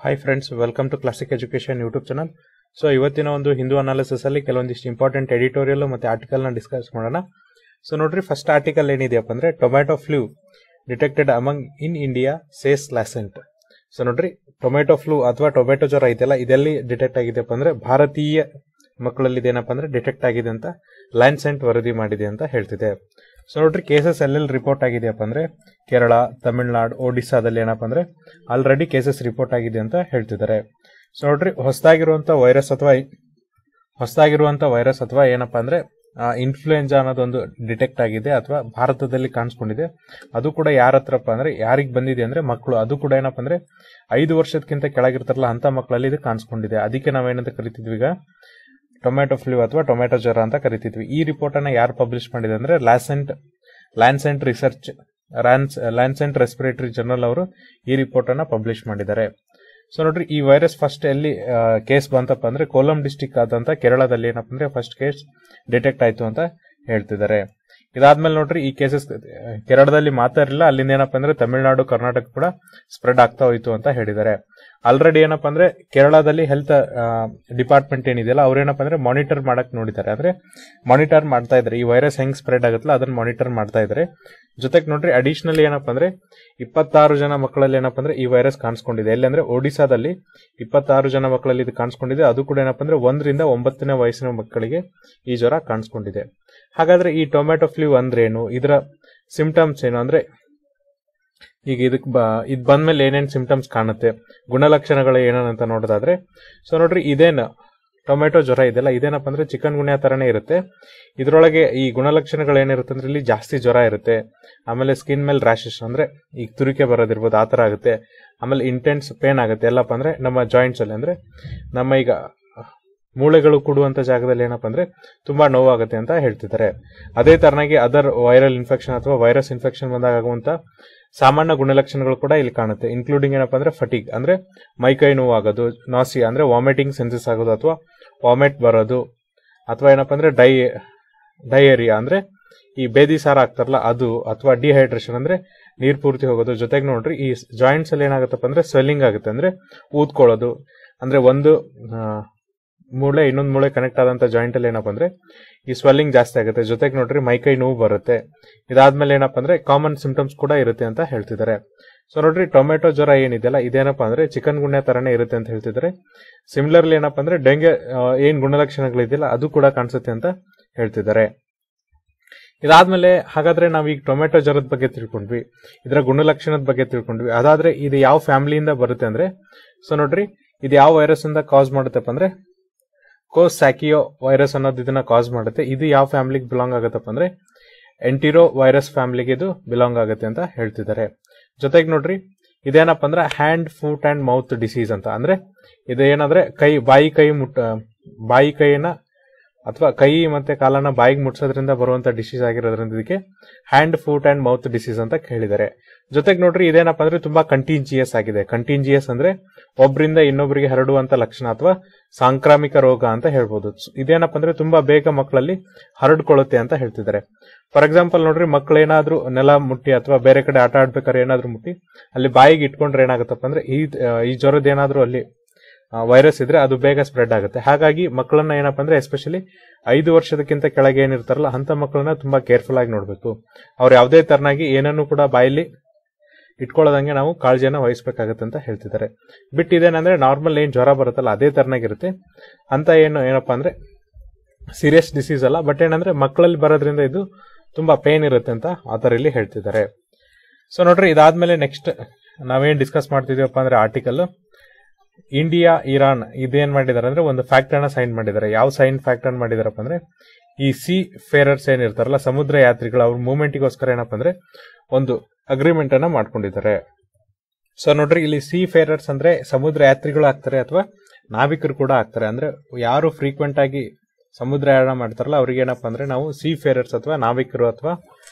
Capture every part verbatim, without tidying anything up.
Hi friends, welcome to classic education YouTube channel. So ಇವತ್ತಿನ ಒಂದು Hindu analysis ಅಲ್ಲಿ ಕೆಲವೊಂದಿಷ್ಟು ಇಂಪಾರ್ಟೆಂಟ್ ಎಡಿಟೋರಿಯಲ್ ಮತ್ತೆ ಆರ್ಟಿಕಲ್ ನ ಡಿಸ್ಕಸ್ ಮಾಡೋಣ. ಸೊ ನೋಡ್ರಿ, ಫಸ್ಟ್ ಆರ್ಟಿಕಲ್ ಏನಿದೆಯಪ್ಪ ಅಂದ್ರೆ tomato flu detected among in India says Lancet. So ನೋಡ್ರಿ, ಟೊಮ್ಯಾಟೊ ಫ್ಲೂ ಅಥವಾ ಟೊಮ್ಯಾಟೊ ಜ್ವರ ಇದೆಯಲ್ಲ, ಇದೆಲ್ಲಿ ಡಿಟೆಕ್ಟ್ ಆಗಿದೆಯಪ್ಪ ಅಂದ್ರೆ ಭಾರತೀಯ ಮಕ್ಕಳಲ್ಲಿ ಇದೇನಪ್ಪ ಅಂದ್ರೆ ಡಿಟೆಕ್ಟ್ ಆಗಿದೆ ಅಂತ ಲ್ಯಾನ್ಸೆಂಟ್ ವರದಿ ಮಾಡಿದೆ ಅಂತ ಹೇಳ್ತಿದೆ. ಸೊ ನೋಡ್ರಿ, ಕೇಸಸ್ ಎಲ್ಲೆಲ್ಲಿ ರಿಪೋರ್ಟ್ ಆಗಿದೆಯಪ್ಪ ಅಂದ್ರೆ ಕೇರಳ, ತಮಿಳುನಾಡು, ಒಡಿಸ್ಸಾದಲ್ಲಿ ಏನಪ್ಪ ಅಂದ್ರೆ ಆಲ್ರೆಡಿ ಕೇಸಸ್ ರಿಪೋರ್ಟ್ ಆಗಿದೆ ಅಂತ ಹೇಳ್ತಿದ್ದಾರೆ. ಸೊ ನೋಡ್ರಿ, ಹೊಸದಾಗಿರುವಂತ ವೈರಸ್ ಅಥವಾ ಹೊಸದಾಗಿರುವಂತ ವೈರಸ್ ಅಥವಾ ಏನಪ್ಪಾ ಅಂದ್ರೆ ಇನ್ಫ್ಲೂಯೆನ್ಸಾ ಅನ್ನೋದೊಂದು ಡಿಟೆಕ್ಟ್ ಆಗಿದೆ ಅಥವಾ ಭಾರತದಲ್ಲಿ ಕಾಣಿಸ್ಕೊಂಡಿದೆ. ಅದು ಕೂಡ ಯಾರ ಹತ್ರಪ್ಪ ಅಂದ್ರೆ ಯಾರಿಗೆ ಬಂದಿದೆ ಅಂದ್ರೆ ಮಕ್ಕಳು, ಅದು ಕೂಡ ಏನಪ್ಪ ಅಂದ್ರೆ ಐದು ವರ್ಷದಕ್ಕಿಂತ ಕೆಳಗಿರ್ತಾರಲ್ಲ ಅಂತ ಮಕ್ಕಳಲ್ಲಿ ಇದು ಕಾಣಿಸ್ಕೊಂಡಿದೆ. ಅದಕ್ಕೆ ನಾವೇನಂತ ಕರಿತಿದ್ವಿ ಈಗ ಟೊಮ್ಯಾಟೊ ಫ್ಲೂ ಅಥವಾ ಟೊಮ್ಯಾಟೊ ಜ್ವರ ಅಂತ ಕರಿತಿದ್ವಿ. ಈ ರಿಪೋರ್ಟ್ ಅನ್ನ ಯಾರು ಪಬ್ಲಿಷ್ ಮಾಡಿದೆ ಅಂದ್ರೆ Lancet Lancet research Lancet respiratory journal ಅವರು ಈ ರಿಪೋರ್ಟ್ ಅನ್ನ ಪಬ್ಲಿಷ್ ಮಾಡಿದ್ದಾರೆ. ಸೊ ನೋಡ್ರಿ, ಈ ವೈರಸ್ ಫಸ್ಟ್ ಎಲ್ಲಿ ಕೇಸ್ ಬಂತಪ್ಪ ಅಂದ್ರೆ ಕೋಲಂ ಡಿಸ್ಟಿಕ್ ಆದಂತ ಕೇರಳದಲ್ಲಿ ಏನಪ್ಪ ಅಂದ್ರೆ ಫಸ್ಟ್ ಕೇಸ್ ಡಿಟೆಕ್ಟ್ ಆಯ್ತು ಅಂತ ಹೇಳ್ತಿದ್ದಾರೆ. ಇದಾದ್ಮೇಲೆ ನೋಡ್ರಿ, ಈ ಕೇಸಸ್ ಕೇರಳದಲ್ಲಿ ಮಾತ್ರ ಇರಲಿಲ್ಲ, ಅಲ್ಲಿಂದ ಏನಪ್ಪ ಅಂದ್ರೆ ತಮಿಳುನಾಡು, ಕರ್ನಾಟಕ ಕೂಡ ಸ್ಪ್ರೆಡ್ ಆಗ್ತಾ ಹೋಯ್ತು ಅಂತ ಹೇಳಿದ್ದಾರೆ. ಆಲ್ರೆಡಿ ಏನಪ್ಪ ಅಂದ್ರೆ ಕೇರಳದಲ್ಲಿ ಹೆಲ್ತ್ ಡಿಪಾರ್ಟ್ಮೆಂಟ್ ಏನಿದೆಯಲ್ಲ ಅವ್ರೇನಪ್ಪ ಅಂದ್ರೆ ಮಾನಿಟರ್ ಮಾಡಕ್ ನೋಡಿದ್ದಾರೆ, ಅಂದ್ರೆ ಮಾನಿಟರ್ ಮಾಡ್ತಾ ಇದ್ದಾರೆ. ಈ ವೈರಸ್ ಹೆಂಗ್ ಸ್ಪ್ರೆಡ್ ಆಗುತ್ತಲ್ಲ ಅದನ್ನ ಮಾನಿಟರ್ ಮಾಡ್ತಾ ಇದ್ದಾರೆ. ಜೊತೆಗೆ ನೋಡ್ರಿ, ಅಡಿಷನಲ್ ಏನಪ್ಪ ಅಂದ್ರೆ ಇಪ್ಪತ್ತಾರು ಜನ ಮಕ್ಕಳಲ್ಲಿ ಏನಪ್ಪ ಅಂದ್ರೆ ಈ ವೈರಸ್ ಕಾಣಿಸ್ಕೊಂಡಿದೆ. ಎಲ್ಲಿ ಅಂದ್ರೆ ಒಡಿಸಾದಲ್ಲಿ ಇಪ್ಪತ್ತಾರು ಜನ ಮಕ್ಕಳಲ್ಲಿ ಇದು ಕಾಣಿಸ್ಕೊಂಡಿದೆ. ಅದು ಕೂಡ ಏನಪ್ಪ ಅಂದ್ರೆ ಒಂದರಿಂದ ಒಂಬತ್ತನೇ ವಯಸ್ಸಿನ ಮಕ್ಕಳಿಗೆ ಈ ಜ್ವರ ಕಾಣಿಸ್ಕೊಂಡಿದೆ. ಹಾಗಾದ್ರೆ ಈ ಟೊಮ್ಯಾಟೊ ಫ್ಲೂ ಅಂದ್ರೆ ಏನು, ಇದರ ಸಿಂಪ್ಟಮ್ಸ್ ಏನು ಅಂದ್ರೆ ಈಗ ಇದಕ್ ಬ ಇದ್ ಬಂದ್ಮೇಲೆ ಏನೇನ್ ಸಿಂಪ್ಟಮ್ಸ್ ಕಾಣುತ್ತೆ, ಗುಣಲಕ್ಷಣಗಳು ಏನಂತ ನೋಡೋದಾದ್ರೆ, ಸೊ ನೋಡ್ರಿ, ಇದೇನು ಟೊಮ್ಯಾಟೊ ಜ್ವರ ಇದೆಲ್ಲ ಇದೇನಪ್ಪ ಅಂದ್ರೆ ಚಿಕನ್ ಗುನ್ಯಾ ತರನೇ ಇರುತ್ತೆ. ಇದ್ರೊಳಗೆ ಈ ಗುಣಲಕ್ಷಣಗಳು ಏನಿರುತ್ತೆ ಅಂದ್ರೆ ಇಲ್ಲಿ ಜಾಸ್ತಿ ಜ್ವರ ಇರುತ್ತೆ, ಆಮೇಲೆ ಸ್ಕಿನ್ ಮೇಲೆ ರ್ಯಾಶಸ್ ಅಂದ್ರೆ ಈಗ ತುರಿಕೆ ಬರೋದಿರ್ಬೋದು, ಆತರ ಆಗುತ್ತೆ. ಆಮೇಲೆ ಇಂಟೆನ್ಸ್ ಪೇನ್ ಆಗುತ್ತೆ. ಎಲ್ಲಪ್ಪ ಅಂದ್ರೆ ನಮ್ಮ ಜಾಯಿಂಟ್ಸ್ ಅಲ್ಲಿ ಅಂದ್ರೆ ನಮ್ಮ ಈಗ ಮೂಳೆಗಳು ಕೂಡುವಂತ ಜಾಗದಲ್ಲಿ ಏನಪ್ಪ ಅಂದ್ರೆ ತುಂಬಾ ನೋವಾಗುತ್ತೆ ಅಂತ ಹೇಳ್ತಿದ್ದಾರೆ. ಅದೇ ತರನಾಗಿ ಅದರ್ ವೈರಲ್ ಇನ್ಫೆಕ್ಷನ್ ಅಥವಾ ವೈರಸ್ ಇನ್ಫೆಕ್ಷನ್ ಬಂದಾಗ ಆಗುವಂತ ಸಾಮಾನ್ಯ ಗುಣಲಕ್ಷಣಗಳು ಕೂಡ ಇಲ್ಲಿ ಕಾಣುತ್ತೆ. ಇನ್ಕ್ಲೂಡಿಂಗ್ ಏನಪ್ಪಾ ಅಂದ್ರೆ ಫಟಿಗ್ ಅಂದ್ರೆ ಮೈಕೈ ನೋವು ಆಗೋದು, ನಾಸಿ ಅಂದ್ರೆ ವಾಮಿಟಿಂಗ್ ಸೆನ್ಸಸ್ ಆಗೋದು ಅಥವಾ ವಾಮಿಟ್ ಬರೋದು, ಅಥವಾ ಏನಪ್ಪಾ ಅಂದ್ರೆ ಡೈ ಡಯೇರಿಯಾ ಅಂದ್ರೆ ಈ ಬೇದಿ ಸಾರ ಆಗ್ತಾರಲ್ಲ ಅದು, ಅಥವಾ ಡಿಹೈಡ್ರೇಷನ್ ಅಂದ್ರೆ ನೀರ್ ಪೂರ್ತಿ ಹೋಗೋದು. ಜೊತೆಗೆ ನೋಡ್ರಿ, ಈ ಜಾಯಿಂಟ್ಸ್ ಅಲ್ಲಿ ಏನಾಗುತ್ತಪ್ಪ ಅಂದ್ರೆ ಸ್ವೆಲ್ಲಿಂಗ್ ಆಗುತ್ತೆ, ಅಂದ್ರೆ ಊದ್ಕೊಳ್ಳೋದು, ಅಂದ್ರೆ ಒಂದು ಮೂಳೆ ಇನ್ನೊಂದು ಮೂಳೆ ಕನೆಕ್ಟ್ ಆದಂತ ಜಾಯಿಂಟ್ ಅಲ್ಲಿ ಏನಪ್ಪ ಅಂದ್ರೆ ಈ ಸ್ವೆಲ್ಲಿಂಗ್ ಜಾಸ್ತಿ ಆಗುತ್ತೆ. ಜೊತೆಗೆ ನೋಡ್ರಿ, ಮೈಕೈ ನೋವು ಬರುತ್ತೆ. ಇದಾದ್ಮೇಲೆ ಏನಪ್ಪ ಅಂದ್ರೆ ಕಾಮನ್ ಸಿಂಪ್ಟಮ್ಸ್ ಕೂಡ ಇರುತ್ತೆ ಅಂತ ಹೇಳ್ತಿದ್ದಾರೆ. ಸೊ ನೋಡ್ರಿ, ಟೊಮ್ಯಾಟೊ ಜ್ವರ ಏನಿದೆಯಲ್ಲ ಇದೇನಪ್ಪ ಅಂದ್ರೆ ಚಿಕನ್ ಗುನ್ಯಾ ತರನೇ ಇರುತ್ತೆ ಅಂತ ಹೇಳ್ತಿದ್ದಾರೆ. ಸಿಮಿಲರ್ಲಿ ಏನಪ್ಪ ಅಂದ್ರೆ ಡೆಂಗೆ ಏನ್ ಗುಣಲಕ್ಷಣಗಳಿದೆಯಲ್ಲ ಅದು ಕೂಡ ಕಾಣಿಸುತ್ತೆ ಅಂತ ಹೇಳ್ತಿದ್ದಾರೆ. ಇದಾದ್ಮೇಲೆ ಹಾಗಾದ್ರೆ ನಾವ್ ಈಗ ಟೊಮ್ಯಾಟೊ ಜ್ವರದ ಬಗ್ಗೆ ತಿಳ್ಕೊಂಡ್ವಿ, ಇದರ ಗುಣಲಕ್ಷಣದ ಬಗ್ಗೆ ತಿಳ್ಕೊಂಡ್ವಿ. ಅದಾದ್ರೆ ಇದು ಯಾವ ಫ್ಯಾಮಿಲಿಯಿಂದ ಬರುತ್ತೆ ಅಂದ್ರೆ, ಸೊ ನೋಡ್ರಿ, ಇದು ಯಾವ ವೈರಸ್ ಇಂದ ಕಾಸ್ ಮಾಡುತ್ತಪ್ಪ ಅಂದ್ರೆ ಕೋಸ್ಯಾಕಿಯೋ ವೈರಸ್ ಅನ್ನೋದು ಇದನ್ನ ಕಾಸ್ ಮಾಡುತ್ತೆ. ಇದು ಯಾವ ಫ್ಯಾಮಿಲಿಗೆ ಬಿಲಾಂಗ್ ಆಗುತ್ತಪ್ಪ ಅಂದ್ರೆ ಎಂಟಿರೋ ವೈರಸ್ ಫ್ಯಾಮಿಲಿಗೆ ಇದು ಬಿಲಾಂಗ್ ಆಗುತ್ತೆ ಅಂತ ಹೇಳ್ತಿದ್ದಾರೆ. ಜೊತೆಗೆ ನೋಡ್ರಿ, ಇದೇನಪ್ಪ ಅಂದ್ರೆ hand, foot and mouth disease ಅಂತ, ಅಂದ್ರೆ ಇದು ಏನಂದ್ರೆ ಕೈ ಬಾಯಿ ಕೈ ಮುಟ್ಟ ಬಾಯಿ ಕೈಯನ್ನ ಅಥವಾ ಕೈ ಮತ್ತೆ ಕಾಲನ್ನ ಬಾಯಿಗೆ ಮುಟ್ಸೋದ್ರಿಂದ ಬರುವಂತ ಡಿಸೀಸ್ ಆಗಿರೋದ್ರಿಂದ ಇದಕ್ಕೆ hand, foot and mouth disease ಅಂತ ಹೇಳಿದ್ದಾರೆ. ಜೊತೆಗೆ ನೋಡ್ರಿ, ಇದೇನಪ್ಪ ಅಂದ್ರೆ ತುಂಬಾ ಕಂಟಿಂಜಿಯಸ್ ಆಗಿದೆ. ಕಂಟಿಂಜಿಯಸ್ ಅಂದ್ರೆ ಒಬ್ಬರಿಂದ ಇನ್ನೊಬ್ಬರಿಗೆ ಹರಡುವಂತ ಲಕ್ಷಣ ಅಥವಾ ಸಾಂಕ್ರಾಮಿಕ ರೋಗ ಅಂತ ಹೇಳ್ಬೋದು. ಇದೇನಪ್ಪ ಅಂದ್ರೆ ತುಂಬಾ ಬೇಗ ಮಕ್ಕಳಲ್ಲಿ ಹರಡ್ಕೊಳ್ಳುತ್ತೆ ಅಂತ ಹೇಳ್ತಿದ್ದಾರೆ. ಫಾರ್ ಎಕ್ಸಾಂಪಲ್ ನೋಡ್ರಿ, ಮಕ್ಕಳು ಏನಾದ್ರೂ ನೆಲ ಮುಟ್ಟಿ ಅಥವಾ ಬೇರೆ ಕಡೆ ಆಟ ಆಡ್ಬೇಕಾದ್ರೆ ಏನಾದ್ರೂ ಮುಟ್ಟಿ ಅಲ್ಲಿ ಬಾಯಿಗೆ ಇಟ್ಕೊಂಡ್ರೆ ಏನಾಗುತ್ತಪ್ಪ ಅಂದ್ರೆ ಈ ಈ ಜ್ವರದ ಏನಾದ್ರೂ ಅಲ್ಲಿ ವೈರಸ್ ಇದ್ರೆ ಅದು ಬೇಗ ಸ್ಪ್ರೆಡ್ ಆಗುತ್ತೆ. ಹಾಗಾಗಿ ಮಕ್ಕಳನ್ನ ಏನಪ್ಪ ಅಂದ್ರೆ ಎಸ್ಪೆಷಲಿ ಐದು ವರ್ಷದಕ್ಕಿಂತ ಕೆಳಗೆ ಏನಿರ್ತಾರಲ್ಲ ಅಂತ ಮಕ್ಕಳನ್ನ ತುಂಬಾ ಕೇರ್ಫುಲ್ ಆಗಿ ನೋಡ್ಬೇಕು. ಅವ್ರು ಯಾವುದೇ ತರನಾಗಿ ಏನನ್ನು ಕೂಡ ಬಾಯಲ್ಲಿ ಇಟ್ಕೊಳ್ಳೋದಂಗೆ ನಾವು ಕಾಳಜಿಯನ್ನ ವಹಿಸಬೇಕಾಗತ್ತೆ ಅಂತ ಹೇಳ್ತಿದ್ದಾರೆ. ಬಿಟ್ ಇದೇನಂದ್ರೆ ನಾರ್ಮಲ್ ಏನ್ ಜ್ವರ ಬರುತ್ತಲ್ಲ ಅದೇ ತರನಾಗಿರುತ್ತೆ ಅಂತ ಏನು ಏನಪ್ಪಾ ಅಂದ್ರೆ ಸೀರಿಯಸ್ ಡಿಸೀಸ್ ಅಲ್ಲ. ಬಟ್ ಏನಂದ್ರೆ ಮಕ್ಕಳಲ್ಲಿ ಬರೋದ್ರಿಂದ ಇದು ತುಂಬಾ ಪೇನ್ ಇರುತ್ತೆ ಅಂತ ಆತರ ಇಲ್ಲಿ ಹೇಳ್ತಿದ್ದಾರೆ. ಸೊ ನೋಡ್ರಿ, ಇದಾದ್ಮೇಲೆ ನೆಕ್ಸ್ಟ್ ನಾವೇನ್ ಡಿಸ್ಕಸ್ ಮಾಡ್ತಿದೀವಪ್ಪ ಅಂದ್ರೆ ಆರ್ಟಿಕಲ್ ಇಂಡಿಯಾ ಇರಾನ್ ಇದೇನ್ ಮಾಡಿದಾರೆ ಅಂದ್ರೆ ಒಂದು ಫ್ಯಾಕ್ಟ್ ಅನ್ನ ಸೈನ್ ಮಾಡಿದ್ದಾರೆ. ಯಾವ ಸೈನ್ ಫ್ಯಾಕ್ಟ್ ಅನ್ನ ಮಾಡಿದಾರಪ್ಪ ಅಂದ್ರೆ ಈ ಸಿ ಫೇರರ್ಸ್ ಏನಿರ್ತಾರಲ್ಲ ಸಮುದ್ರ ಯಾತ್ರಿಗಳು, ಅವ್ರ ಮೂವ್ಮೆಂಟ್ಗೋಸ್ಕರ ಏನಪ್ಪ ಅಂದ್ರೆ ಒಂದು ಅಗ್ರಿಮೆಂಟ್ ಅನ್ನ ಮಾಡ್ಕೊಂಡಿದ್ದಾರೆ. ಸೊ ನೋಡ್ರಿ, ಇಲ್ಲಿ ಸಿ ಫೇರರ್ಸ್ ಅಂದ್ರೆ ಸಮುದ್ರ ಯಾತ್ರಿಗಳು ಆಗ್ತಾರೆ ಅಥವಾ ನಾವಿಕರು ಕೂಡ ಆಗ್ತಾರೆ. ಅಂದ್ರೆ ಯಾರು ಫ್ರೀಕ್ವೆಂಟ್ ಆಗಿ ಸಮುದ್ರಯಾನ ಮಾಡ್ತಾರಲ್ಲ ಅವ್ರಿಗೆ ಏನಪ್ಪಾ ಅಂದ್ರೆ ನಾವು ಸಿ ಫೇರರ್ಸ್ ಅಥವಾ ನಾವಿಕರು ಅಥವಾ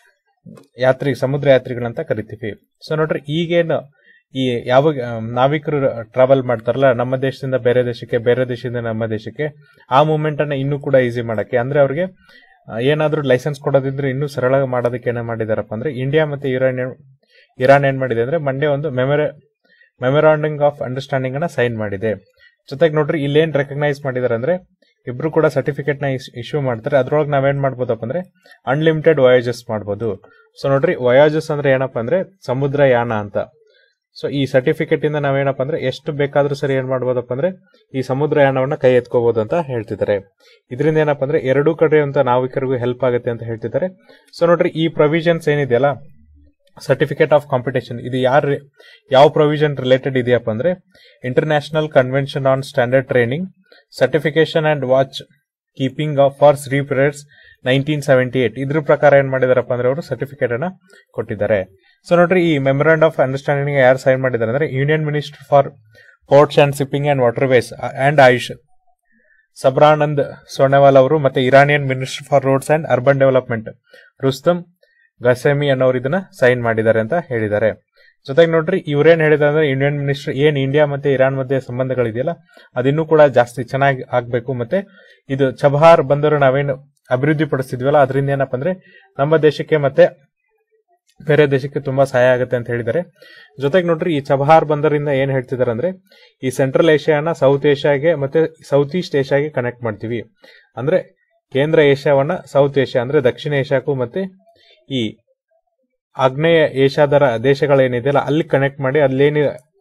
ಯಾತ್ರಿ ಸಮುದ್ರ ಯಾತ್ರಿಗಳಂತ ಕರಿತೀವಿ. ಸೊ ನೋಡ್ರಿ, ಈಗೇನು ಈ ಯಾವ ನಾವಿಕರು ಟ್ರಾವೆಲ್ ಮಾಡ್ತಾರಲ್ಲ ನಮ್ಮ ದೇಶದಿಂದ ಬೇರೆ ದೇಶಕ್ಕೆ, ಬೇರೆ ದೇಶದಿಂದ ನಮ್ಮ ದೇಶಕ್ಕೆ, ಆ ಮೂವ್ಮೆಂಟ್ ಅನ್ನ ಇನ್ನೂ ಕೂಡ ಈಸಿ ಮಾಡಕ್ಕೆ, ಅಂದ್ರೆ ಅವ್ರಿಗೆ ಏನಾದ್ರೂ ಲೈಸೆನ್ಸ್ ಕೊಡೋದಿದ್ರೆ ಇನ್ನೂ ಸರಳ ಮಾಡೋದಕ್ಕೆ ಏನ ಮಾಡಿದಾರಪ್ಪ ಅಂದ್ರೆ ಇಂಡಿಯಾ ಮತ್ತೆ ಇರಾನ್ ಇರಾನ್ ಏನ್ ಮಾಡಿದೆ ಅಂದ್ರೆ ಮಂಡೇ ಒಂದು ಮೆಮೊರೆ ಮೆಮೊರಾಂಡಮ್ ಆಫ್ ಅಂಡರ್ಸ್ಟ್ಯಾಂಡಿಂಗ್ ಅನ್ನ ಸೈನ್ ಮಾಡಿದೆ. ಜೊತೆಗೆ ನೋಡ್ರಿ ಇಲ್ಲೇನ್ ರೆಕಗ್ನೈಸ್ ಮಾಡಿದಾರೆ ಅಂದ್ರೆ ಇಬ್ರು ಕೂಡ ಸರ್ಟಿಫಿಕೇಟ್ ನ ಇಶ್ಯೂ ಮಾಡ್ತಾರೆ. ಅದ್ರೊಳಗೆ ನಾವೇನ್ ಮಾಡ್ಬೋದಪ್ಪ ಅಂದ್ರೆ ಅನ್ಲಿಮಿಟೆಡ್ ವಯಾಜಸ್ ಮಾಡ್ಬೋದು. ಸೊ ನೋಡ್ರಿ ವಯಾಜಸ್ ಅಂದ್ರೆ ಏನಪ್ಪಾ ಅಂದ್ರೆ ಸಮುದ್ರ ಯಾನ ಅಂತ. ಸೊ ಈ ಸರ್ಟಿಫಿಕೇಟ್ ಇಂದ ನಾವೇನಪ್ಪ ಅಂದ್ರೆ ಎಷ್ಟು ಬೇಕಾದ್ರೂ ಸರಿ ಏನ್ ಮಾಡ್ಬೋದಪ್ಪ ಅಂದ್ರೆ ಈ ಸಮುದ್ರ ಯಾನವನ್ನ ಕೈ ಎತ್ಕೋಬಹುದು ಅಂತ ಹೇಳ್ತಿದ್ದಾರೆ. ಇದರಿಂದ ಏನಪ್ಪಾ ಅಂದ್ರೆ ಎರಡೂ ಕಡೆ ಅಂತ ನಾವಿಕರಿಗೂ ಹೆಲ್ಪ್ ಆಗುತ್ತೆ ಅಂತ ಹೇಳ್ತಿದ್ದಾರೆ. ಸೊ ನೋಡ್ರಿ ಈ ಪ್ರೊವಿಷನ್ಸ್ ಏನಿದೆಯಲ್ಲ ಸರ್ಟಿಫಿಕೇಟ್ ಆಫ್ ಕಾಂಪಿಟೇಷನ್ ಇದು ಯಾರ ಯಾವ ಪ್ರೊವಿಷನ್ ರಿಲೇಟೆಡ್ ಇದೆಯಪ್ಪ ಅಂದ್ರೆ international convention on standard training certification and watch keeping of for three periods nineteen seventy eight ಇದ್ರ ಪ್ರಕಾರ ಏನ್ ಮಾಡಿದಾರಪ್ಪ ಅಂದ್ರೆ ಅವರು ಸರ್ಟಿಫಿಕೇಟ್ ಅನ್ನ ಕೊಟ್ಟಿದ್ದಾರೆ. ಸೊ ನೋಡ್ರಿ ಈ ಮೆಮೊರಾಂಡಮ್ ಆಫ್ ಅಂಡರ್ಸ್ಟ್ಯಾಂಡಿಂಗ್ ಯಾರು ಸೈನ್ ಮಾಡಿದ್ದಾರೆ ಅಂದ್ರೆ union minister for ports and shipping and waterways and Ayush Sarbananda Sonowal ಅವರು ಮತ್ತೆ Iranian minister for roads and urban development Rustam Ghasemi ಅನ್ನೋರು ಇದನ್ನ ಸೈನ್ ಮಾಡಿದ್ದಾರೆ ಅಂತ ಹೇಳಿದ್ದಾರೆ. ಜೊತೆಗೆ ನೋಡ್ರಿ ಇವ್ರೇನ್ ಹೇಳಿದಾರೆ ಅಂದ್ರೆ ಇಂಡಿಯನ್ ಮಿನಿಸ್ಟರ್ ಏನ್ ಇಂಡಿಯಾ ಮತ್ತೆ ಇರಾನ್ ಮಧ್ಯೆ ಸಂಬಂಧಗಳಿದೆಯಲ್ಲ ಅದಿನ್ನೂ ಕೂಡ ಜಾಸ್ತಿ ಚೆನ್ನಾಗಿ ಆಗ್ಬೇಕು. ಮತ್ತೆ ಇದು ಚಬಹಾರ್ ಬಂದರು ನಾವೇನು ಅಭಿವೃದ್ಧಿ ಪಡಿಸ್ತಿದ್ವಲ್ಲ ಅದರಿಂದ ಏನಪ್ಪ ಅಂದ್ರೆ ನಮ್ಮ ದೇಶಕ್ಕೆ ಮತ್ತೆ ಬೇರೆ ದೇಶಕ್ಕೆ ತುಂಬಾ ಸಹಾಯ ಆಗುತ್ತೆ ಅಂತ ಹೇಳಿದ್ದಾರೆ. ಜೊತೆಗೆ ನೋಡ್ರಿ ಈ ಚಬಹಾರ್ ಬಂದರಿಂದ ಏನ್ ಹೇಳ್ತಿದಾರೆ ಅಂದ್ರೆ ಈ ಸೆಂಟ್ರಲ್ ಏಷ್ಯಾನ ಸೌತ್ ಏಷ್ಯಾಗೆ ಮತ್ತೆ ಸೌತ್ ಈಸ್ಟ್ ಏಷ್ಯಾಗೆ ಕನೆಕ್ಟ್ ಮಾಡ್ತೀವಿ. ಅಂದ್ರೆ ಕೇಂದ್ರ ಏಷ್ಯಾವನ್ನ ಸೌತ್ ಏಷ್ಯಾ ಅಂದ್ರೆ ದಕ್ಷಿಣ ಏಷ್ಯಾಕ್ಕೂ ಮತ್ತೆ ಈ ಆಗ್ನೇಯ ಏಷ್ಯಾದರ ದೇಶಗಳೇನಿದೆಯಲ್ಲ ಅಲ್ಲಿ ಕನೆಕ್ಟ್ ಮಾಡಿ ಅಲ್ಲೇನು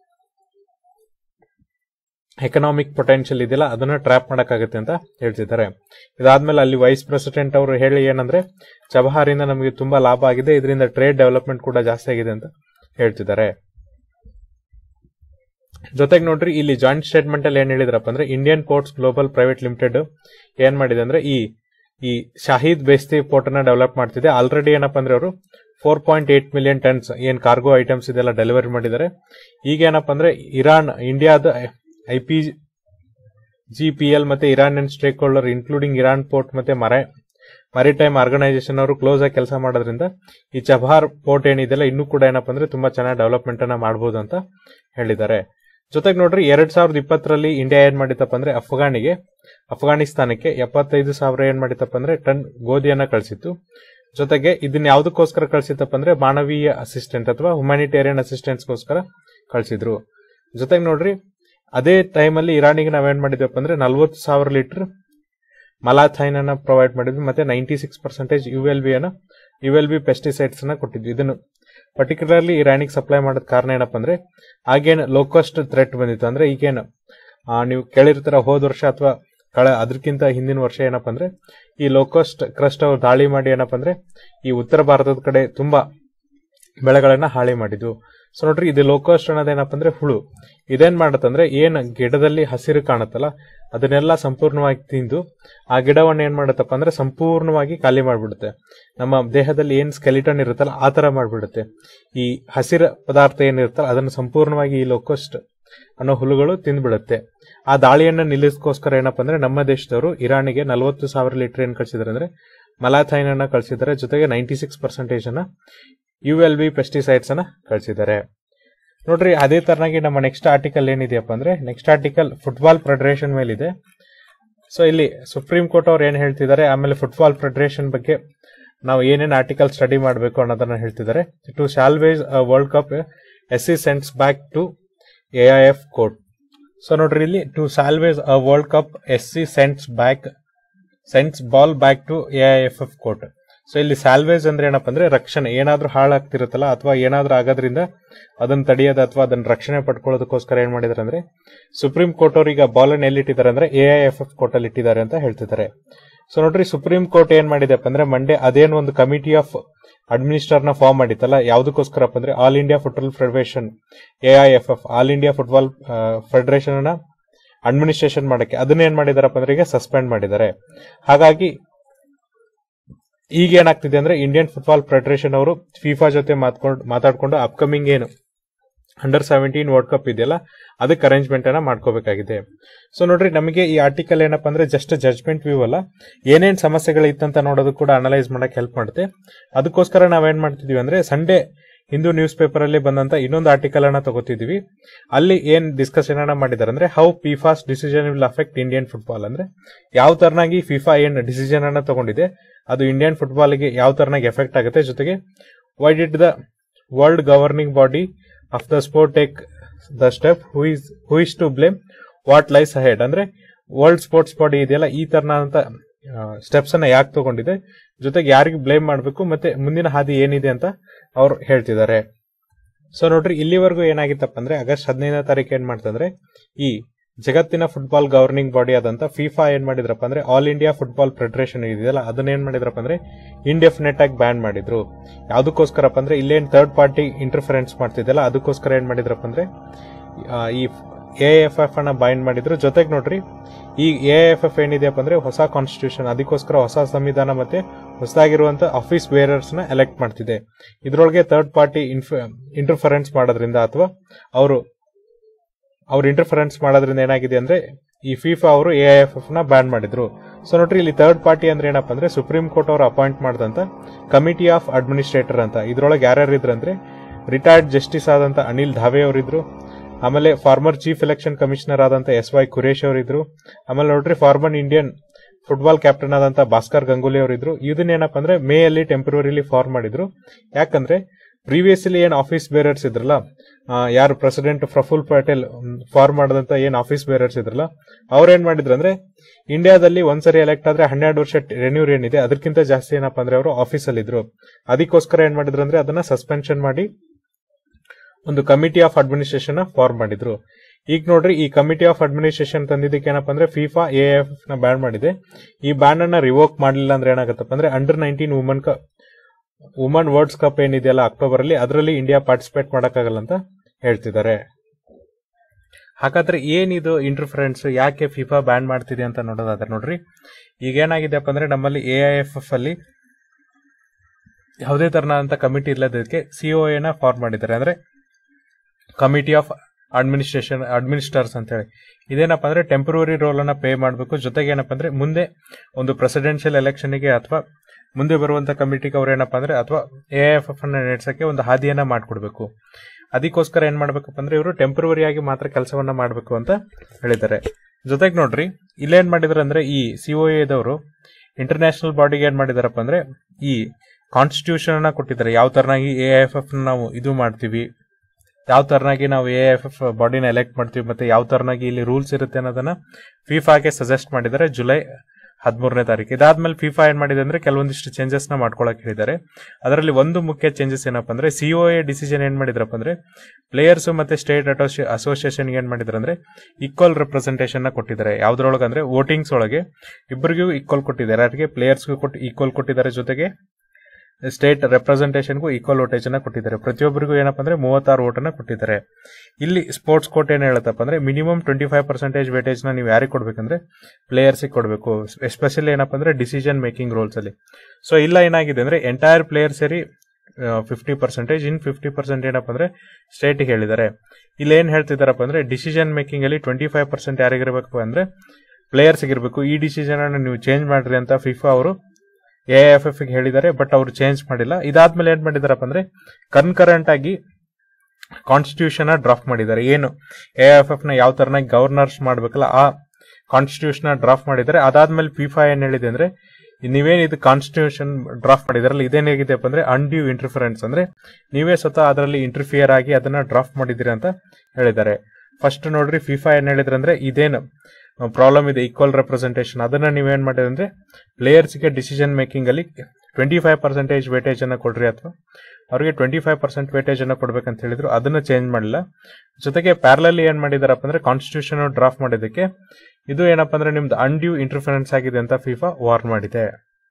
ಎಕನಾಮಿಕ್ ಪೊಟೆನ್ಶಿಯಲ್ ಇದೆಯಲ್ಲ ಅದನ್ನ ಟ್ರ್ಯಾಪ್ ಮಾಡಕ್ಕಾಗುತ್ತೆ ಅಂತ ಹೇಳ್ತಿದ್ದಾರೆ. ಇದಾದ್ಮೇಲೆ ಅಲ್ಲಿ ವೈಸ್ ಪ್ರೆಸಿಡೆಂಟ್ ಅವರು ಹೇಳಿ ಏನಂದ್ರೆ ಚಬಹಾರಿಂದ ನಮಗೆ ತುಂಬಾ ಲಾಭ ಆಗಿದೆ, ಇದರಿಂದ ಟ್ರೇಡ್ ಡೆವಲಪ್ಮೆಂಟ್ ಕೂಡ ಜಾಸ್ತಿ ಆಗಿದೆ ಅಂತ ಹೇಳ್ತಿದ್ದಾರೆ. ಜೊತೆಗೆ ನೋಡ್ರಿ ಇಲ್ಲಿ ಜಾಯಿಂಟ್ ಸ್ಟೇಟ್ಮೆಂಟ್ ಅಲ್ಲಿ ಏನ್ ಹೇಳಿದ್ರಪ್ಪ ಅಂದ್ರೆ Indian ports global private limited ಏನ್ ಮಾಡಿದೆ ಅಂದ್ರೆ ಈ ಈ ಶಾಹೀದ್ ಬೇಸ್ತಿ ಪೋರ್ಟ್ ಅನ್ನ ಡೆವಲಪ್ ಮಾಡ್ತಿದೆ. ಆಲ್ರೆಡಿ ಏನಪ್ಪ ಅಂದ್ರೆ ಅವರು four point eight million tons ಏನ್ ಕಾರ್ಗೋ ಐಟಮ್ಸ್ ಇದೆಲ್ಲ ಡೆಲಿವರಿ ಮಾಡಿದ್ದಾರೆ. ಈಗ ಏನಪ್ಪ ಅಂದ್ರೆ ಇರಾನ್ ಇಂಡಿಯಾದ I P G P L ಮತ್ತೆ Iranian stakeholder including Iran port ಮತ್ತೆ ಮರೈ ಮರಿಟೈಮ್ ಆರ್ಗನೈಸೇಷನ್ ಅವರು ಕ್ಲೋಸ್ ಆಗಿ ಕೆಲಸ ಮಾಡೋದ್ರಿಂದ ಈ ಚಬಹಾರ್ ಪೋರ್ಟ್ ಏನಿದೆಯಲ್ಲ ಇನ್ನೂ ಕೂಡ ಏನಪ್ಪ ಅಂದ್ರೆ ತುಂಬಾ ಚೆನ್ನಾಗಿ ಡೆವಲಪ್ಮೆಂಟ್ ಅನ್ನ ಮಾಡಬಹುದು ಅಂತ ಹೇಳಿದ್ದಾರೆ. ಜೊತೆಗೆ ನೋಡ್ರಿ ಎರಡ್ ಸಾವಿರದ ಇಪ್ಪತ್ತರಲ್ಲಿ ಇಂಡಿಯಾ ಏನ್ ಮಾಡಿತ್ತಪ್ಪ ಅಂದ್ರೆ ಅಫ್ಘಾನಿಗೆ ಅಫ್ಘಾನಿಸ್ತಾನಕ್ಕೆ ಎಪ್ಪತ್ತೈದು ಸಾವಿರ ಏನ್ ಮಾಡಿತ್ತಪ್ಪ ಅಂದ್ರೆ ಟನ್ ಗೋಧಿಯನ್ನ ಕಳಿಸಿತ್ತು. ಜೊತೆಗೆ ಇದನ್ನ ಯಾವ್ದಕ್ಕೋಸ್ಕರ ಕಳಿಸಿತ್ತಪ್ಪ ಅಂದ್ರೆ ಮಾನವೀಯ ಅಸಿಸ್ಟೆಂಟ್ ಅಥವಾ ಹ್ಯುಮ್ಯಾನಿಟೇರಿಯನ್ ಅಸಿಸ್ಟೆನ್ಸ್ಗೋಸ್ಕರ ಕಳಿಸಿದ್ರು. ಜೊತೆಗೆ ನೋಡ್ರಿ ಅದೇ ಟೈಮಲ್ಲಿ ಇರಾನಿಗೆ ನಾವೇನ್ ಮಾಡಿದ್ವಪ್ಪ ಅಂದ್ರೆ ನಲ್ವತ್ತು ಸಾವಿರ ಲೀಟರ್ ಮಲಾಥೈನ್ ಅನ್ನ ಪ್ರೊವೈಡ್ ಮಾಡಿದ್ವಿ ಮತ್ತೆ ninety six percentage U L B ಅನ್ನ ಯು ಎಲ್ ಬಿ ಪೆಸ್ಟಿಸೈಡ್ಸ್ ಅನ್ನ ಕೊಟ್ಟಿದ್ವಿ. ಇದನ್ನು ಪರ್ಟಿಕ್ಯುಲರ್ಲಿ ಇರಾನಿಗೆ ಸಪ್ಲೈ ಮಾಡೋದ್ ಕಾರಣ ಏನಪ್ಪ ಅಂದ್ರೆ ಆಗೇನು ಲೋಕಸ್ಟ್ ಥ್ರೆಟ್ ಬಂದಿತ್ತು. ಅಂದ್ರೆ ಈಗೇನು ನೀವು ಕೇಳಿರ್ತೀರ ಹೋದ ವರ್ಷ ಅಥವಾ ಕಳೆ ಅದಕ್ಕಿಂತ ಹಿಂದಿನ ವರ್ಷ ಏನಪ್ಪ ಅಂದ್ರೆ ಈ ಲೋಕಸ್ಟ್ ಕ್ರಸ್ಟ್ ಅವ್ರು ದಾಳಿ ಮಾಡಿ ಏನಪ್ಪ ಅಂದ್ರೆ ಈ ಉತ್ತರ ಭಾರತದ ಕಡೆ ತುಂಬಾ ಬೆಳೆಗಳನ್ನ ಹಾಳಿ ಮಾಡಿದ್ವು. ಸೊ ನೋಡ್ರಿ ಇದು ಲೋಕಸ್ಟ್ ಅನ್ನೋದೇನಪ್ಪ ಅಂದ್ರೆ ಹುಳು. ಇದೇನ್ ಮಾಡತ್ತಂದ್ರೆ ಏನ್ ಗಿಡದಲ್ಲಿ ಹಸಿರು ಕಾಣುತ್ತಲ್ಲ ಅದನ್ನೆಲ್ಲ ಸಂಪೂರ್ಣವಾಗಿ ತಿಂದು ಆ ಗಿಡವನ್ನ ಏನ್ ಮಾಡತ್ತಪ್ಪ ಅಂದ್ರೆ ಸಂಪೂರ್ಣವಾಗಿ ಖಾಲಿ ಮಾಡ್ಬಿಡುತ್ತೆ. ನಮ್ಮ ದೇಹದಲ್ಲಿ ಏನ್ ಸ್ಕೆಲಿಟನ್ ಇರುತ್ತಲ್ಲ ಆ ತರ ಮಾಡ್ಬಿಡುತ್ತೆ. ಈ ಹಸಿರು ಪದಾರ್ಥ ಏನಿರುತ್ತಲ್ಲ ಅದನ್ನು ಸಂಪೂರ್ಣವಾಗಿ ಈ ಲೋಕಸ್ಟ್ ಅನ್ನೋ ಹುಳುಗಳು ತಿಂದ್ಬಿಡುತ್ತೆ. ಆ ದಾಳಿಯನ್ನ ನಿಲ್ಲಿಸೋಸ್ಕರ ಏನಪ್ಪ ಅಂದ್ರೆ ನಮ್ಮ ದೇಶದವರು ಇರಾನಿಗೆ ನಲವತ್ತು ಸಾವಿರ ಲೀಟರ್ ಏನ್ ಕಳಿಸಿದಾರೆ ಅಂದ್ರೆ ಮಲಾಥೈನ್ ಅನ್ನ ಕಳಿಸಿದ್ದಾರೆ. ಜೊತೆಗೆ ನೈಂಟಿ ಸಿಕ್ಸ್ ಪರ್ಸೆಂಟೇಜ್ ಅನ್ನ ಯು ಎಲ್ ಬಿ ಪೆಸ್ಟಿಸೈಡ್ಸ್ ಅನ್ನ ಕಳಿಸಿದ್ದಾರೆ. ನೋಡ್ರಿ ಅದೇ ತರನಾಗಿ ನಮ್ಮ ನೆಕ್ಸ್ಟ್ ಆರ್ಟಿಕಲ್ ಏನಿದೆಯಪ್ಪ ಅಂದ್ರೆ ನೆಕ್ಸ್ಟ್ ಆರ್ಟಿಕಲ್ ಫುಟ್ಬಾಲ್ ಫೆಡರೇಷನ್ ಮೇಲಿದೆ. ಸೊ ಇಲ್ಲಿ ಸುಪ್ರೀಂ ಕೋರ್ಟ್ ಅವ್ರು ಏನ್ ಹೇಳ್ತಿದ್ದಾರೆ ಆಮೇಲೆ ಫುಟ್ಬಾಲ್ ಫೆಡರೇಷನ್ ಬಗ್ಗೆ ನಾವು ಏನೇನ್ ಆರ್ಟಿಕಲ್ ಸ್ಟಡಿ ಮಾಡಬೇಕು ಅನ್ನೋದನ್ನ ಹೇಳ್ತಿದ್ದಾರೆ. To salvage world cup S C sends back to A I F court. So ನೋಡ್ರಿ ಇಲ್ಲಿ to salvage a world cup S C sends back sends ball back to A I F F court. So ಇಲ್ಲಿ salvage ಅಂದ್ರೆ ಏನಪ್ಪ ಅಂದ್ರೆ ರಕ್ಷಣೆ, ಏನಾದ್ರೂ ಹಾಳಾಗ್ತಿರುತ್ತಲ್ಲ ಅಥವಾ ಏನಾದ್ರೂ ಆಗೋದ್ರಿಂದ ಅದನ್ನ ತಡೆಯೋದು ಅಥವಾ ಅದನ್ನ ರಕ್ಷಣೆ ಪಡ್ಕೊಳ್ಳೋದಕ್ಕೋಸ್ಕರ ಏನ್ ಮಾಡಿದಾರೆ ಅಂದ್ರೆ ಸುಪ್ರೀಂ ಕೋರ್ಟ್ ಅವ್ರು ಈಗ ಬಾಲ್ ಅನ್ನು ಎಲ್ಲಿ ಇಟ್ಟಿದ್ದಾರೆ ಅಂದ್ರೆ A I F F court ಅಲ್ಲಿ ಇಟ್ಟಿದ್ದಾರೆ ಅಂತ ಹೇಳ್ತಿದ್ದಾರೆ. ಸೊ ನೋಡ್ರಿ ಸುಪ್ರೀಂ ಕೋರ್ಟ್ ಏನ್ ಮಾಡಿದೆಪ್ಪ ಅಂದ್ರೆ ಮಂಡೇ ಅದೇನು ಒಂದು ಕಮಿಟಿ ಆಫ್ ಅಡ್ಮಿನಿಸ್ಟರ್ ನ ಫಾರ್ಮ್ ಮಾಡಿತ್ತಲ್ಲ ಯಾವ್ದಕ್ಕೋಸ್ಕರಪ್ಪ ಅಂದ್ರೆ all India football federation A I F F all India football federation ಅನ್ನ ಅಡ್ಮಿನಿಸ್ಟ್ರೇಷನ್ ಮಾಡಕ್ಕೆ ಅದನ್ನ ಏನ್ ಮಾಡಿದಾರಪ್ಪ ಅಂದ್ರೆ ಈಗ ಸಸ್ಪೆಂಡ್ ಮಾಡಿದ್ದಾರೆ. ಹಾಗಾಗಿ ಈಗ ಏನಾಗ್ತಿದೆ ಅಂದ್ರೆ ಇಂಡಿಯನ್ ಫುಟ್ಬಾಲ್ ಫೆಡರೇಷನ್ ಅವರು ಫಿಫಾ ಜೊತೆ ಮಾತ್ಕೊಂಡು ಮಾತಾಡ್ಕೊಂಡು ಅಪ್ಕಮಿಂಗ್ ಏನು ಅಂಡರ್ ಸೆವೆಂಟೀನ್ ವರ್ಲ್ಡ್ ಕಪ್ ಇದೆಯಲ್ಲ ಅದಕ್ಕೆ ಅರೇಂಜ್ಮೆಂಟ್ ಅನ್ನ ಮಾಡ್ಕೋಬೇಕಾಗಿದೆ. ಸೊ ನೋಡ್ರಿ ನಮಗೆ ಈ ಆರ್ಟಿಕಲ್ ಏನಪ್ಪಾ ಅಂದ್ರೆ ಜಸ್ಟ್ ಜಜ್ಮೆಂಟ್ ವ್ಯೂ ಅಲ್ಲ, ಏನೇನ್ ಸಮಸ್ಯೆಗಳಿತ್ತಂತ ನೋಡೋದು ಕೂಡ ಅನಲೈಸ್ ಮಾಡಕ್ ಹೆಲ್ಪ್ ಮಾಡುತ್ತೆ. ಅದಕ್ಕೋಸ್ಕರ ನಾವೇನ್ ಮಾಡ್ತಿದೀವಿ ಅಂದ್ರೆ ಸಂಡೇ ಹಿಂದೂ ನ್ಯೂಸ್ ಪೇಪರ್ ಅಲ್ಲಿ ಬಂದಂತ ಇನ್ನೊಂದು ಆರ್ಟಿಕಲ್ ಅನ್ನ ತಗೋತಿದೀವಿ. ಅಲ್ಲಿ ಏನ್ ಡಿಸ್ಕಷನ್ ಅನ್ನ ಮಾಡಿದಾರೆ ಅಂದ್ರೆ how FIFA's decision will affect Indian football. ಅಂದ್ರೆ ಯಾವ ತರನಾಗಿ ಫಿಫಾ ಏನ್ ಡಿಸಿಷನ್ ಅನ್ನ ತಗೊಂಡಿದೆ ಅದು ಇಂಡಿಯನ್ ಫುಟ್ಬಾಲ್ ಗೆ ಯಾವ ತರನಾಗಿ ಎಫೆಕ್ಟ್ ಆಗುತ್ತೆ. ಜೊತೆಗೆ why did the world governing body of the sport take the step who is who is to blame what lies ahead. ಅಂದ್ರೆ ವರ್ಲ್ಡ್ ಸ್ಪೋರ್ಟ್ಸ್ ಬಾಡಿ ಇದೆಯಲ್ಲ, ಈ ತರನಾದಂತ ಸ್ಟೆಪ್ಸ್ ಅನ್ನ ಯಾಕೆ ತಗೊಂಡಿದೆ, ಜೊತೆಗೆ ಯಾರಿಗೆ ಬ್ಲೇಮ್ ಮಾಡಬೇಕು ಮತ್ತೆ ಮುಂದಿನ ಹಾದಿ ಏನಿದೆ ಅಂತ ಅವ್ರು ಹೇಳ್ತಿದ್ದಾರೆ. ಸೊ ನೋಡ್ರಿ, ಇಲ್ಲಿವರೆಗೂ ಏನಾಗಿತ್ತಪ್ಪ ಅಂದ್ರೆ ಆಗಸ್ಟ್ ಹದಿನೈದನೇ ತಾರೀಕು ಏನ್ ಮಾಡ್ತಂದ್ರೆ ಈ ಜಗತ್ತಿನ ಫುಟ್ಬಾಲ್ ಗವರ್ನಿಂಗ್ ಬಾಡಿ ಆದಂತ ಫಿಫಾ ಏನ್ ಮಾಡಿದ್ರಪ್ಪ ಅಂದ್ರೆ ಆಲ್ ಇಂಡಿಯಾ ಫುಟ್ಬಾಲ್ ಫೆಡರೇಷನ್ ಇದೆಯಲ್ಲ, ಅದನ್ನ ಏನ್ ಮಾಡಿದ್ರಪ್ಪ ಅಂದ್ರೆ ಇಂಡೆಫಿನೆಟ್ ಆಗಿ ಬ್ಯಾನ್ ಮಾಡಿದ್ರು. ಯಾವ್ದಕ್ಕೋಸ್ಕರಪ್ಪ ಅಂದ್ರೆ ಇಲ್ಲೇನ್ ಥರ್ಡ್ ಪಾರ್ಟಿ ಇಂಟರ್ಫರೆನ್ಸ್ ಮಾಡ್ತಿದ್ದಲ್ಲ, ಅದಕ್ಕೋಸ್ಕರ ಏನ್ ಮಾಡಿದ್ರಪ್ಪ ಅಂದ್ರೆ ಈ ಎ ಎಫ್ ಎಫ್ ಅನ್ನ ಬೈಂಡ್ ಮಾಡಿದ್ರು. ಜೊತೆಗೆ ನೋಡ್ರಿ, ಈ ಎ ಎಫ್ ಎಫ್ ಏನಿದೆಯಪ್ಪ ಅಂದ್ರೆ ಹೊಸ ಕಾನ್ಸ್ಟಿಟ್ಯೂಷನ್, ಅದಕ್ಕೋಸ್ಕರ ಹೊಸ ಸಂವಿಧಾನ ಮತ್ತೆ ಹೊಸದಾಗಿರುವಂತ ಆಫೀಸ್ ಬೇರರ್ಸ್ ನ ಎಲೆಕ್ಟ್ ಮಾಡ್ತಿದೆ. ಇದ್ರೊಳಗೆ ಥರ್ಡ್ ಪಾರ್ಟಿ ಇಂಟರ್ಫರೆನ್ಸ್ ಮಾಡೋದ್ರಿಂದ ಅಥವಾ ಅವರು ಅವ್ರು ಇಂಟರ್ಫರೆನ್ಸ್ ಮಾಡೋದ್ರಿಂದ ಏನಾಗಿದೆ ಅಂದ್ರೆ ಈ ಫಿಫಾ ಅವರು ಎ ಎಫ್ ಎಫ್ ನ ಬ್ಯಾನ್ ಮಾಡಿದ್ರು. ಸೊ ನೋಡ್ರಿ, ಇಲ್ಲಿ ಥರ್ಡ್ ಪಾರ್ಟಿ ಅಂದ್ರೆ ಏನಪ್ಪ ಅಂದ್ರೆ ಸುಪ್ರೀಂ ಕೋರ್ಟ್ ಅವರು ಅಪಾಯಿಂಟ್ ಮಾಡಿದಂತ ಕಮಿಟಿ ಆಫ್ ಅಡ್ಮಿನಿಸ್ಟ್ರೇಟರ್ ಅಂತ. ಇದ್ರೊಳಗೆ ಯಾರ್ಯಾರು ಇದ್ರು ಅಂದ್ರೆ ರಿಟೈರ್ಡ್ ಜಸ್ಟಿಸ್ ಆದಂತ ಅನಿಲ್ ಧಾವೆ ಅವರಿದ್ರು, ಆಮೇಲೆ ಫಾರ್ಮರ್ ಚೀಫ್ ಎಲೆಕ್ಷನ್ ಕಮಿಷನರ್ ಆದಂತ ಎಸ್ ವೈ ಕುರೇಶ್ ಅವರಿದ್ರು, ಆಮೇಲೆ ನೋಡ್ರಿ ಫಾರ್ಮರ್ ಇಂಡಿಯನ್ ಫುಟ್ಬಾಲ್ ಕ್ಯಾಪ್ಟನ್ ಆದಂತ ಭಾಸ್ಕರ್ ಗಂಗೂಲಿ ಅವರಿದ್ರು. ಇದನ್ನೇನಪ್ಪ ಅಂದ್ರೆ ಮೇ ಅಲ್ಲಿ ಟೆಂಪರರಿಲಿ ಫಾರ್ಮ್ ಮಾಡಿದ್ರು. ಯಾಕಂದ್ರೆ ಪ್ರೀವಿಯಸ್ಲಿ ಏನ್ ಆಫೀಸ್ ಬೇರರ್ಸ್ ಇದ್ರಲ್ಲ, ಯಾರು ಪ್ರೆಸಿಡೆಂಟ್ ಪ್ರಫುಲ್ ಪಟೇಲ್ ಫಾರ್ಮ್ ಮಾಡದಂತ ಏನ್ ಆಫೀಸ್ ಬೇರರ್ಸ್ ಇದ್ರಲ್ಲ, ಅವ್ರೇನ್ ಮಾಡಿದ್ರು ಅಂದ್ರೆ ಇಂಡಿಯಾದಲ್ಲಿ ಒಂದ್ಸರಿ ಎಲೆಕ್ಟ್ ಆದ್ರೆ ಹನ್ನೆರಡು ವರ್ಷ ರೆನ್ಯೂರ್ ಏನಿದೆ ಅದಕ್ಕಿಂತ ಜಾಸ್ತಿ ಏನಪ್ಪಾ ಅಂದ್ರೆ ಅವರು ಆಫೀಸ್ ಅಲ್ಲಿ ಇದ್ರು. ಅದಕ್ಕೋಸ್ಕರ ಏನ್ ಮಾಡಿದ್ರು ಅಂದ್ರೆ ಅದನ್ನ ಸಸ್ಪೆನ್ಷನ್ ಮಾಡಿ ಒಂದು ಕಮಿಟಿ ಆಫ್ ಅಡ್ಮಿನಿಸ್ಟ್ರೇಷನ್ ಫಾರ್ಮ್ ಮಾಡಿದ್ರು. ಈಗ ನೋಡ್ರಿ, ಈ ಕಮಿಟಿ ಆಫ್ ಅಡ್ಮಿನಿಸ್ಟ್ರೇಷನ್ ತಂದಿದ್ದಕ್ಕೆ ಏನಪ್ಪಾ ಅಂದ್ರೆ ಫಿಫಾ ಎ ಎಫ್ ನ ಬ್ಯಾನ್ ಮಾಡಿದೆ. ಈ ಬ್ಯಾನ್ ಅನ್ನ ರಿವೋಕ್ ಮಾಡಲಿಲ್ಲ ಅಂದ್ರೆ ಏನಾಗತ್ತಪ್ಪ ಅಂದ್ರೆ under nineteen woman woman world's cup ಏನಿದೆಯಲ್ಲ ಅಕ್ಟೋಬರ್ ಅಲ್ಲಿ, ಅದರಲ್ಲಿ ಇಂಡಿಯಾ ಪಾರ್ಟಿಸಿಪೇಟ್ ಮಾಡಕ್ಕಾಗಲ್ಲ ಅಂತ ಹೇಳ್ತಿದ್ದಾರೆ. ಹಾಗಾದ್ರೆ ಏನಿದು ಇಂಟರ್ಫರೆನ್ಸ್, ಯಾಕೆ ಫಿಫಾ ಬ್ಯಾನ್ ಮಾಡ್ತಿದೆ ಅಂತ ನೋಡೋದಾದ್ರೆ ನೋಡ್ರಿ, ಈಗ ಏನಾಗಿದೆಪ್ಪ ಅಂದ್ರೆ ನಮ್ಮಲ್ಲಿ ಎ ಐ ಎಫ್ ಎಫ್ ಅಲ್ಲಿ ಯಾವುದೇ ತರನಾದಂತ ಕಮಿಟಿ ಇಲ್ಲದಕ್ಕೆ ಸಿಒ ನ ಫಾರ್ಮ್ ಮಾಡಿದ್ದಾರೆ. ಅಂದ್ರೆ ಕಮಿಟಿ ಆಫ್ ಅಡ್ಮಿನಿಸ್ಟ್ರೇಷನ್ ಅಡ್ಮಿನಿಸ್ಟರ್ಸ್ ಅಂತ ಹೇಳಿ. ಇದೇನಪ್ಪ ಅಂದ್ರೆ ಟೆಂಪರರಿ ರೋಲ್ ಅನ್ನ ಪ್ಲೇ ಮಾಡಬೇಕು. ಜೊತೆಗೆ ಏನಪ್ಪ ಅಂದ್ರೆ ಮುಂದೆ ಒಂದು ಪ್ರೆಸಿಡೆನ್ಷಿಯಲ್ ಎಲೆಕ್ಷನ್ ಗೆ ಅಥವಾ ಮುಂದೆ ಬರುವಂತ ಕಮಿಟಿಗೆ ಅವ್ರು ಏನಪ್ಪಾ ಅಂದ್ರೆ ಅಥವಾ ಎ ಎಫ್ ಎಫ್ ಅನ್ನ ನಡೆಸಕ್ಕೆ ಒಂದು ಹಾದಿಯನ್ನ ಮಾಡ್ಕೊಡ್ಬೇಕು. ಅದಕ್ಕೋಸ್ಕರ ಏನ್ ಮಾಡ್ಬೇಕಪ್ಪ ಅಂದ್ರೆ ಇವರು ಟೆಂಪರರಿ ಆಗಿ ಮಾತ್ರ ಕೆಲಸವನ್ನ ಮಾಡಬೇಕು ಅಂತ ಹೇಳಿದ್ದಾರೆ. ಜೊತೆಗೆ ನೋಡ್ರಿ, ಇಲ್ಲೇನ್ ಮಾಡಿದಾರೆ ಅಂದ್ರೆ ಈ ಸಿಒಎದವರು ಇಂಟರ್ನ್ಯಾಷನಲ್ ಬಾಡಿಗೆ ಏನ್ ಮಾಡಿದಾರಪ್ಪ ಅಂದ್ರೆ ಈ ಕಾನ್ಸ್ಟಿಟ್ಯೂಷನ್ ಅನ್ನ ಕೊಟ್ಟಿದ್ದಾರೆ. ಯಾವ ತರನಾಗಿ ಎ ಎಫ್ ಎಫ್ ನಾವು ಇದು ಮಾಡ್ತೀವಿ, ಯಾವ ತರನಾಗಿ ನಾವು ಎ ಎಫ್ ಎಫ್ ಬಾಡಿನ ಎಲೆಕ್ಟ್ ಮಾಡ್ತೀವಿ, ಮತ್ತೆ ಯಾವ ತರನಾಗಿ ಇಲ್ಲಿ ರೂಲ್ಸ್ ಇರುತ್ತೆ ಅನ್ನೋದನ್ನ ಫಿಫಾಗೆ ಸಜೆಸ್ಟ್ ಮಾಡಿದ್ದಾರೆ ಜುಲೈ ಹದಿಮೂರನೇ ತಾರೀಕು. ಇದಾದ್ಮೇಲೆ ಫಿಫಾ ಏನ್ ಮಾಡಿದೆ ಅಂದ್ರೆ ಕೆಲವೊಂದಿಷ್ಟು ಚೇಂಜಸ್ ನ ಮಾಡ್ಕೊಳಕ್ ಹೇಳಿದ್ದಾರೆ. ಅದರಲ್ಲಿ ಒಂದು ಮುಖ್ಯ ಚೇಂಜಸ್ ಏನಪ್ಪಾ ಅಂದ್ರೆ ಸಿಒಎ ಡಿಸಿಷನ್ ಏನ್ ಮಾಡಿದ್ರಪ್ಪ ಅಂದ್ರೆ ಪ್ಲೇಯರ್ಸ್ ಮತ್ತೆ ಸ್ಟೇಟ್ ಅಸೋಸಿಯೇಷನ್ ಏನ್ ಮಾಡಿದ್ರು ಅಂದ್ರೆ ಈಕ್ವಲ್ ರೆಪ್ರೆಸೆಂಟೇಷನ್ ನ ಕೊಟ್ಟಿದ್ದಾರೆ. ಯಾವ್ದ್ರೊಳಗೆ ಅಂದ್ರೆ ವೋಟಿಂಗ್ಸ್ ಒಳಗೆ ಇಬ್ಬರಿಗೂ ಈಕ್ವಲ್ ಕೊಟ್ಟಿದ್ದಾರೆ. ಅದಕ್ಕೆ ಪ್ಲೇಯರ್ಸ್ಗೂ ಕೊಟ್ಟು ಈಕ್ವಲ್ ಕೊಟ್ಟಿದ್ದಾರೆ, ಜೊತೆಗೆ ಸ್ಟೇಟ್ ರೆಪ್ರೆಸೆಂಟೇಷನ್ಗೂ ಈಕ್ವಲ್ ವೋಟೇಜ್ ಅನ್ನ ಕೊಟ್ಟಿದ್ದಾರೆ. ಪ್ರತಿಯೊಬ್ಬರಿಗೂ ಏನಪ್ಪಾ ಅಂದ್ರೆ ಮೂವತ್ತಾರು ವೋಟ್ ಅನ್ನ ಕೊಟ್ಟಿದ್ದಾರೆ. ಇಲ್ಲಿ ಸ್ಪೋರ್ಟ್ಸ್ ಕೋರ್ಟ್ ಏನ್ ಹೇಳುತ್ತಪ್ಪ ಅಂದ್ರೆ minimum twenty five percentage weightage ನ ನೀವು ಯಾರಿಗೆ ಕೊಡ್ಬೇಕಂದ್ರೆ ಪ್ಲೇಯರ್ಸ್ ಕೊಡಬೇಕು, ಎಸ್ಪೆಷಲಿ ಏನಪ್ಪಾ ಅಂದ್ರೆ ಡಿಸಿಷನ್ ಮೇಕಿಂಗ್ ರೋಲ್ಸ್ ಅಲ್ಲಿ. ಸೊ ಇಲ್ಲ ಏನಾಗಿದೆ ಅಂದ್ರೆ ಎಂಟೈರ್ ಪ್ಲೇಯರ್ ಸೇರಿ fifty percentage in fifty percent ಏನಪ್ಪಾ ಅಂದ್ರೆ ಸ್ಟೇಟ್ ಹೇಳಿದ್ದಾರೆ. ಇಲ್ಲಿ ಏನ್ ಹೇಳ್ತಿದಾರಪ್ಪ ಅಂದ್ರೆ ಡಿಸಿಷನ್ ಮೇಕಿಂಗ್ ಅಲ್ಲಿ ಟ್ವೆಂಟಿ ಫೈವ್ ಪರ್ಸೆಂಟ್ ಯಾರಿಗಿರ್ಬೇಕು ಅಂದ್ರೆ ಪ್ಲೇಯರ್ಸ್ ಇರಬೇಕು. ಈ ಡಿಸಿಷನ್ ಅನ್ನು ನೀವು ಚೇಂಜ್ ಮಾಡ್ರಿ ಅಂತ ಫಿಫಾ ಅವರು ಎ ಎಫ್ ಎಫ್ ಹೇಳಿದ್ದಾರೆ, ಬಟ್ ಅವರು ಚೇಂಜ್ ಮಾಡಿಲ್ಲ. ಇದಾದ್ಮೇಲೆ ಏನ್ ಮಾಡಿದಾರಪ್ಪ ಅಂದ್ರೆ ಕನ್ಕರೆಂಟ್ ಆಗಿ ಕಾನ್ಸ್ಟಿಟ್ಯೂಷನ್ ಡ್ರಾಫ್ಟ್ ಮಾಡಿದ್ದಾರೆ. ಏನು ಎ ಎಫ್ ಎಫ್ ನ ಯಾವ ತರನಾಗಿ ಗವರ್ನರ್ಸ್ ಮಾಡ್ಬೇಕಲ್ಲ ಆ ಕಾನ್ಸ್ಟಿಟ್ಯೂಷನ್ ಡ್ರಾಫ್ಟ್ ಮಾಡಿದ್ದಾರೆ. ಅದಾದ್ಮೇಲೆ ಫಿಫಾ ಏನ್ ಹೇಳಿದೆ ಅಂದ್ರೆ ನೀವೇನ್ ಇದು ಕಾನ್ಸ್ಟಿಟ್ಯೂಷನ್ ಡ್ರಾಫ್ಟ್ ಮಾಡಿದಾರಲ್ಲ ಇದೇನಾಗಿದೆಪ್ಪ ಅಂದ್ರೆ ಅನ್ಡ್ಯೂ ಇಂಟರ್ಫರೆನ್ಸ್, ಅಂದ್ರೆ ನೀವೇ ಸ್ವತಃ ಅದರಲ್ಲಿ ಇಂಟರ್ಫಿಯರ್ ಆಗಿ ಅದನ್ನ ಡ್ರಾಫ್ಟ್ ಮಾಡಿದಿರಿ ಅಂತ ಹೇಳಿದ್ದಾರೆ. ಫಸ್ಟ್ ನೋಡ್ರಿ, ಫಿಫಾ ಏನ್ ಹೇಳಿದ್ರೆ ಅಂದ್ರೆ ಇದೇನು ಪ್ರಾಬ್ಲಮ್ ಇದೆ ಈಕ್ವಲ್ ರೆಪ್ರೆಸೆಂಟೇಷನ್, ಅದನ್ನ ನೀವೇನ್ ಮಾಡಿದ್ರೆ ಅಂದ್ರೆ ಪ್ಲೇಯರ್ಸ್ಗೆ ಡಿಸಿಷನ್ ಮೇಕಿಂಗ್ ಅಲ್ಲಿ ಟ್ವೆಂಟಿ ಫೈವ್ ಪರ್ಸೆಂಟೇಜ್ ವೇಟೇಜ್ ಅನ್ನ ಕೊಡ್ರಿ ಅಥವಾ ಅವ್ರಿಗೆ ಟ್ವೆಂಟಿ ಫೈವ್ ಪರ್ಸೆಂಟ್ ವೇಟೇಜ್ ಅನ್ನ ಕೊಡ್ಬೇಕಂತ ಹೇಳಿದ್ರು. ಅದನ್ನ ಚೇಂಜ್ ಮಾಡಿಲ್ಲ. ಜೊತೆಗೆ ಪ್ಯಾರಲಲ್ಲಿ ಏನ್ ಮಾಡಿದಾರಪ್ಪ ಅಂದ್ರೆ ಕಾನ್ಸ್ಟಿಟ್ಯೂಷನ್ ಡ್ರಾಫ್ಟ್ ಮಾಡಿದಕ್ಕೆ ಇದು ಏನಪ್ಪಾ ಅಂದ್ರೆ ನಿಮ್ದು ಅನ್ಡ್ಯೂ ಇಂಟರ್ಫರೆನ್ಸ್ ಆಗಿದೆ ಅಂತ ಫಿಫಾ ವಾರ್ನ್ ಮಾಡಿದೆ.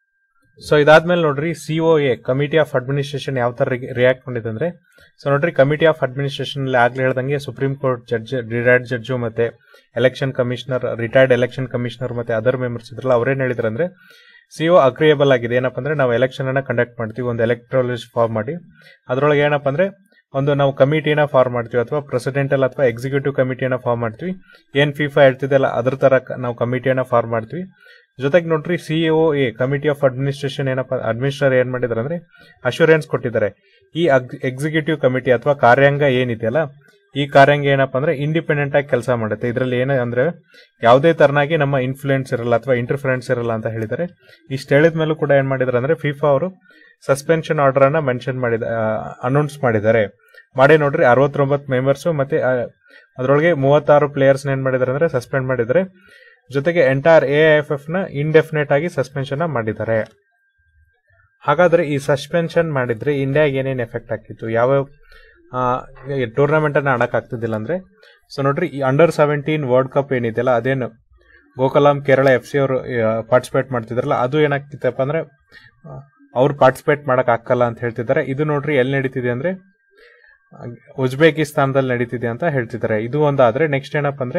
ಸೊ ಇದಾದ್ಮೇಲೆ ನೋಡ್ರಿ, ಸಿಒಎ ಕಮಿಟಿ ಆಫ್ ಅಡ್ಮಿನಿಸ್ಟ್ರೇಷನ್ ಯಾವ ತರ ರಿಯಾಕ್ಟ್ ಮಾಡಿದೆ ಅಂದ್ರೆ ಸೊ ನೋಡ್ರಿ, ಕಮಿಟಿ ಆಫ್ ಅಡ್ಮಿನಿಸ್ಟ್ರೇಷನ್ ಆಗ್ಲೇ ಹೇಳ್ದಂಗೆ supreme court judge retired judge ಮತ್ತೆ election commissioner retired election commissioner ಮತ್ತೆ ಅದರ್ ಮೆಂಬರ್ಸ್ ಇದ್ರಲ್ಲ ಅವ್ರೇನ್ ಹೇಳಿದ್ರು ಅಂದ್ರೆ ಸಿಒ ಅಗ್ರಿಯೇಬಲ್ ಆಗಿದೆ. ಏನಪ್ಪಾ ಅಂದ್ರೆ ನಾವು ಎಲೆಕ್ಷನ್ ಅನ್ನ ಕಂಡಕ್ಟ್ ಮಾಡ್ತೀವಿ, ಒಂದು ಎಲೆಕ್ಟ್ರಲ್ ಫಾರ್ಮ್ ಮಾಡಿ ಅದ್ರೊಳಗೆ ಏನಪ್ಪಾ ಅಂದ್ರೆ ಒಂದು ನಾವು ಕಮಿಟಿನ ಫಾರ್ಮ್ ಮಾಡ್ತೀವಿ ಅಥವಾ ಪ್ರೆಸಿಡೆಂಟಲ್ ಅಥವಾ ಎಕ್ಸಿಕ್ಯೂಟಿವ್ ಕಮಿಟಿಯನ್ನ ಫಾರ್ಮ್ ಮಾಡ್ತೀವಿ. ಏನ್ ಫಿಫಾ ಹೇಳ್ತಿದೆಯಲ್ಲ ಅದ್ರ ತರ ನಾವು ಕಮಿಟಿಯನ್ನ ಫಾರ್ಮ್ ಮಾಡ್ತೀವಿ. ಜೊತೆಗೆ ನೋಡ್ರಿ, C O A committee of administration ಏನಪ್ಪಾ ಅಡ್ಮಿನಿಸ್ಟ್ರೇಟರ್ ಏನ್ ಮಾಡಿದಾರೆ ಅಂದ್ರೆ ಅಶ್ಯೂರೆನ್ಸ್ ಕೊಟ್ಟಿದ್ದಾರೆ. ಈ ಎಕ್ಸಿಕ್ಯೂಟಿವ್ ಕಮಿಟಿ ಅಥವಾ ಕಾರ್ಯಾಂಗ ಏನಿದೆಯಲ್ಲ ಈ ಕಾರ್ಯಾಂಗ ಏನಪ್ಪಾ ಅಂದ್ರೆ ಇಂಡಿಪೆಂಡೆಂಟ್ ಆಗಿ ಕೆಲಸ ಮಾಡುತ್ತೆ. ಇದರಲ್ಲಿ ಏನ ಅಂದ್ರೆ ಯಾವುದೇ ತರನಾಗಿ ನಮ್ಮ ಇನ್ಫ್ಲೂಯೆನ್ಸ್ ಇರಲ್ಲ ಅಥವಾ ಇಂಟರ್ಫರೆನ್ಸ್ ಇರಲ್ಲ ಅಂತ ಹೇಳಿದ್ದಾರೆ. ಇಷ್ಟ ಹೇಳಿದ ಮೇಲೂ ಕೂಡ ಏನ್ ಮಾಡಿದಾರೆ ಅಂದ್ರೆ ಫಿಫಾ ಅವರು ಸಸ್ಪೆನ್ಷನ್ ಆರ್ಡರ್ ಅನ್ನ ಮೆನ್ಷನ್ ಮಾಡಿದ ಅನೌನ್ಸ್ ಮಾಡಿದ್ದಾರೆ. ಮಾಡಿ ನೋಡ್ರಿ, ಅರವತ್ತೊಂಬತ್ತು ಮೆಂಬರ್ಸ್ ಮತ್ತೆ ಅದರೊಳಗೆ ಮೂವತ್ತಾರು ಪ್ಲೇಯರ್ಸ್ ಏನ್ ಮಾಡಿದ್ದಾರೆ ಅಂದ್ರೆ ಸಸ್ಪೆಂಡ್ ಮಾಡಿದ್ದಾರೆ. ಜೊತೆಗೆ entire A I F F ನ ಇಂಡೆಫಿನೆಟ್ ಆಗಿ ಸಸ್ಪೆನ್ಷನ್ ಮಾಡಿದ್ದಾರೆ. ಹಾಗಾದ್ರೆ ಈ ಸಸ್ಪೆನ್ಷನ್ ಮಾಡಿದ್ರೆ ಇಂಡಿಯಾಗೆ ಏನೇನು ಎಫೆಕ್ಟ್ ಆಗ್ತಿತ್ತು, ಯಾವ ಟೂರ್ನಮೆಂಟ್ ಅನ್ನ ಆಡಕ್ ಆಗ್ತಿದ್ದಿಲ್ಲ ಅಂದ್ರೆ, ಸೊ ನೋಡ್ರಿ ಈ ಅಂಡರ್ ಸೆವೆಂಟೀನ್ ವರ್ಲ್ಡ್ ಕಪ್ ಏನಿದೆಯಲ್ಲ ಅದೇನು ಗೋಕುಲಂ ಕೇರಳ ಎಫ್ ಸಿ ಅವರು ಪಾರ್ಟಿಸಿಪೇಟ್ ಮಾಡ್ತಿದ್ರಲ್ಲ ಅದು ಏನಾಗ್ತಿತ್ತಪ್ಪ ಅಂದ್ರೆ ಅವ್ರು ಪಾರ್ಟಿಸಿಪೇಟ್ ಮಾಡಕ್ ಆಗಲ್ಲ ಅಂತ ಹೇಳ್ತಿದ್ದಾರೆ. ಇದು ನೋಡ್ರಿ ಎಲ್ಲಿ ನಡೀತಿದೆ ಅಂದ್ರೆ ಉಜ್ಬೇಕಿಸ್ತಾನದಲ್ಲಿ ನಡೀತಿದೆ ಅಂತ ಹೇಳ್ತಿದ್ದಾರೆ. ಇದು ಒಂದಾದ್ರೆ ನೆಕ್ಸ್ಟ್ ಏನಪ್ಪ ಅಂದ್ರೆ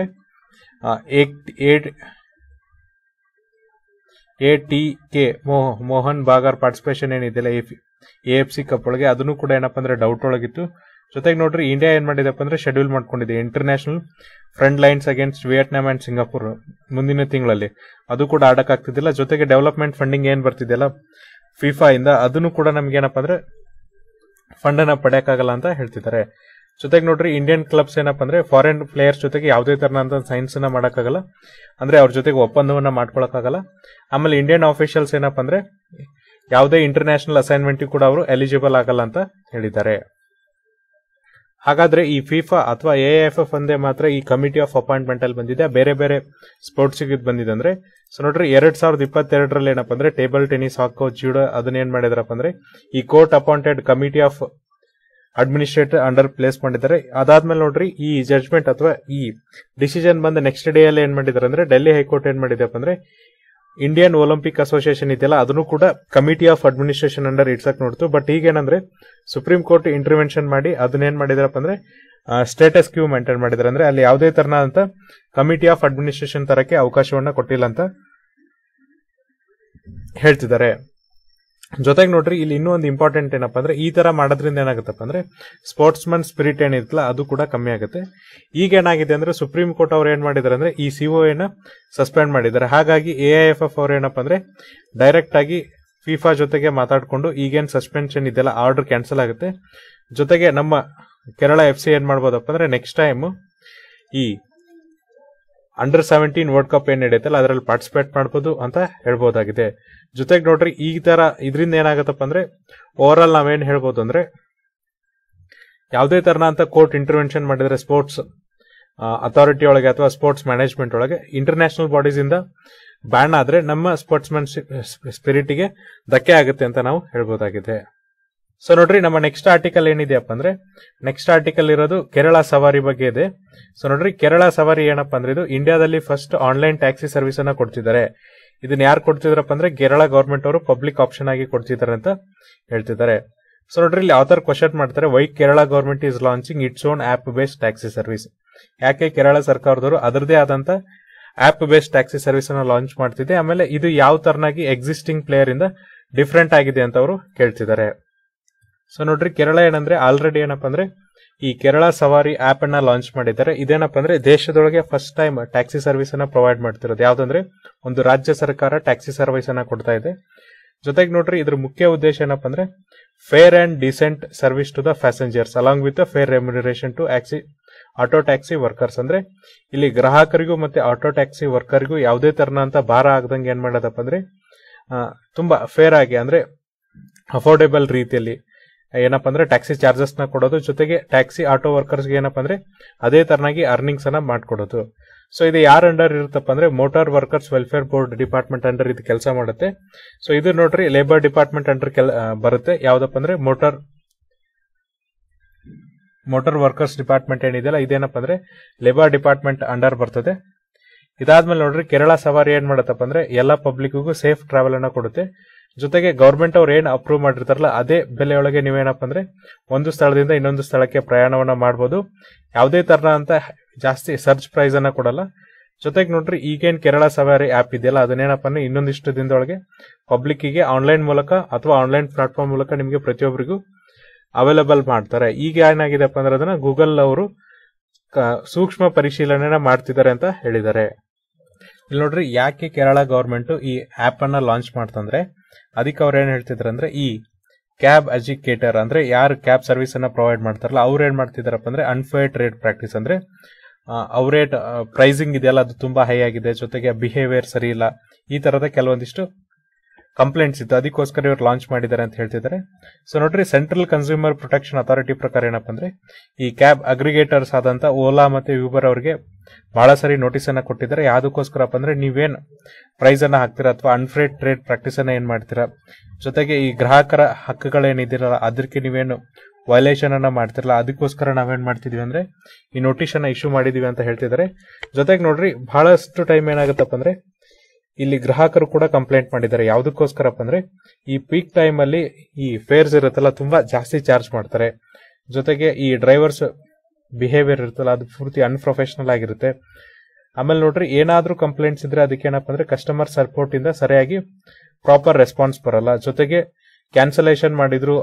A T K Mohun Bagan participation ಏನಿದೆಯಲ್ಲ ಎ ಎಫ್ ಸಿ ಕಪ್ ಒಳಗೆ ಅದನ್ನು ಕೂಡ ಏನಪ್ಪ ಅಂದ್ರೆ ಡೌಟ್ ಒಳಗಿತ್ತು. ಜೊತೆಗೆ ನೋಡ್ರಿ ಇಂಡಿಯಾ ಏನ್ ಮಾಡಿದಪ್ಪ ಅಂದ್ರೆ ಶೆಡ್ಯೂಲ್ ಮಾಡ್ಕೊಂಡಿದೆ international front lines against Vietnam and Singapore ಮುಂದಿನ ತಿಂಗಳಲ್ಲಿ, ಅದು ಕೂಡ ಆಡಕ್ ಆಗ್ತಿದ್ದಿಲ್ಲ. ಜೊತೆಗೆ ಡೆವಲಪ್ಮೆಂಟ್ ಫಂಡಿಂಗ್ ಏನ್ ಬರ್ತಿದೆಯಲ್ಲ ಫಿಫಾ ಇಂದ ಅದನ್ನು ಕೂಡ ನಮ್ಗೆ ಏನಪ್ಪ ಅಂದ್ರೆ ಫಂಡ್ ಅನ್ನ ಪಡೆಯಕ್ಕಾಗಲ್ಲ ಅಂತ ಹೇಳ್ತಿದ್ದಾರೆ. ಜೊತೆಗೆ ನೋಡ್ರಿ ಇಂಡಿಯನ್ ಕ್ಲಬ್ಸ್ ಏನಪ್ಪ ಅಂದ್ರೆ ಫಾರಿನ್ ಪ್ಲೇಯರ್ಸ್ ಜೊತೆಗೆ ಯಾವುದೇ ತರನಾದ ಸೈನ್ಸ್ ನ ಮಾಡಕ್ಕಾಗಲ್ಲ, ಅಂದ್ರೆ ಅವ್ರ ಜೊತೆಗೆ ಒಪ್ಪಂದವನ್ನ ಮಾಡ್ಕೊಳಕ್ಕಾಗಲ್ಲ. ಆಮೇಲೆ ಇಂಡಿಯನ್ ಆಫೀಷಿಯಲ್ಸ್ ಏನಪ್ಪ ಅಂದ್ರೆ ಯಾವುದೇ ಇಂಟರ್ನ್ಯಾಷನಲ್ ಅಸೈನ್ಮೆಂಟ್ ಕೂಡ ಅವರು ಎಲಿಜಿಬಲ್ ಆಗಲ್ಲ ಅಂತ ಹೇಳಿದ್ದಾರೆ. ಹಾಗಾದ್ರೆ ಈ ಫಿಫಾ ಅಥವಾ ಎ ಎಫ್ ಎಫ್ ಒಂದೇ ಮಾತ್ರ ಈ ಕಮಿಟಿ ಆಫ್ ಅಪಾಯಿಂಟ್ಮೆಂಟ್ ಅಲ್ಲಿ ಬಂದಿದೆ, ಬೇರೆ ಬೇರೆ ಸ್ಪೋರ್ಟ್ಸ್ ಬಂದಿದೆ ಅಂದ್ರೆ, ಸೊ ನೋಡ್ರಿ ಎರಡ್ ಸಾವಿರದ ಇಪ್ಪತ್ತೆರಡರಲ್ಲಿ ಏನಪ್ಪ ಅಂದ್ರೆ ಟೇಬಲ್ ಟೆನಿಸ್, ಹಾಕೋ, ಜೂಡೋ ಅದನ್ನ ಏನ್ ಮಾಡಿದಾರಪ್ಪ ಅಂದ್ರೆ ಈ court appointed committee of administrator under place ಮಾಡಿದ್ದಾರೆ. ಅದಾದ್ಮೇಲೆ ನೋಡ್ರಿ ಈ ಜಡ್ಜ್ಮೆಂಟ್ ಅಥವಾ ಈ ಡಿಸಿಷನ್ ಬಂದ ನೆಕ್ಸ್ಟ್ ಡೇ ಅಲ್ಲಿ ಏನ್ ಮಾಡಿದಾರೆ ಅಂದ್ರೆ ಡೆಲ್ಲಿ ಹೈಕೋರ್ಟ್ ಏನ್ ಮಾಡಿದೆಪ್ಪ ಅಂದ್ರೆ ಇಂಡಿಯನ್ ಒಲಿಂಪಿಕ್ ಅಸೋಸಿಯೇಷನ್ ಇದೆಯಲ್ಲ ಅದನ್ನು ಕೂಡ ಕಮಿಟಿ ಆಫ್ ಅಡ್ಮಿನಿಸ್ಟ್ರೇಷನ್ ಅಂಡರ್ ಇಡ್ಸಕ್ ನೋಡ್ತು. ಬಟ್ ಈಗೇನಂದ್ರೆ ಸುಪ್ರೀಂ ಕೋರ್ಟ್ ಇಂಟರ್ವೆನ್ಷನ್ ಮಾಡಿ ಅದನ್ನೇನ್ ಮಾಡಿದಾರಪ್ಪ ಅಂದ್ರೆ ಸ್ಟೇಟಸ್ ಕ್ಯೂ ಮೇಂಟೈನ್ ಮಾಡಿದಾರೆ, ಅಂದ್ರೆ ಅಲ್ಲಿ ಯಾವುದೇ ತರನಾದಂತ ಕಮಿಟಿ ಆಫ್ ಅಡ್ಮಿನಿಸ್ಟ್ರೇಷನ್ ತರಕ್ಕೆ ಅವಕಾಶವನ್ನ ಕೊಟ್ಟಿಲ್ಲ ಅಂತ ಹೇಳ್ತಿದ್ದಾರೆ. ಜೊತೆಗೆ ನೋಡ್ರಿ ಇಲ್ಲಿ ಇನ್ನೂ ಒಂದು ಇಂಪಾರ್ಟೆಂಟ್ ಏನಪ್ಪಾ ಅಂದ್ರೆ ಈ ತರ ಮಾಡೋದ್ರಿಂದ ಏನಾಗುತ್ತಪ್ಪ ಅಂದ್ರೆ ಸ್ಪೋರ್ಟ್ಸ್ ಮನ್ ಸ್ಪಿರಿಟ್ ಏನಿರ್ತಲ್ಲ ಅದು ಕೂಡ ಕಮ್ಮಿ ಆಗುತ್ತೆ. ಈಗ ಏನಾಗಿದೆ ಅಂದ್ರೆ ಸುಪ್ರೀಂ ಕೋರ್ಟ್ ಅವ್ರು ಏನ್ ಮಾಡಿದಾರೆ ಅಂದ್ರೆ ಈ ಸಿಒ ನ ಸಸ್ಪೆಂಡ್ ಮಾಡಿದ್ದಾರೆ. ಹಾಗಾಗಿ ಎ ಐ ಎಫ್ ಎಫ್ ಅವ್ರು ಏನಪ್ಪಾ ಅಂದ್ರೆ ಡೈರೆಕ್ಟ್ ಆಗಿ ಫಿಫಾ ಜೊತೆಗೆ ಮಾತಾಡ್ಕೊಂಡು ಈಗೇನ್ ಸಸ್ಪೆನ್ಷನ್ ಇದೆಲ್ಲ ಆರ್ಡರ್ ಕ್ಯಾನ್ಸಲ್ ಆಗುತ್ತೆ. ಜೊತೆಗೆ ನಮ್ಮ ಕೇರಳ ಎಫ್ ಸಿ ಏನ್ ಮಾಡ್ಬೋದಪ್ಪ ಅಂದ್ರೆ ನೆಕ್ಸ್ಟ್ ಟೈಮ್ ಈ ಅಂಡರ್ ಸೆವೆಂಟೀನ್ ವರ್ಲ್ಡ್ ಕಪ್ ಏನ್ ನಡೆಯುತ್ತಲ್ಲ ಅದರಲ್ಲಿ ಪಾರ್ಟಿಸಿಪೇಟ್ ಮಾಡಬಹುದು ಅಂತ ಹೇಳ್ಬಹುದಾಗಿದೆ. ಜೊತೆಗೆ ನೋಡ್ರಿ ಈ ತರ ಇದರಿಂದ ಏನಾಗತ್ತಪ್ಪ ಅಂದ್ರೆ ಓವರ್ ಆಲ್ ನಾವೇನ್ ಹೇಳ್ಬೋದು ಅಂದ್ರೆ ಯಾವುದೇ ತರನ ಅಂತ ಕೋರ್ಟ್ ಇಂಟರ್ವೆನ್ಷನ್ ಮಾಡಿದ್ರೆ ಸ್ಪೋರ್ಟ್ಸ್ ಅಥಾರಿಟಿ ಒಳಗೆ ಅಥವಾ ಸ್ಪೋರ್ಟ್ಸ್ ಮ್ಯಾನೇಜ್ಮೆಂಟ್ ಒಳಗೆ ಇಂಟರ್ನ್ಯಾಷನಲ್ ಬಾಡೀಸ್ ಇಂದ ಬ್ಯಾನ್ ಆದ್ರೆ ನಮ್ಮ ಸ್ಪೋರ್ಟ್ಸ್ ಮನ್ ಸ್ಪಿರಿಟ್ಗೆ ಧಕ್ಕೆ ಆಗುತ್ತೆ ಅಂತ ನಾವು ಹೇಳ್ಬೋದಾಗಿದೆ. ಸೊ ನೋಡ್ರಿ ನಮ್ಮ ನೆಕ್ಸ್ಟ್ ಆರ್ಟಿಕಲ್ ಏನಿದೆಯಪ್ಪ ಅಂದ್ರೆ ನೆಕ್ಸ್ಟ್ ಆರ್ಟಿಕಲ್ ಇರೋದು ಕೇರಳ ಸವಾರಿ ಬಗ್ಗೆ ಇದೆ. ಸೊ ನೋಡ್ರಿ ಕೇರಳ ಸವಾರಿ ಏನಪ್ಪಾ ಅಂದ್ರೆ ಇದು ಇಂಡಿಯಾದಲ್ಲಿ ಫಸ್ಟ್ ಆನ್ಲೈನ್ ಟ್ಯಾಕ್ಸಿ ಸರ್ವಿಸ್ ಅನ್ನ ಕೊಡ್ತಿದ್ದಾರೆ. ಇದನ್ನ ಯಾರು ಕೊಡ್ತಿದಾರಪ್ಪ ಅಂದ್ರೆ ಕೇರಳ ಗವರ್ಮೆಂಟ್ ಅವರು ಪಬ್ಲಿಕ್ ಆಪ್ಷನ್ ಆಗಿ ಕೊಡ್ತಿದ್ದಾರೆ ಅಂತ ಹೇಳ್ತಿದ್ದಾರೆ. ಸೊ ನೋಡ್ರಿ ಇಲ್ಲಿ ಆಥರ್ ಕ್ವಶನ್ ಮಾಡ್ತಾರೆ, why Kerala government is launching its own app based taxi service. ಯಾಕೆ ಕೇರಳ ಸರ್ಕಾರದವರು ಅದರದೇ ಆದಂತ ಆಪ್ ಬೇಸ್ಡ್ ಟ್ಯಾಕ್ಸಿ ಸರ್ವಿಸ್ ಅನ್ನ ಲಾಂಚ್ ಮಾಡ್ತಿದೆ, ಆಮೇಲೆ ಇದು ಯಾವ ತರನಾಗಿ ಎಕ್ಸಿಸ್ಟಿಂಗ್ ಪ್ಲೇಯರ್ ಇಂದ ಡಿಫ್ರೆಂಟ್ ಆಗಿದೆ ಅಂತ ಅವರು ಕೇಳ್ತಿದ್ದಾರೆ. ಸೊ ನೋಡ್ರಿ ಕೇರಳ ಏನಂದ್ರೆ ಆಲ್ರೆಡಿ ಏನಪ್ಪಾ ಅಂದ್ರೆ ಈ ಕೇರಳ ಸವಾರಿ ಆಪ್ ಅನ್ನ ಲಾಂಚ್ ಮಾಡಿದ್ದಾರೆ. ಇದೇನಪ್ಪ ಅಂದ್ರೆ ದೇಶದೊಳಗೆ ಫಸ್ಟ್ ಟೈಮ್ ಟ್ಯಾಕ್ಸಿ ಸರ್ವಿಸ್ ಅನ್ನ ಪ್ರೊವೈಡ್ ಮಾಡ್ತಿರೋದು. ಯಾವ್ದಂದ್ರೆ ಒಂದು ರಾಜ್ಯ ಸರ್ಕಾರ ಟ್ಯಾಕ್ಸಿ ಸರ್ವಿಸ್ ಅನ್ನ ಕೊಡ್ತಾ ಇದೆ. ಜೊತೆಗೆ ನೋಡ್ರಿ ಇದ್ರ ಮುಖ್ಯ ಉದ್ದೇಶ ಏನಪ್ಪಾ ಅಂದ್ರೆ fair and decent service to the passengers along with fair remuneration to ಆಕ್ಸಿ ಆಟೋ ಟ್ಯಾಕ್ಸಿ ವರ್ಕರ್ಸ್. ಅಂದ್ರೆ ಇಲ್ಲಿ ಗ್ರಾಹಕರಿಗೂ ಮತ್ತೆ ಆಟೋ ಟ್ಯಾಕ್ಸಿ ವರ್ಕರ್ಗೂ ಯಾವುದೇ ತರನಂತ ಭಾರ ಆಗದಂಗೆ ಏನ್ ಮಾಡೋದಪ್ಪ ಅಂದ್ರೆ ತುಂಬಾ ಫೇರ್ ಆಗಿ ಅಂದ್ರೆ ಅಫೋರ್ಡೆಬಲ್ ರೀತಿಯಲ್ಲಿ ಏನಪ್ಪಾ ಅಂದ್ರೆ ಟ್ಯಾಕ್ಸಿ ಚಾರ್ಜಸ್ ನ ಕೊಡೋದು, ಜೊತೆಗೆ ಟ್ಯಾಕ್ಸಿ ಆಟೋ ವರ್ಕರ್ಸ್ ಏನಪ್ಪಾ ಅಂದ್ರೆ ಅದೇ ತರನಾಗಿ ಅರ್ನಿಂಗ್ಸ್ ಅನ್ನ ಮಾಡ್ಕೊಡೋದು. ಸೊ ಇದು ಯಾರ ಅಂಡರ್ ಇರುತ್ತಪ್ಪ ಅಂದ್ರೆ motor workers welfare board department under ಇದು ಕೆಲಸ ಮಾಡುತ್ತೆ. ಸೊ ಇದು ನೋಡ್ರಿ ಲೇಬರ್ ಡಿಪಾರ್ಟ್ಮೆಂಟ್ ಅಂಡರ್ ಬರುತ್ತೆ. ಯಾವ್ದಪ್ಪ ಅಂದ್ರೆ ಮೋಟಾರ್ ಮೋಟಾರ್ ವರ್ಕರ್ಸ್ ಡಿಪಾರ್ಟ್ಮೆಂಟ್ ಏನಿದೆಯಲ್ಲ ಇದೇನಪ್ಪ ಅಂದ್ರೆ ಲೇಬರ್ ಡಿಪಾರ್ಟ್ಮೆಂಟ್ ಅಂಡರ್ ಬರ್ತದೆ. ಇದಾದ್ಮೇಲೆ ನೋಡ್ರಿ ಕೇರಳ ಸವಾರಿ ಏನ್ ಮಾಡತ್ತಪ್ಪ ಅಂದ್ರೆ ಎಲ್ಲಾ ಪಬ್ಲಿಕ್ಗೂ ಸೇಫ್ ಟ್ರಾವೆಲ್ ಅನ್ನ ಕೊಡುತ್ತೆ. ಜೊತೆಗೆ ಗವರ್ಮೆಂಟ್ ಅವ್ರು ಏನ್ ಅಪ್ರೂವ್ ಮಾಡಿರ್ತಾರಲ್ಲ ಅದೇ ಬೆಲೆಯೊಳಗೆ ನೀವೇನಪ್ಪ ಅಂದ್ರೆ ಒಂದು ಸ್ಥಳದಿಂದ ಇನ್ನೊಂದು ಸ್ಥಳಕ್ಕೆ ಪ್ರಯಾಣವನ್ನ ಮಾಡಬಹುದು. ಯಾವುದೇ ತರನ ಅಂತ ಜಾಸ್ತಿ ಸರ್ಚ್ ಪ್ರೈಸ್ ಅನ್ನ ಕೊಡಲ್ಲ. ಜೊತೆಗೆ ನೋಡ್ರಿ ಈಗೇನ್ ಕೇರಳ ಸವಾರಿ ಆಪ್ ಇದೆಯಲ್ಲ ಅದನ್ನೇನಪ್ಪ ಅಂದ್ರೆ ಇನ್ನೊಂದಿಷ್ಟು ದಿನದೊಳಗೆ ಪಬ್ಲಿಕ್ ಗೆ ಆನ್ಲೈನ್ ಮೂಲಕ ಅಥವಾ ಆನ್ಲೈನ್ ಪ್ಲಾಟ್ಫಾರ್ಮ್ ಮೂಲಕ ನಿಮಗೆ ಪ್ರತಿಯೊಬ್ಬರಿಗೂ ಅವೈಲೇಬಲ್ ಮಾಡ್ತಾರೆ. ಈಗ ಏನಾಗಿದೆಪ್ಪ ಅಂದ್ರೆ ಅದನ್ನ ಗೂಗಲ್ ಅವರು ಸೂಕ್ಷ್ಮ ಪರಿಶೀಲನೆ ಮಾಡ್ತಿದ್ದಾರೆ ಅಂತ ಹೇಳಿದ್ದಾರೆ. ಇಲ್ಲಿ ನೋಡ್ರಿ ಯಾಕೆ ಕೇರಳ ಗವರ್ಮೆಂಟ್ ಈ ಆಪ್ ಅನ್ನ ಲಾಂಚ್ ಮಾಡ್ತಂದ್ರೆ ಅದಕ್ಕೆ ಅವ್ರು ಏನ್ ಹೇಳ್ತಿದಾರೆ ಅಂದ್ರೆ ಈ ಕ್ಯಾಬ್ ಎಜುಕೇಟರ್ ಅಂದ್ರೆ ಯಾರು ಕ್ಯಾಬ್ ಸರ್ವಿಸ್ ಅನ್ನ ಪ್ರೊವೈಡ್ ಮಾಡ್ತಾರಲ್ಲ ಅವ್ರು ಏನ್ ಮಾಡ್ತಿದಾರಪ್ಪ ಅಂದ್ರೆ ಅನ್ಫೇರ್ ಟ್ರೇಡ್ ಪ್ರಾಕ್ಟೀಸ್ ಅಂದ್ರೆ ಅವ್ರ ಪ್ರೈಸಿಂಗ್ ಇದೆಯಲ್ಲ ಅದು ತುಂಬಾ ಹೈ ಆಗಿದೆ, ಜೊತೆಗೆ ಬಿಹೇವಿಯರ್ ಸರಿ ಇಲ್ಲ, ಈ ತರದ ಕೆಲವೊಂದಿಷ್ಟು ಕಂಪ್ಲೇಂಟ್ಸ್ ಇತ್ತು, ಅದಕ್ಕೋಸ್ಕರ ಇವ್ರು ಲಾಂಚ್ ಮಾಡಿದ್ದಾರೆ ಅಂತ ಹೇಳ್ತಿದ್ದಾರೆ. ಸೊ ನೋಡ್ರಿ, ಸೆಂಟ್ರಲ್ ಕನ್ಸ್ಯೂಮರ್ ಪ್ರೊಟೆಕ್ಷನ್ ಅಥಾರಿಟಿ ಪ್ರಕಾರ ಏನಪ್ಪ ಅಂದ್ರೆ ಈ ಕ್ಯಾಬ್ ಅಗ್ರಿಗೇಟರ್ಸ್ ಆದಂತ ಓಲಾ ಮತ್ತೆ ಯೂಬರ್ ಅವರಿಗೆ ಬಹಳ ಸರಿ ನೋಟಿಸ್ ಅನ್ನ ಕೊಟ್ಟಿದ್ದಾರೆ. ಯಾವ್ದಕ್ಕೋಸ್ಕರಪ್ಪ ಅಂದ್ರೆ ನೀವೇನ್ ಪ್ರೈಸ್ ಅನ್ನ ಹಾಕ್ತೀರಾ ಅಥವಾ ಅನ್ಫೇರ್ ಟ್ರೇಡ್ ಪ್ರಾಕ್ಟೀಸ್ ಅನ್ನ ಏನ್ ಮಾಡ್ತೀರಾ, ಜೊತೆಗೆ ಈ ಗ್ರಾಹಕರ ಹಕ್ಕುಗಳೇನಿದಿರಲ್ಲ ಅದಕ್ಕೆ ನೀವೇನು ವೈಲೇಷನ್ ಅನ್ನ ಮಾಡ್ತಿರಲ್ಲ, ಅದಕ್ಕೋಸ್ಕರ ನಾವೇನ್ ಮಾಡ್ತಿದೀವಿ ಅಂದ್ರೆ ಈ ನೋಟಿಸ್ ಅನ್ನ ಇಶ್ಯೂ ಮಾಡಿದೀವಿ ಅಂತ ಹೇಳ್ತಿದ್ದಾರೆ. ಜೊತೆಗೆ ನೋಡ್ರಿ, ಬಹಳಷ್ಟು ಟೈಮ್ ಏನಾಗುತ್ತಪ್ಪ ಅಂದ್ರೆ ಇಲ್ಲಿ ಗ್ರಾಹಕರು ಕೂಡ ಕಂಪ್ಲೇಂಟ್ ಮಾಡಿದ್ದಾರೆ. ಯಾವ್ದಕ್ಕೋಸ್ಕರಪ್ಪ ಅಂದ್ರೆ ಈ ಪೀಕ್ ಟೈಮ್ ಅಲ್ಲಿ ಈ ಫೇರ್ಸ್ ಇರುತ್ತಲ್ಲ ತುಂಬಾ ಜಾಸ್ತಿ ಚಾರ್ಜ್ ಮಾಡ್ತಾರೆ. ಜೊತೆಗೆ ಈ ಡ್ರೈವರ್ಸ್ ಬಿಹೇವಿಯರ್ ಇರುತ್ತಲ್ಲ ಅದು ಪೂರ್ತಿ ಅನ್ಪ್ರೊಫೆಷನಲ್ ಆಗಿರುತ್ತೆ. ಆಮೇಲೆ ನೋಡ್ರಿ, ಏನಾದ್ರೂ ಕಂಪ್ಲೇಂಟ್ಸ್ ಇದ್ರೆ ಅದಕ್ಕೆ ಏನಪ್ಪ ಅಂದ್ರೆ ಕಸ್ಟಮರ್ ಸಪೋರ್ಟ್ ಇಂದ ಸರಿಯಾಗಿ ಪ್ರಾಪರ್ ರೆಸ್ಪಾನ್ಸ್ ಬರಲ್ಲ. ಜೊತೆಗೆ ಕ್ಯಾನ್ಸಲೇಷನ್ ಮಾಡಿದ್ರು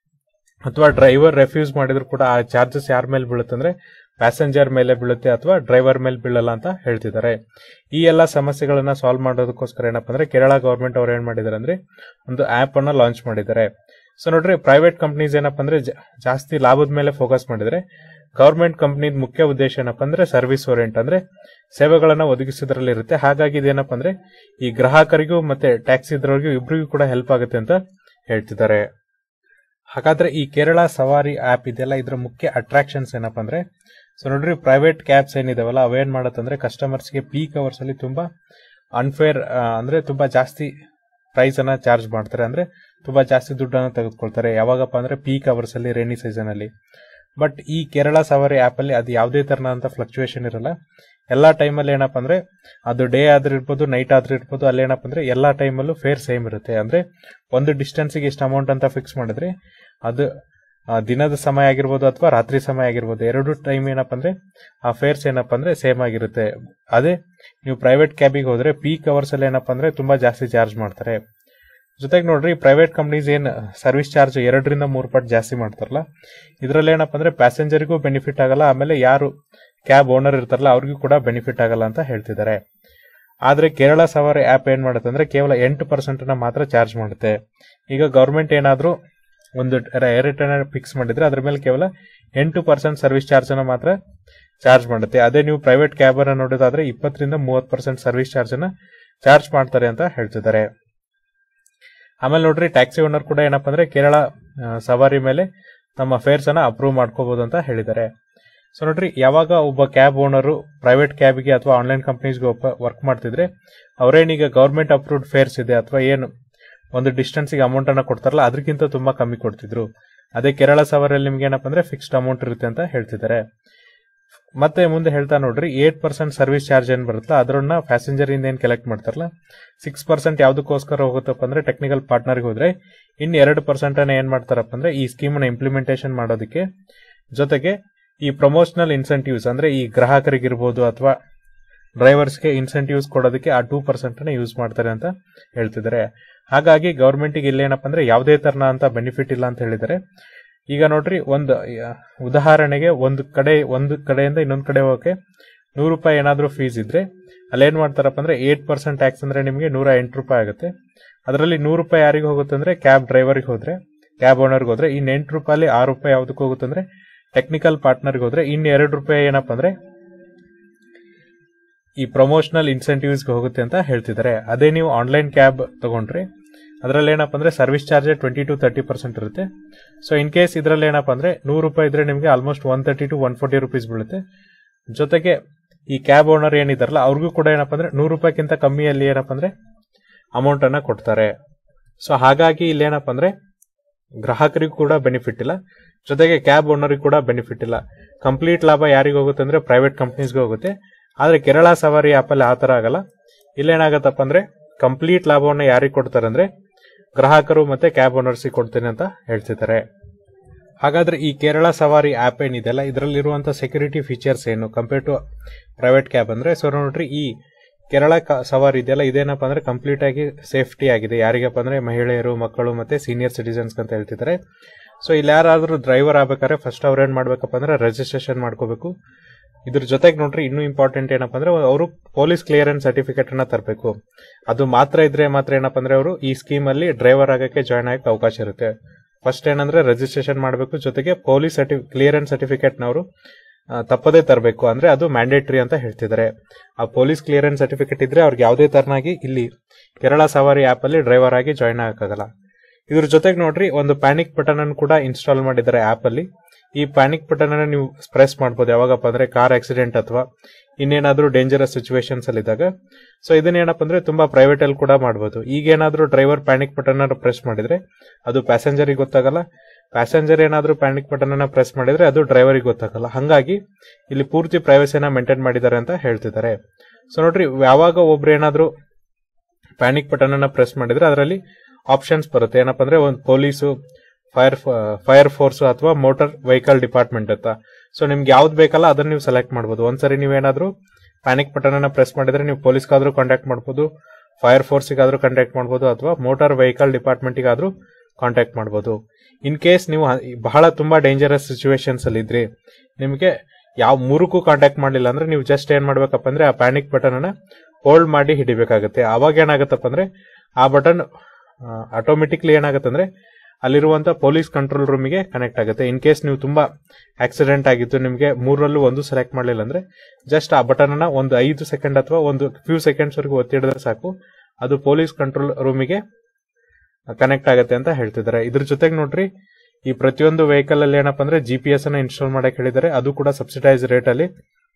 ಅಥವಾ ಡ್ರೈವರ್ ರೆಫ್ಯೂಸ್ ಮಾಡಿದ್ರು ಕೂಡ ಆ ಚಾರ್ಜಸ್ ಯಾರ ಮೇಲೆ ಬೀಳುತ್ತೆ ಅಂದ್ರೆ ಪ್ಯಾಸೆಂಜರ್ ಮೇಲೆ ಬೀಳುತ್ತೆ ಅಥವಾ ಡ್ರೈವರ್ ಮೇಲೆ ಬೀಳಲ್ಲ ಅಂತ ಹೇಳ್ತಿದ್ದಾರೆ. ಈ ಎಲ್ಲಾ ಸಮಸ್ಯೆಗಳನ್ನ ಸಾಲ್ವ್ ಮಾಡೋದಕ್ಕೋಸ್ಕರ ಏನಪ್ಪ ಅಂದ್ರೆ ಕೇರಳ ಗವರ್ಮೆಂಟ್ ಅವ್ರು ಏನ್ ಮಾಡಿದ್ದಾರೆ ಅಂದ್ರೆ ಒಂದು ಆಪ್ ಅನ್ನ ಲಾಂಚ್ ಮಾಡಿದ್ದಾರೆ. ಸೊ ನೋಡ್ರಿ, ಪ್ರೈವೇಟ್ ಕಂಪನೀಸ್ ಏನಪ್ಪ ಅಂದ್ರೆ ಜಾಸ್ತಿ ಲಾಭದ ಮೇಲೆ ಫೋಕಸ್ ಮಾಡಿದ್ರೆ, ಗವರ್ಮೆಂಟ್ ಕಂಪನಿ ಮುಖ್ಯ ಉದ್ದೇಶ ಏನಪ್ಪ ಅಂದ್ರೆ ಸರ್ವಿಸ್ ಓರಿಯೆಂಟ್ ಅಂದ್ರೆ ಸೇವೆಗಳನ್ನ ಒದಗಿಸೋದ್ರಲ್ಲಿ ಇರುತ್ತೆ. ಹಾಗಾಗಿ ಇದೇನಪ್ಪ ಅಂದ್ರೆ ಈ ಗ್ರಾಹಕರಿಗೂ ಮತ್ತೆ ಟ್ಯಾಕ್ಸಿ ಇದ್ರವ್ರಿಗೂ ಇಬ್ರಿಗೂ ಕೂಡ ಹೆಲ್ಪ್ ಆಗುತ್ತೆ ಅಂತ ಹೇಳ್ತಿದ್ದಾರೆ. ಹಾಗಾದ್ರೆ ಈ ಕೇರಳ ಸವಾರಿ ಆಪ್ ಇದೆಯಲ್ಲ, ಇದ್ರ ಮುಖ್ಯ ಅಟ್ರಾಕ್ಷನ್ಸ್ ಏನಪ್ಪ ಅಂದ್ರೆ, ಸೊ ನೋಡ್ರಿ, ಪ್ರೈವೇಟ್ ಕ್ಯಾಬ್ಸ್ ಏನಿದಾವಲ್ಲ ಅವೇನ್ ಮಾಡತ್ತಂದ್ರೆ ಕಸ್ಟಮರ್ಸ್ಗೆ ಪೀಕ್ ಅವರ್ಸ್ ಅಲ್ಲಿ ತುಂಬಾ ಅನ್ಫೇರ್ ಅಂದ್ರೆ ತುಂಬಾ ಜಾಸ್ತಿ ಪ್ರೈಸ್ ಅನ್ನ ಚಾರ್ಜ್ ಮಾಡ್ತಾರೆ. ಅಂದ್ರೆ ತುಂಬಾ ಜಾಸ್ತಿ ದುಡ್ಡನ್ನು ತೆಗೆದುಕೊಳ್ತಾರೆ. ಯಾವಾಗಪ್ಪ ಅಂದ್ರೆ ಪೀಕ್ ಅವರ್ಸ್ ಅಲ್ಲಿ, ರೇನಿ ಸೀಸನ್ ಅಲ್ಲಿ. ಬಟ್ ಈ ಕೇರಳ ಸವಾರಿ ಆಪ್ ಅಲ್ಲಿ ಅದು ಯಾವುದೇ ತರನಾದಂತ ಫ್ಲಕ್ಚುಯೇಷನ್ ಇರಲ್ಲ. ಎಲ್ಲಾ ಟೈಮಲ್ಲಿ ಏನಪ್ಪ ಅಂದ್ರೆ ಅದು ಡೇ ಆದ್ರೂ ಇರ್ಬೋದು, ನೈಟ್ ಆದ್ರೂ ಇರ್ಬೋದು, ಅಲ್ಲಿ ಏನಪ್ಪ ಅಂದ್ರೆ ಎಲ್ಲಾ ಟೈಮಲ್ಲೂ ಫೇರ್ ಸೇಮ್ ಇರುತ್ತೆ. ಅಂದ್ರೆ ಒಂದು ಡಿಸ್ಟೆನ್ಸ್ಗೆ ಇಷ್ಟು ಅಮೌಂಟ್ ಅಂತ ಫಿಕ್ಸ್ ಮಾಡಿದ್ರೆ ಅದು ದಿನದ ಸಮಯ ಆಗಿರ್ಬೋದು ಅಥವಾ ರಾತ್ರಿ ಸಮಯ ಆಗಿರ್ಬೋದು, ಎರಡು ಟೈಮ್ ಏನಪ್ಪ ಅಂದ್ರೆ ಆ ಫೇರ್ಸ್ ಏನಪ್ಪ ಅಂದ್ರೆ ಸೇಮ್ ಆಗಿರುತ್ತೆ. ಅದೇ ನೀವು ಪ್ರೈವೇಟ್ ಕ್ಯಾಬಿಗೆ ಹೋದ್ರೆ ಪೀಕ್ ಅವರ್ಸ್ ಅಲ್ಲಿ ಏನಪ್ಪ ಅಂದ್ರೆ ತುಂಬಾ ಜಾಸ್ತಿ ಚಾರ್ಜ್ ಮಾಡ್ತಾರೆ. ಜೊತೆಗೆ ನೋಡ್ರಿ, ಪ್ರೈವೇಟ್ ಕಂಪನೀಸ್ ಏನ್ ಸರ್ವಿಸ್ ಚಾರ್ಜ್ ಎರಡರಿಂದ ಮೂರು ಪಟ್ಟು ಜಾಸ್ತಿ ಮಾಡ್ತಾರಲ್ಲ, ಇದ್ರಲ್ಲಿ ಏನಪ್ಪ ಅಂದ್ರೆ ಪ್ಯಾಸೆಂಜರಿಗೂ ಬೆನಿಫಿಟ್ ಆಗಲ್ಲ, ಆಮೇಲೆ ಯಾರು ಕ್ಯಾಬ್ ಓನರ್ ಇರ್ತಾರಲ್ಲ ಅವ್ರಿಗೂ ಕೂಡ ಬೆನಿಫಿಟ್ ಆಗಲ್ಲ ಅಂತ ಹೇಳ್ತಿದ್ದಾರೆ. ಆದ್ರೆ ಕೇರಳ ಸವಾರಿ ಆಪ್ ಏನ್ ಮಾಡುತ್ತೆ ಅಂದ್ರೆ ಕೇವಲ ಎಂಟು ಪರ್ಸೆಂಟ್ ನ ಮಾತ್ರ ಚಾರ್ಜ್ ಮಾಡುತ್ತೆ. ಈಗ ಗವರ್ಮೆಂಟ್ ಏನಾದ್ರೂ ಒಂದು ರೇಟ್ ಅನ್ನ ಫಿಕ್ಸ್ ಮಾಡಿದ್ರೆ ಅದ್ರ ಮೇಲೆ ಕೇವಲ ಎಂಟು ಪರ್ಸೆಂಟ್ ಸರ್ವಿಸ್ ಚಾರ್ಜ್ ಅನ್ನ ಮಾತ್ರ ಚಾರ್ಜ್ ಮಾಡುತ್ತೆ. ಅದೇ ನೀವು ಪ್ರೈವೇಟ್ ಕ್ಯಾಬ್ ಅನ್ನ ನೋಡೋದಾದ್ರೆ ಇಪ್ಪತ್ತರಿಂದ ಮೂವತ್ತು ಪರ್ಸೆಂಟ್ ಸರ್ವಿಸ್ ಚಾರ್ಜ್ ಅನ್ನ ಚಾರ್ಜ್ ಮಾಡ್ತಾರೆ ಅಂತ ಹೇಳ್ತಿದ್ದಾರೆ. ಆಮೇಲೆ ನೋಡ್ರಿ, ಟ್ಯಾಕ್ಸಿ ಓನರ್ ಕೂಡ ಏನಪ್ಪ ಅಂದ್ರೆ ಕೇರಳ ಸವಾರಿ ಮೇಲೆ ತಮ್ಮ ಫೇರ್ಸ್ ಅನ್ನ ಅಪ್ರೂವ್ ಮಾಡ್ಕೋಬಹುದು ಅಂತ ಹೇಳಿದ್ದಾರೆ. ಸೊ ನೋಡ್ರಿ, ಯಾವಾಗ ಒಬ್ಬ ಕ್ಯಾಬ್ ಓನರು ಪ್ರೈವೇಟ್ ಕ್ಯಾಬ್ಗೆ ಅಥವಾ ಆನ್ಲೈನ್ ಕಂಪನೀಸ್ಗೆ ವರ್ಕ್ ಮಾಡ್ತಿದ್ರೆ ಅವರೇನೀಗ ಗವರ್ಮೆಂಟ್ ಅಪ್ರೂವ್ಡ್ ಫೇರ್ಸ್ ಇದೆ ಅಥವಾ ಏನು ಒಂದು ಡಿಸ್ಟೆನ್ಸ್ಗೆ ಅಮೌಂಟ್ ಅನ್ನ ಕೊಡ್ತಾರಲ್ಲ ಅದಕ್ಕಿಂತ ತುಂಬಾ ಕಮ್ಮಿ ಕೊಡ್ತಿದ್ರು. ಅದೇ ಕೇರಳ ಸವಾರಿಯಲ್ಲಿ ನಿಮ್ಗೆ ಏನಪ್ಪ ಅಂದ್ರೆ ಫಿಕ್ಸ್ಡ್ ಅಮೌಂಟ್ ಇರುತ್ತೆ ಅಂತ ಹೇಳ್ತಿದ್ದಾರೆ. ಮತ್ತೆ ಮುಂದೆ ಹೇಳ್ತಾ ನೋಡ್ರಿ, ಏಟ್ ಪರ್ಸೆಂಟ್ ಸರ್ವಿಸ್ ಚಾರ್ಜ್ ಏನ್ ಬರುತ್ತಲ್ಲ ಅದರನ್ನ ಪ್ಯಾಸೆಂಜರ್ ಇಂದ ಏನ್ ಕಲೆಕ್ಟ್ ಮಾಡ್ತಾರಲ್ಲ, ಸಿಕ್ಸ್ ಪರ್ಸೆಂಟ್ ಯಾವ್ದಕ್ಕೋಸ್ಕರ ಹೋಗುತ್ತಪ್ಪ ಅಂದ್ರೆ ಟೆಕ್ನಿಕಲ್ ಪಾರ್ಟ್ನರ್ಗೆ ಹೋದ್ರೆ, ಇನ್ ಎರಡು ಪರ್ಸೆಂಟ್ ಅನ್ನ ಏನ್ ಮಾಡ್ತಾರಪ್ಪ ಅಂದ್ರೆ ಈ ಸ್ಕೀಮ್ ನ ಇಂಪ್ಲಿಮೆಂಟೇಷನ್ ಮಾಡೋದಕ್ಕೆ, ಜೊತೆಗೆ ಈ ಪ್ರಮೋಷನಲ್ ಇನ್ಸೆಂಟಿವ್ಸ್ ಅಂದ್ರೆ ಈ ಗ್ರಾಹಕರಿಗಿರ್ಬೋದು ಅಥವಾ ಡ್ರೈವರ್ಸ್ಗೆ ಇನ್ಸೆಂಟಿವ್ಸ್ ಕೊಡೋದಕ್ಕೆ ಆ ಟೂ ಪರ್ಸೆಂಟ್ ನ ಯೂಸ್ ಮಾಡ್ತಾರೆ ಅಂತ ಹೇಳ್ತಿದ್ದಾರೆ. ಹಾಗಾಗಿ ಗವರ್ಮೆಂಟ್ಗೆ ಇಲ್ಲೇನಪ್ಪ ಅಂದ್ರೆ ಯಾವುದೇ ತರನ ಅಂತ ಬೆನಿಫಿಟ್ ಇಲ್ಲ ಅಂತ ಹೇಳಿದ್ದಾರೆ. ಈಗ ನೋಡ್ರಿ, ಒಂದು ಉದಾಹರಣೆಗೆ ಒಂದು ಕಡೆ ಒಂದು ಕಡೆಯಿಂದ ಇನ್ನೊಂದು ಕಡೆ ಹೋಗಕ್ಕೆ ನೂರು ರೂಪಾಯಿ ಏನಾದ್ರೂ ಫೀಸ್ ಇದ್ರೆ ಅಲ್ಲೇನ್ ಮಾಡ್ತಾರಪ್ಪ ಅಂದ್ರೆ ಏಟ್ ಪರ್ಸೆಂಟ್ ಟ್ಯಾಕ್ಸ್ ಅಂದ್ರೆ ನಿಮಗೆ ನೂರ ಎಂಟು ರೂಪಾಯಿ ಆಗುತ್ತೆ. ಅದರಲ್ಲಿ ನೂರು ರೂಪಾಯಿ ಯಾರಿಗೆ ಹೋಗುತ್ತೆ ಅಂದ್ರೆ ಕ್ಯಾಬ್ ಡ್ರೈವರ್ಗೆ ಹೋದ್ರೆ, ಕ್ಯಾಬ್ ಓನರ್ಗೆ ಹೋದ್ರೆ, ಇನ್ ಎಂಟು ರೂಪಾಯಿ ಆರು ರೂಪಾಯಿ ಯಾವ್ದಕ್ಕೆ ಹೋಗುತ್ತೆ ಅಂದ್ರೆ ಟೆಕ್ನಿಕಲ್ ಪಾರ್ಟ್ನರ್ಗೆ ಹೋದ್ರೆ, ಇನ್ ಎರಡು ರೂಪಾಯಿ ಏನಪ್ಪ ಅಂದ್ರೆ ಈ ಪ್ರಮೋಷನಲ್ ಇನ್ಸೆಂಟಿವ್ಸ್ಗೆ ಹೋಗುತ್ತೆ ಅಂತ ಹೇಳ್ತಿದ್ದಾರೆ. ಅದೇ ನೀವು ಆನ್ಲೈನ್ ಕ್ಯಾಬ್ ತಗೊಂಡ್ರಿ ಅದ್ರಲ್ಲಿ ಏನಪ್ಪ ಅಂದ್ರೆ service charge twenty to thirty percent ಇರುತ್ತೆ. ಸೊ ಇನ್ ಕೇಸ್ ಇದ್ರಲ್ಲಿ ಏನಪ್ಪ ಅಂದ್ರೆ ನೂರು ರೂಪಾಯಿ ಇದ್ರೆ ನಿಮಗೆ almost one thirty to one forty rupees ಬೀಳುತ್ತೆ. ಜೊತೆಗೆ ಈ ಕ್ಯಾಬ್ ಓನರ್ ಏನಿದಾರಲ್ಲ ಅವ್ರಿಗೂ ಕೂಡ ಏನಪ್ಪ ಅಂದ್ರೆ ನೂರು ರೂಪಾಯಿಗಿಂತ ಕಮ್ಮಿಯಲ್ಲಿ ಏನಪ್ಪ ಅಂದ್ರೆ ಅಮೌಂಟ್ ಅನ್ನ ಕೊಡ್ತಾರೆ. ಸೊ ಹಾಗಾಗಿ ಇಲ್ಲೇನಪ್ಪ ಅಂದ್ರೆ ಗ್ರಾಹಕರಿಗೂ ಕೂಡ ಬೆನಿಫಿಟ್ ಇಲ್ಲ, ಜೊತೆಗೆ ಕ್ಯಾಬ್ ಓನರ್ಗೂ ಕೂಡ ಬೆನಿಫಿಟ್ ಇಲ್ಲ. ಕಂಪ್ಲೀಟ್ ಲಾಭ ಯಾರಿಗೆ ಹೋಗುತ್ತೆ ಅಂದ್ರೆ ಪ್ರೈವೇಟ್ ಕಂಪನೀಸ್ಗೆ ಹೋಗುತ್ತೆ. ಆದ್ರೆ ಕೇರಳ ಸವಾರಿ ಆಪ್ ಅಲ್ಲಿ ಆತರ ಆಗಲ್ಲ. ಇಲ್ಲೇನಾಗತ್ತಪ್ಪ ಅಂದ್ರೆ ಕಂಪ್ಲೀಟ್ ಲಾಭವನ್ನ ಯಾರಿಗೆ ಕೊಡ್ತಾರೆ ಅಂದ್ರೆ ಗ್ರಾಹಕರು ಮತ್ತೆ ಕ್ಯಾಬ್ ಓನರ್ಸಿಗೆ ಕೊಡ್ತೇನೆ ಅಂತ ಹೇಳ್ತಿದ್ದಾರೆ. ಹಾಗಾದ್ರೆ ಈ ಕೇರಳ ಸವಾರಿ ಆಪ್ ಏನಿದೆಯಲ್ಲ ಇದರಲ್ಲಿರುವಂತಹ ಸೆಕ್ಯೂರಿಟಿ ಫೀಚರ್ಸ್ ಏನು ಕಂಪೇರ್ ಟು ಪ್ರೈವೇಟ್ ಕ್ಯಾಬ್ ಅಂದ್ರೆ, ಸೊ ನೋಡ್ರಿ, ಈ ಕೇರಳ ಸವಾರಿ ಇದೆಯಲ್ಲ ಇದೇನಪ್ಪ ಅಂದ್ರೆ ಕಂಪ್ಲೀಟ್ ಆಗಿ ಸೇಫ್ಟಿ ಆಗಿದೆ. ಯಾರಿಗಪ್ಪ ಅಂದ್ರೆ ಮಹಿಳೆಯರು, ಮಕ್ಕಳು ಮತ್ತೆ ಸೀನಿಯರ್ ಸಿಟಿಸನ್ಸ್ ಅಂತ ಹೇಳ್ತಿದ್ದಾರೆ. ಸೊ ಇಲ್ಲಿ ಯಾರಾದ್ರೂ ಡ್ರೈವರ್ ಆಗ್ಬೇಕಾದ್ರೆ ಫಸ್ಟ್ ಅವ್ರು ಏನ್ ಮಾಡ್ಬೇಕಪ್ಪ ಅಂದ್ರೆ ರಿಜಿಸ್ಟ್ರೇಷನ್ ಮಾಡ್ಕೋಬೇಕು. ಇದ್ರ ಜೊತೆಗೆ ನೋಡ್ರಿ ಇನ್ನೂ ಇಂಪಾರ್ಟೆಂಟ್ ಏನಪ್ಪ ಅಂದ್ರೆ ಅವರು ಪೊಲೀಸ್ ಕ್ಲಿಯರೆನ್ಸ್ ಸರ್ಟಿಫಿಕೇಟ್ ಅನ್ನ ತರಬೇಕು. ಅದು ಮಾತ್ರ ಇದ್ರೆ ಮಾತ್ರ ಏನಪ್ಪ ಅಂದ್ರೆ ಅವರು ಈ ಸ್ಕೀಮ್ ಅಲ್ಲಿ ಡ್ರೈವರ್ ಆಗಕ್ಕೆ ಜಾಯ್ನ್ ಆಗಕ್ಕೆ ಅವಕಾಶ ಇರುತ್ತೆ. ಫಸ್ಟ್ ಏನಂದ್ರೆ ರಿಜಿಸ್ಟ್ರೇಷನ್ ಮಾಡಬೇಕು, ಜೊತೆಗೆ ಪೊಲೀಸ್ ಸರ್ಟಿ ಕ್ಲಿಯರೆನ್ಸ್ ಸರ್ಟಿಫಿಕೇಟ್ ನವರು ತಪ್ಪದೇ ತರಬೇಕು, ಅಂದ್ರೆ ಅದು ಮ್ಯಾಂಡೇಟರಿ ಅಂತ ಹೇಳ್ತಿದ್ದಾರೆ. ಆ ಪೊಲೀಸ್ ಕ್ಲಿಯರೆನ್ಸ್ ಸರ್ಟಿಫಿಕೇಟ್ ಇದ್ರೆ ಅವ್ರಿಗೆ ಯಾವುದೇ ತರನಾಗಿ ಇಲ್ಲಿ ಕೇರಳ ಸವಾರಿ ಆಪ್ ಅಲ್ಲಿ ಡ್ರೈವರ್ ಆಗಿ ಜಾಯ್ನ್ ಆಗಕ್ಕಾಗಲ್ಲ. ಇದ್ರ ಜೊತೆಗೆ ನೋಡ್ರಿ ಒಂದು ಪ್ಯಾನಿಕ್ ಬಟನ್ ಅನ್ನು ಕೂಡ ಇನ್ಸ್ಟಾಲ್ ಮಾಡಿದ್ದಾರೆ ಆಪ್ ಅಲ್ಲಿ. ಈ ಪ್ಯಾನಿಕ್ ಬಟನ್ ಅನ್ನು ನೀವು ಪ್ರೆಸ್ ಮಾಡಬಹುದು ಯಾವಾಗಪ್ಪ ಅಂದ್ರೆ ಕಾರ್ ಆಕ್ಸಿಡೆಂಟ್ ಅಥವಾ ಇನ್ನೇನಾದ್ರೂ ಡೇಂಜರಸ್ ಸಿಚುವೇಶನ್ಸ್ ಅಲ್ಲಿ ಇದ್ದಾಗ. ಸೊ ಇದನ್ನೇನಪ್ಪ ಅಂದ್ರೆ ತುಂಬಾ ಪ್ರೈವೇಟ್ ಅಲ್ಲಿ ಕೂಡ ಮಾಡಬಹುದು. ಈಗ ಏನಾದ್ರೂ ಡ್ರೈವರ್ ಪ್ಯಾನಿಕ್ ಬಟನ್ ಅನ್ನು ಪ್ರೆಸ್ ಮಾಡಿದ್ರೆ ಅದು ಪ್ಯಾಸೆಂಜರಿಗೆ ಗೊತ್ತಾಗಲ್ಲ, ಪ್ಯಾಸೆಂಜರ್ ಏನಾದ್ರೂ ಪ್ಯಾನಿಕ್ ಬಟನ್ ಅನ್ನ ಪ್ರೆಸ್ ಮಾಡಿದ್ರೆ ಅದು ಡ್ರೈವರಿಗೆ ಗೊತ್ತಾಗಲ್ಲ. ಹಂಗಾಗಿ ಇಲ್ಲಿ ಪೂರ್ತಿ ಪ್ರೈವಸಿಯನ್ನ ಮೇಂಟೈನ್ ಮಾಡಿದ್ದಾರೆ ಅಂತ ಹೇಳ್ತಿದ್ದಾರೆ. ಸೊ ನೋಡ್ರಿ, ಯಾವಾಗ ಒಬ್ರು ಏನಾದ್ರೂ ಪ್ಯಾನಿಕ್ ಬಟನ್ ಅನ್ನ ಪ್ರೆಸ್ ಮಾಡಿದ್ರೆ ಅದರಲ್ಲಿ ಆಪ್ಷನ್ಸ್ ಬರುತ್ತೆ. ಏನಪ್ಪ ಅಂದ್ರೆ ಒಂದು ಪೊಲೀಸು, ಫೈರ್ ಫೈರ್ ಫೋರ್ಸ್ ಅಥವಾ ಮೋಟಾರ್ ವೆಹಿಕಲ್ ಡಿಪಾರ್ಟ್ಮೆಂಟ್ ಅಂತ. ಸೊ ನಿಮ್ಗೆ ಯಾವ್ದು ಬೇಕಲ್ಲ ಅದನ್ನ ನೀವು ಸೆಲೆಕ್ಟ್ ಮಾಡಬಹುದು. ಒಂದ್ಸರಿ ನೀವೇನಾದ್ರೂ ಪ್ಯಾನಿಕ್ ಬಟನ್ ಅನ್ನ ಪ್ರೆಸ್ ಮಾಡಿದ್ರೆ ನೀವು ಪೊಲೀಸ್ಗಾದ್ರೂ ಕಾಂಟ್ಯಾಕ್ಟ್ ಮಾಡಬಹುದು, ಫೈರ್ ಫೋರ್ಸ್ಗಾದ್ರೂ ಕಾಂಟ್ಯಾಕ್ಟ್ ಮಾಡಬಹುದು, ಅಥವಾ ಮೋಟಾರ್ ವೆಹಿಕಲ್ ಡಿಪಾರ್ಟ್ಮೆಂಟ್ಗಾದ್ರೂ ಕಾಂಟ್ಯಾಕ್ಟ್ ಮಾಡಬಹುದು. ಇನ್ ಕೇಸ್ ನೀವು ಬಹಳ ತುಂಬಾ ಡೇಂಜರಸ್ ಸಿಚುವೇಶನ್ಸ್ ಅಲ್ಲಿ ಇದ್ರಿ, ನಿಮಗೆ ಯಾವ ಮೂರಕ್ಕೂ ಕಾಂಟ್ಯಾಕ್ಟ್ ಮಾಡಲಿಲ್ಲ ಅಂದ್ರೆ ನೀವು ಜಸ್ಟ್ ಏನ್ ಮಾಡ್ಬೇಕಪ್ಪ ಅಂದ್ರೆ ಆ ಪ್ಯಾನಿಕ್ ಬಟನ್ ಅನ್ನ ಹೋಲ್ಡ್ ಮಾಡಿ ಹಿಡಿಬೇಕಾಗುತ್ತೆ. ಅವಾಗ ಏನಾಗತ್ತಪ್ಪ ಅಂದ್ರೆ ಆ ಬಟನ್ ಆಟೋಮೆಟಿಕ್ಲಿ ಏನಾಗುತ್ತೆ ಅಂದ್ರೆ ಅಲ್ಲಿರುವಂತ ಪೊಲೀಸ್ ಕಂಟ್ರೋಲ್ ರೂಮಿಗೆ ಕನೆಕ್ಟ್ ಆಗುತ್ತೆ. ಇನ್ ಕೇಸ್ ನೀವು ತುಂಬಾ ಆಕ್ಸಿಡೆಂಟ್ ಆಗಿತ್ತು, ನಿಮಗೆ ಮೂರಲ್ಲೂ ಒಂದು ಸೆಲೆಕ್ಟ್ ಮಾಡಲಿಲ್ಲ ಅಂದ್ರೆ ಜಸ್ಟ್ ಆ ಬಟನ್ ಅನ್ನ ಒಂದು ಐದು ಸೆಕೆಂಡ್ ಅಥವಾ ಒಂದು ಫ್ಯೂ ಸೆಕೆಂಡ್ಸ್ ವರೆಗೂ ಒತ್ತಿ ಹಿಡಿದ್ರೆ ಸಾಕು, ಅದು ಪೊಲೀಸ್ ಕಂಟ್ರೋಲ್ ರೂಮಿಗೆ ಕನೆಕ್ಟ್ ಆಗುತ್ತೆ ಅಂತ ಹೇಳ್ತಿದ್ದಾರೆ. ಇದ್ರ ಜೊತೆಗೆ ನೋಡ್ರಿ, ಈ ಪ್ರತಿಯೊಂದು ವೆಹಿಕಲ್ ಅಲ್ಲಿ ಏನಪ್ಪಾ ಅಂದ್ರೆ ಜಿ ಪಿ ಎಸ್ ಅನ್ನ ಇನ್ಸ್ಟಾಲ್ ಮಾಡಕ್ ಹೇಳಿದ್ದಾರೆ. ಅದು ಕೂಡ ಸಬ್ಸಿಡೈಸ್ ರೇಟ್ ಅಲ್ಲಿ.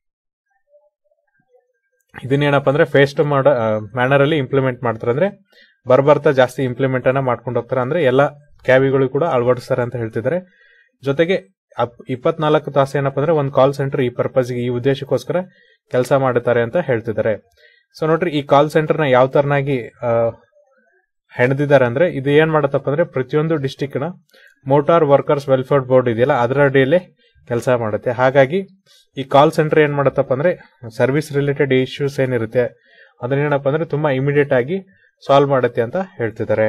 ಇದನ್ನೇನಪ್ಪ ಅಂದ್ರೆ ಫೇಸ್ಟ್ ಮಾಡ ಮ್ಯಾನರ್ ಅಲ್ಲಿ ಇಂಪ್ಲಿಮೆಂಟ್ ಮಾಡ್ತಾರೆ. ಅಂದ್ರೆ ಬರ್ಬರ್ತಾ ಜಾಸ್ತಿ ಇಂಪ್ಲಿಮೆಂಟ್ ಅನ್ನ ಮಾಡ್ಕೊಂಡು ಹೋಗ್ತಾರೆ. ಅಂದ್ರೆ ಎಲ್ಲ ಕ್ಯಾಬಿಗಳು ಕೂಡ ಅಳವಡಿಸ್ತಾರೆ ಅಂತ ಹೇಳ್ತಿದ್ದಾರೆ. ಜೊತೆಗೆ ಇಪ್ಪತ್ನಾಲ್ಕು ತಾಸು ಏನಪ್ಪ ಅಂದ್ರೆ ಒಂದು ಕಾಲ್ ಸೆಂಟರ್ ಈ ಪರ್ಪಸ್ಗೆ, ಈ ಉದ್ದೇಶಕ್ಕೋಸ್ಕರ ಕೆಲಸ ಮಾಡುತ್ತಾರೆ ಅಂತ ಹೇಳ್ತಿದ್ದಾರೆ. ಸೊ ನೋಡ್ರಿ, ಈ ಕಾಲ್ ಸೆಂಟರ್ ನ ಯಾವ ತರನಾಗಿ ಹೆಣದಿದ್ದಾರೆ ಅಂದ್ರೆ ಇದು ಏನ್ ಮಾಡತ್ತಪ್ಪ ಅಂದ್ರೆ ಪ್ರತಿಯೊಂದು ಡಿಸ್ಟಿಕ್ ನ ಮೋಟಾರ್ ವರ್ಕರ್ಸ್ ವೆಲ್ಫೇರ್ ಬೋರ್ಡ್ ಇದೆಯಲ್ಲ ಅದರ ಅಡಿಯಲ್ಲೇ ಕೆಲಸ ಮಾಡುತ್ತೆ. ಹಾಗಾಗಿ ಈ ಕಾಲ್ ಸೆಂಟರ್ ಏನ್ ಮಾಡತ್ತಪ್ಪ ಅಂದ್ರೆ ಸರ್ವಿಸ್ ರಿಲೇಟೆಡ್ ಇಶ್ಯೂಸ್ ಏನಿರುತ್ತೆ ಅದನ್ನೇನಪ್ಪ ಅಂದ್ರೆ ತುಂಬಾ ಇಮಿಡಿಯೇಟ್ ಆಗಿ ಸಾಲ್ವ್ ಮಾಡುತ್ತೆ ಅಂತ ಹೇಳ್ತಿದ್ದಾರೆ.